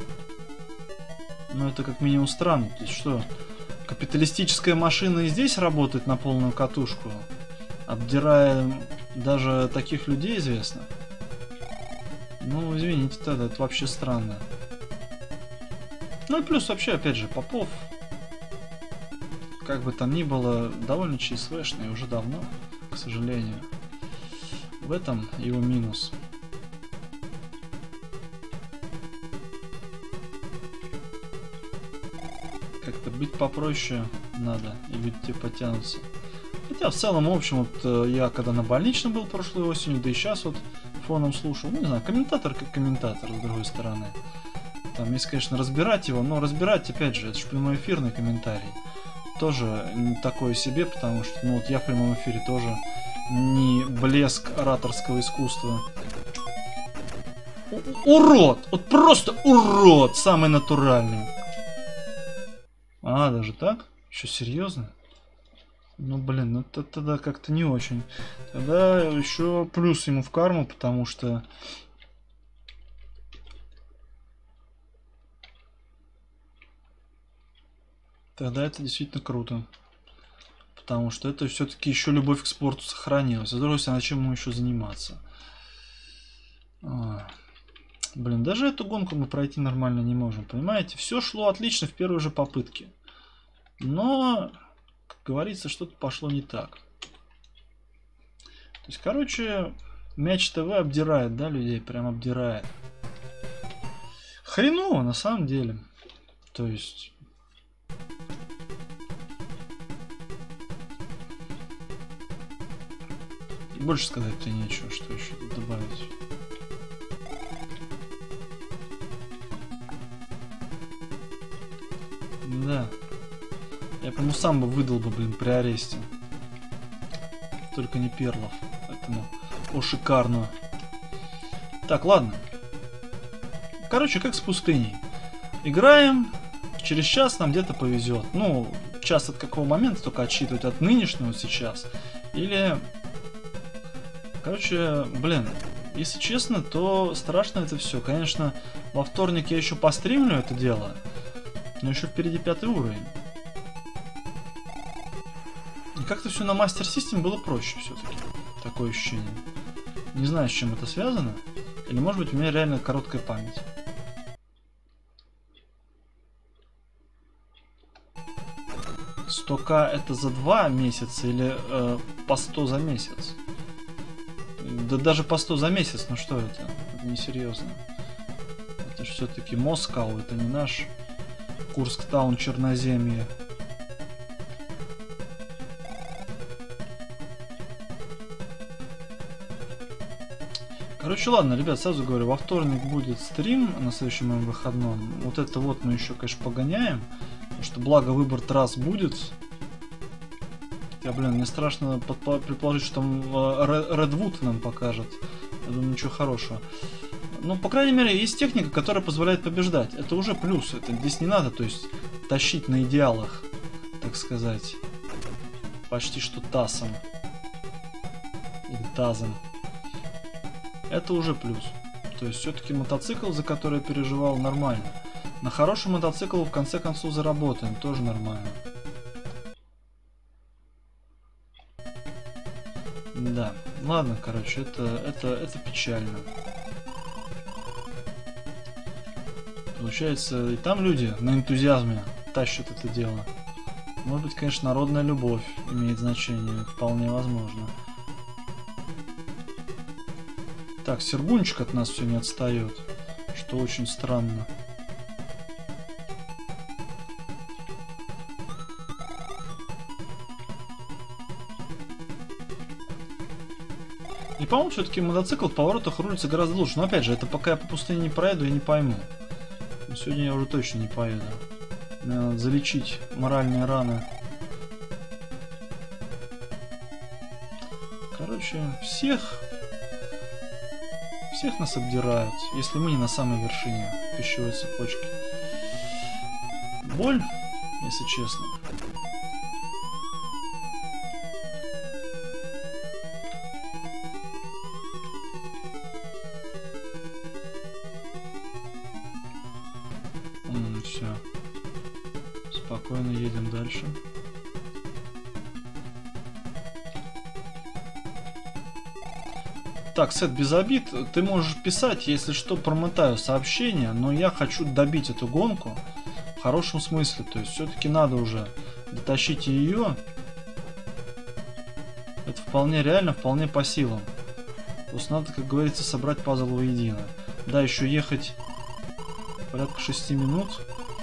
Но это как минимум странно. То есть что, капиталистическая машина и здесь работает на полную катушку, обдирая даже таких людей известно? Ну, извините, тогда это вообще странно. Ну и плюс вообще, опять же, Попов, как бы там ни было, довольно ЧСВшный уже давно, к сожалению. В этом его минус. Как-то быть попроще надо, и люди тебе потянутся. Хотя в целом, в общем, вот я когда на больничном был прошлой осенью, да и сейчас вот фоном слушал, ну не знаю, комментатор как комментатор, с другой стороны. Там, если, конечно, разбирать его, но разбирать, опять же, это же прямоэфирный комментарий. Тоже не такое себе, потому что, ну вот я в прямом эфире тоже не блеск ораторского искусства. У урод! Вот просто урод! Самый натуральный. А, даже так? Еще серьезно? Ну, блин, ну это тогда как-то не очень. Тогда еще плюс ему в карму, потому что... Тогда это действительно круто. Потому что это все-таки еще любовь к спорту сохранилась. А с другой стороны, чем ему еще заниматься? А, блин, даже эту гонку мы пройти нормально не можем. Понимаете? Все шло отлично в первой же попытке. Но, как говорится, что-то пошло не так. То есть, короче, Мяч ТВ обдирает, да, людей? Прям обдирает. Хреново, на самом деле. То есть... Больше сказать-то нечего, что еще тут добавить. Да. Я, по-моему, сам бы выдал бы, блин, при аресте. Только не Перлов. Поэтому... О, шикарно. Так, ладно. Короче, как с пустыней. Играем. Через час нам где-то повезет. Ну, час от какого момента только отсчитывать? От нынешнего сейчас? Или... Короче, блин, если честно, то страшно это все. Конечно, во вторник я еще постримлю это дело, но еще впереди пятый уровень. И как-то все на Master System было проще все-таки. Такое ощущение. Не знаю, с чем это связано. Или может быть у меня реально короткая память. сто тысяч это за два месяца или э, по сто за месяц? Да даже по сто за месяц, ну что это? Это несерьезно. Это же все-таки Москва, это не наш Курск-таун Черноземье. Короче, ладно, ребят, сразу говорю, во вторник будет стрим на следующем моем выходном. Вот это вот мы еще, конечно, погоняем. Потому что, благо, выбор трасс будет. Я, блин, мне страшно предположить, что там Redwood нам покажет. Я думаю, ничего хорошего. Ну, по крайней мере, есть техника, которая позволяет побеждать. Это уже плюс. Это здесь не надо, то есть, тащить на идеалах, так сказать. Почти что тасом. Или тазом. Это уже плюс. То есть, все-таки мотоцикл, за который я переживал, нормально. На хороший мотоцикл в конце концов заработаем. Тоже нормально. Да, ладно, короче, это, это, это печально. Получается, и там люди на энтузиазме тащат это дело. Может быть, конечно, народная любовь имеет значение, вполне возможно. Так, Сергунчик от нас все не отстает, что очень странно. И, по-моему, все-таки мотоцикл в поворотах рулится гораздо лучше. Но, опять же, это пока я по пустыне не проеду, я не пойму. Но сегодня я уже точно не поеду. Мне надо залечить моральные раны. Короче, всех... Всех нас обдирают, если мы не на самой вершине пищевой цепочки. Боль, если честно. Все. Спокойно едем дальше. Так, Сет, без обид, ты можешь писать, если что, промотаю сообщение, но я хочу добить эту гонку в хорошем смысле, то есть все-таки надо уже дотащить ее. Это вполне реально, вполне по силам. Просто надо, как говорится, собрать пазл воедино. Да, еще ехать порядка шести минут.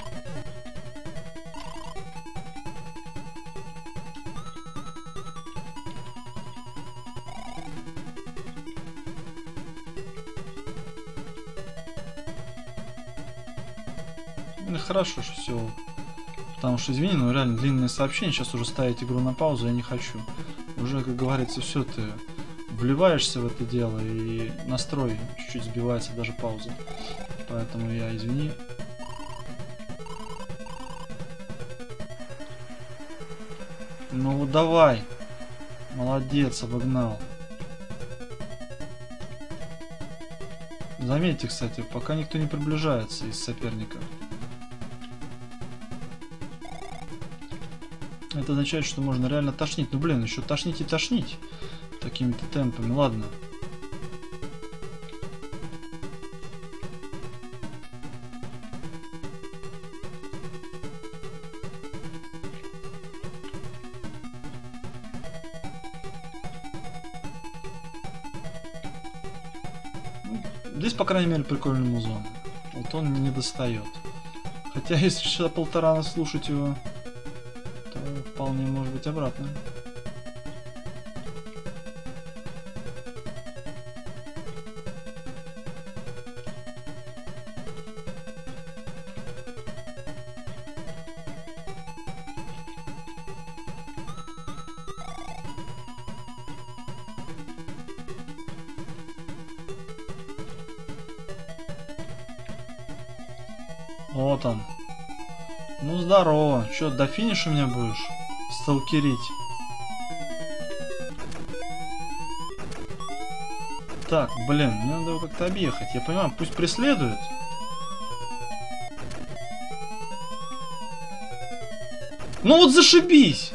Хорошо, что все. Потому что, извини, но реально длинное сообщение. Сейчас уже ставить игру на паузу я не хочу. Уже, как говорится, все, ты вливаешься в это дело, и настрой чуть-чуть сбивается, даже пауза. Поэтому я, извини. Ну давай. Молодец, обогнал. Заметьте, кстати, пока никто не приближается из соперников. Это означает, что можно реально тошнить. Ну блин, еще тошнить и тошнить такими-то темпами. Ладно. Здесь, по крайней мере, прикольный музон. Вот он не достает. Хотя, если часа полтора слушать его, то вполне может быть обратно. Вот он. Ну здорово. Чё, до финиша меня будешь сталкерить? Так, блин, мне надо его как-то объехать. Я понимаю, пусть преследует. Ну вот зашибись!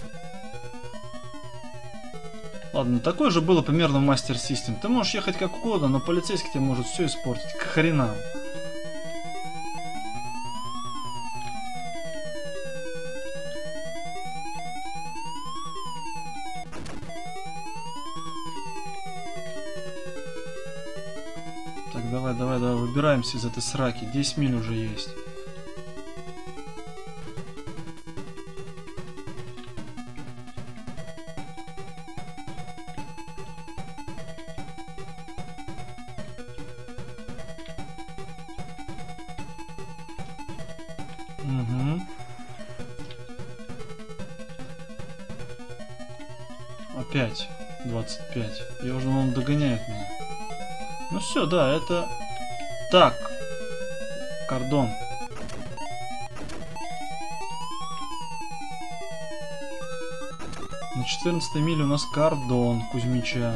Ладно, такое же было примерно в Master System. Ты можешь ехать как угодно, но полицейский тебе может все испортить. К хренам. Так, давай, давай, давай, выбираемся из этой сраки. десять миль уже есть. Угу. Опять двадцать пять. Я уже, он догоняет меня. Ну все, да, это... Так. Кордон. На четырнадцатой миле у нас кордон Кузьмича.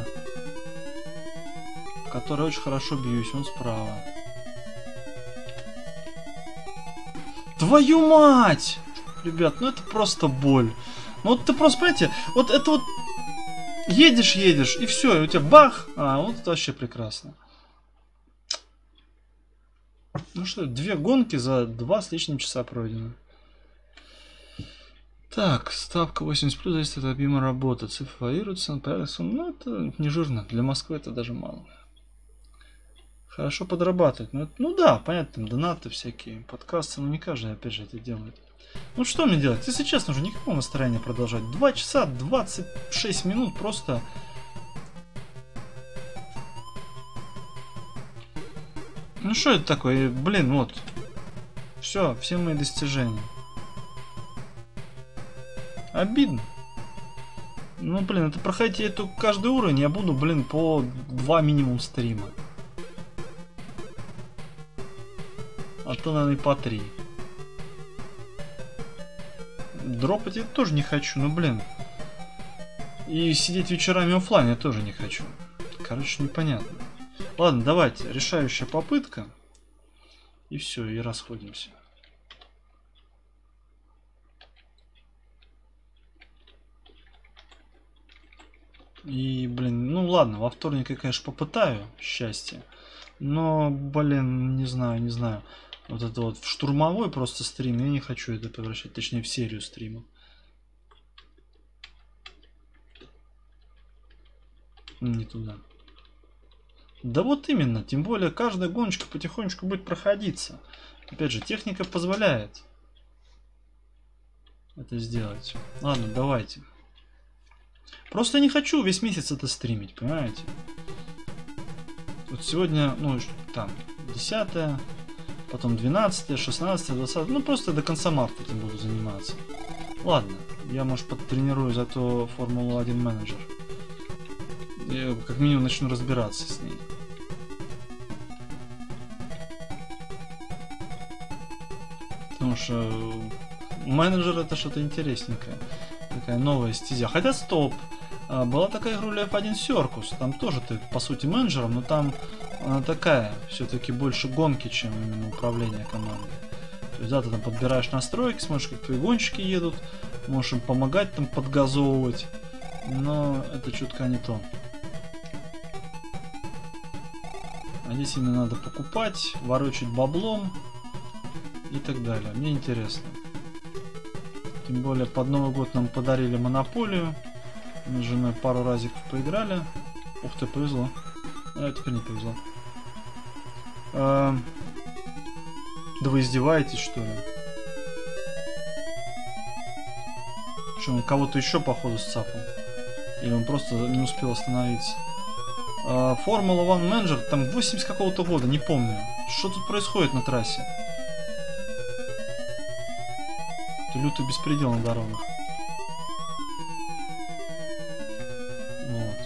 Который очень хорошо бьюсь, он справа. Твою мать! Ребят, ну это просто боль. Ну вот ты просто, понимаете, вот это вот... Едешь, едешь, и все, и у тебя бах! А, вот это вообще прекрасно. Ну что, две гонки за два с лишним часа пройдено. Так, ставка восемьдесят плюс зависит от объема работы. Цифры варьируются, ну это не жирно. Для Москвы это даже мало. Хорошо подрабатывать. Ну, ну да, понятно, там донаты всякие, подкасты, но не каждый опять же это делает. Ну что мне делать? Если честно, уже никакого настроения продолжать. два часа двадцать шесть минут просто... Ну что это такое? Блин, вот. Все, все мои достижения. Обидно. Ну, блин, это проходите эту каждый уровень, я буду, блин, по два минимум стрима. А то, наверное, и по три. Дропать я тоже не хочу, ну, блин. И сидеть вечерами оффлайн я тоже не хочу. Короче, непонятно. Ладно, давайте, решающая попытка. И все, и расходимся. И, блин, ну ладно, во вторник я, конечно, попытаю счастье. Но, блин, не знаю, не знаю. Вот это вот в штурмовой просто стрим, я не хочу это превращать, точнее в серию стримов. Не туда. Да вот именно, тем более каждая гоночка потихонечку будет проходиться. Опять же, техника позволяет это сделать. Ладно, давайте. Просто не хочу весь месяц это стримить, понимаете? Вот сегодня, ну, там, десятое, потом двенадцатое, шестнадцатое, двадцатое. Ну, просто до конца марта этим буду заниматься. Ладно, я, может, подтренирую зато Формулу один менеджер. Я как минимум начну разбираться с ней. Потому что менеджер это что-то интересненькое. Такая новая стезя. Хотя стоп. Была такая игра эф один Circus. Там тоже ты по сути менеджером, но там она такая все-таки больше гонки, чем именно управление командой. То есть да, ты там подбираешь настройки, смотришь, как твои гонщики едут, можешь им помогать там подгазовывать. Но это чутка не то. А здесь именно надо покупать, ворочать баблом и так далее. Мне интересно. Тем более под Новый год нам подарили монополию. Мы с женой пару разиков поиграли. Ух ты, повезло. А теперь не повезло. А... Да вы издеваетесь, что ли? Что, он кого-то еще походу сцапал? Или он просто не успел остановиться? Формула один менеджер, там восемьдесят какого-то года, не помню. Что тут происходит на трассе? Это лютый беспредел на дорогах. Вот.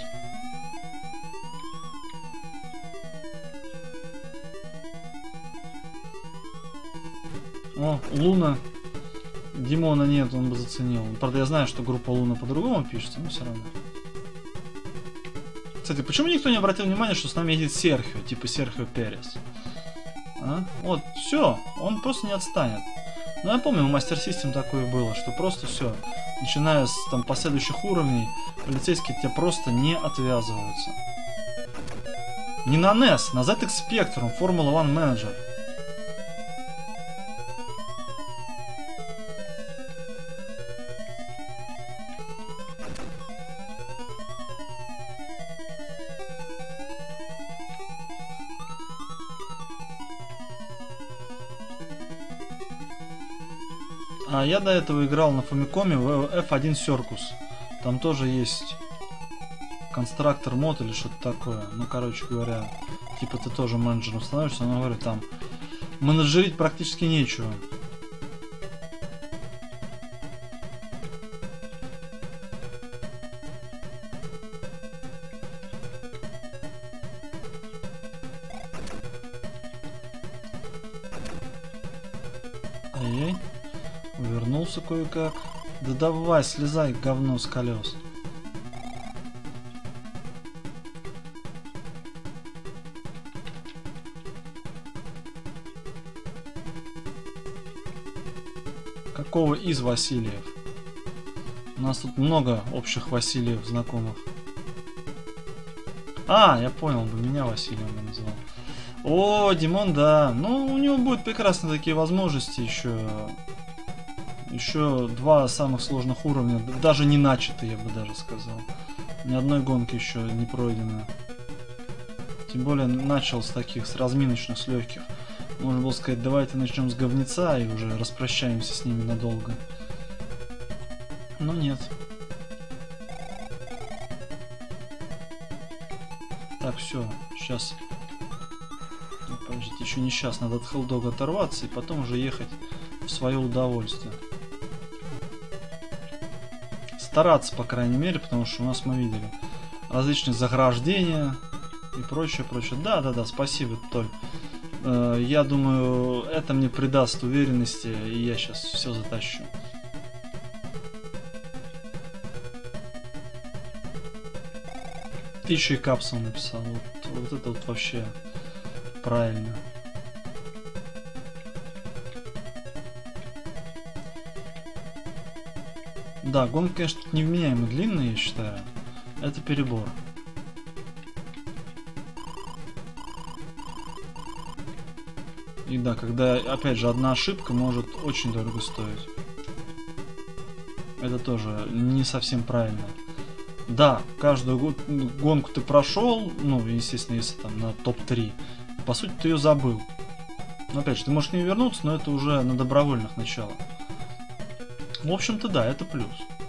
О, Луна. Димона нет, он бы заценил. Правда, я знаю, что группа Луна по-другому пишется, но все равно. Кстати, почему никто не обратил внимания, что с нами едет Серхио, типа Серхио Перес? А? Вот, все, он просто не отстанет. Ну, я помню, у Master System такое было, что просто все, начиная с там последующих уровней, полицейские тебя просто не отвязываются. Не на нес, на зет икс Spectrum, Формула один менеджер. А я до этого играл на Фамикоме в эф один Circus. Там тоже есть конструктор мод или что-то такое. Ну, короче говоря, типа ты тоже менеджером становишься, но говорю, там менеджерить практически нечего. Ай-яй. Вернулся кое-как. Да давай, слезай, говно с колес. Какого из Васильев? У нас тут много общих Васильев знакомых. А, я понял, бы меня Василием бы назвал. О, Димон, да. Ну, у него будут прекрасно такие возможности еще. Еще два самых сложных уровня, даже не начатые, я бы даже сказал. Ни одной гонки еще не пройдено. Тем более начал с таких, с разминочных, с легких. Можно было сказать, давайте начнем с говнеца и уже распрощаемся с ними надолго. Но нет. Так, все, сейчас. Ну, подождите, еще не сейчас, надо от Хелдога оторваться и потом уже ехать в свое удовольствие. стараться, по крайней мере, потому что у нас мы видели различные заграждения и прочее, прочее. Да, да, да, спасибо, Толь. Э, я думаю, это мне придаст уверенности, и я сейчас все затащу. Ты еще и капсул написал. Вот, вот это вот вообще правильно. Да, гонка, конечно, тут невменяемо длинная, я считаю. Это перебор. И да, когда, опять же, одна ошибка может очень дорого стоить. Это тоже не совсем правильно. Да, каждую гонку ты прошел, ну, естественно, если там на топ три. По сути, ты ее забыл. Но опять же, ты можешь не вернуться, но это уже на добровольных началах. В общем-то, да, это плюс.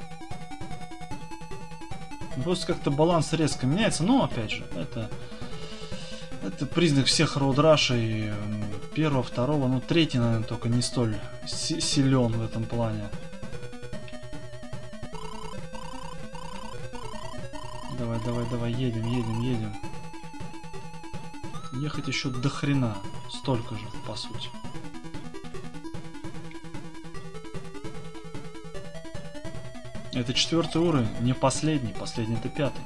Просто как-то баланс резко меняется, но, опять же, это, это признак всех роудрашей первого, второго, ну, третий, наверное, только не столь силен в этом плане. Давай, давай, давай, едем, едем, едем. Ехать еще до хрена, столько же, по сути. Это четвертый уровень, не последний, последний это пятый.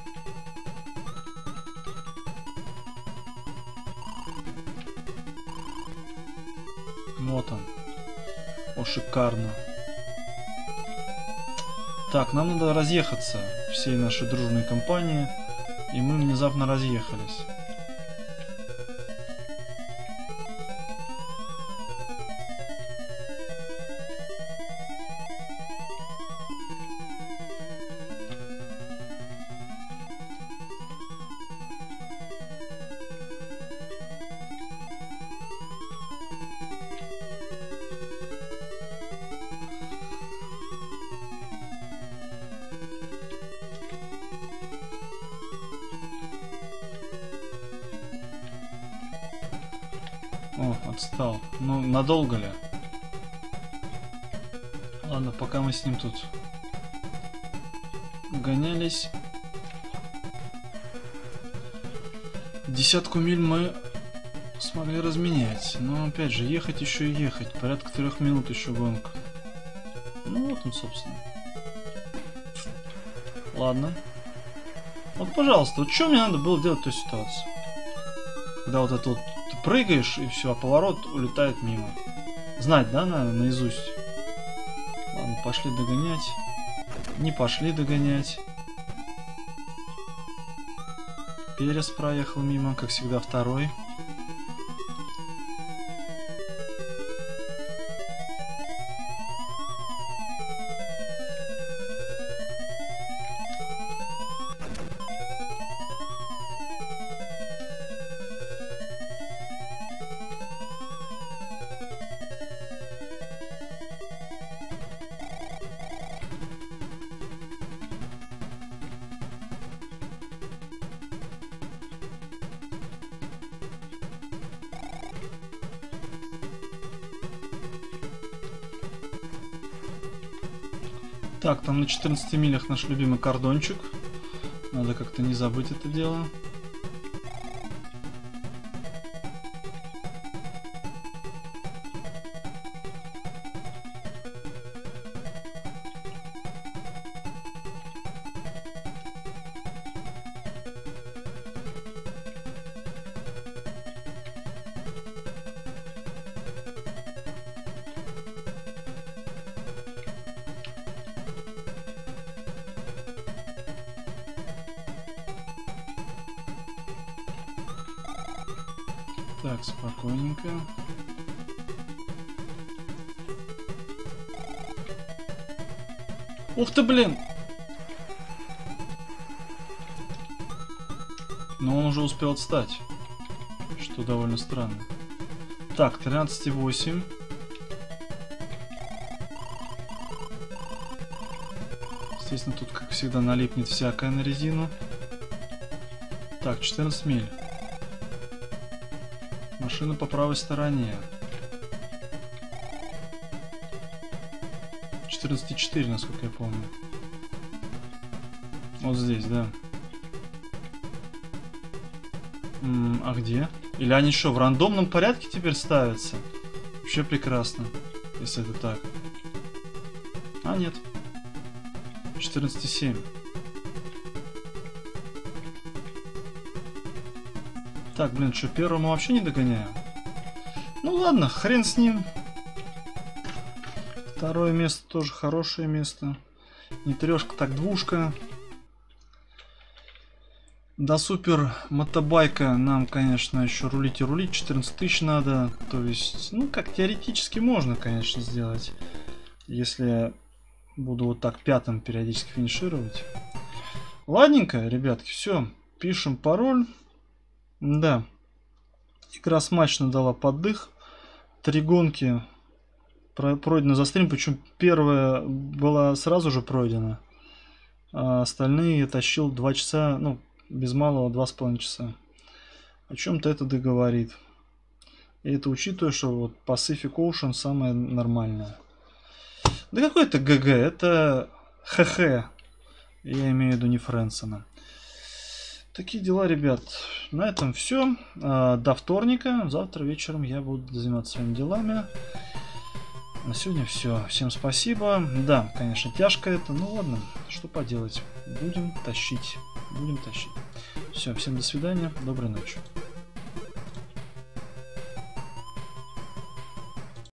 Вот он. О, шикарно. Так, нам надо разъехаться всей нашей дружной компании, и мы внезапно разъехались. О, отстал. Ну, надолго ли? Ладно, пока мы с ним тут гонялись. Десятку миль мы смогли разменять. Но, опять же, ехать еще и ехать. Порядка трех минут еще гонка. Ну, вот он, собственно. Ладно. Вот, пожалуйста, вот что мне надо было делать в той ситуации? Когда вот это вот ты прыгаешь, и все, а поворот улетает мимо. Знать, да, наверное, наизусть. Ладно, пошли догонять. Не пошли догонять. Перес проехал мимо, как всегда, второй. Так, там на четырнадцати милях наш любимый кордончик. Надо как-то не забыть это дело. Так, спокойненько. Ух ты, блин! Но он уже успел отстать, что довольно странно. Так, тринадцать и восемь. Естественно, тут, как всегда, налипнет всякое на резину. Так, четырнадцать миль. Машина по правой стороне. четырнадцать и четыре, насколько я помню. Вот здесь, да. М, а где? Или они что, в рандомном порядке теперь ставятся? Вообще прекрасно, если это так. А, нет. четырнадцать и семь. Так, блин, что, первому вообще не догоняю? Ну ладно, хрен с ним. Второе место тоже хорошее место. Не трешка, так двушка. До супер мотобайка нам, конечно, еще рулить и рулить. четырнадцать тысяч надо. То есть, ну, как теоретически можно, конечно, сделать. Если я буду вот так пятым периодически финишировать. Ладненько, ребятки, все. Пишем пароль. Да. Игра смачно дала поддых. Три гонки пройдено за стрим. Причем первая была сразу же пройдена. А остальные я тащил два часа, ну, без малого два с половиной часа. О чем-то это договорит. И это учитывая, что вот Pacific Ocean самое нормальное. Да какой это ГГ? Это ХХ. Я имею в виду не Фрэнсона. Такие дела, ребят. На этом все. До вторника. Завтра вечером я буду заниматься своими делами. На сегодня все. Всем спасибо. Да, конечно, тяжко это. Ну ладно, что поделать. Будем тащить. Будем тащить. Все, всем до свидания. Доброй ночи.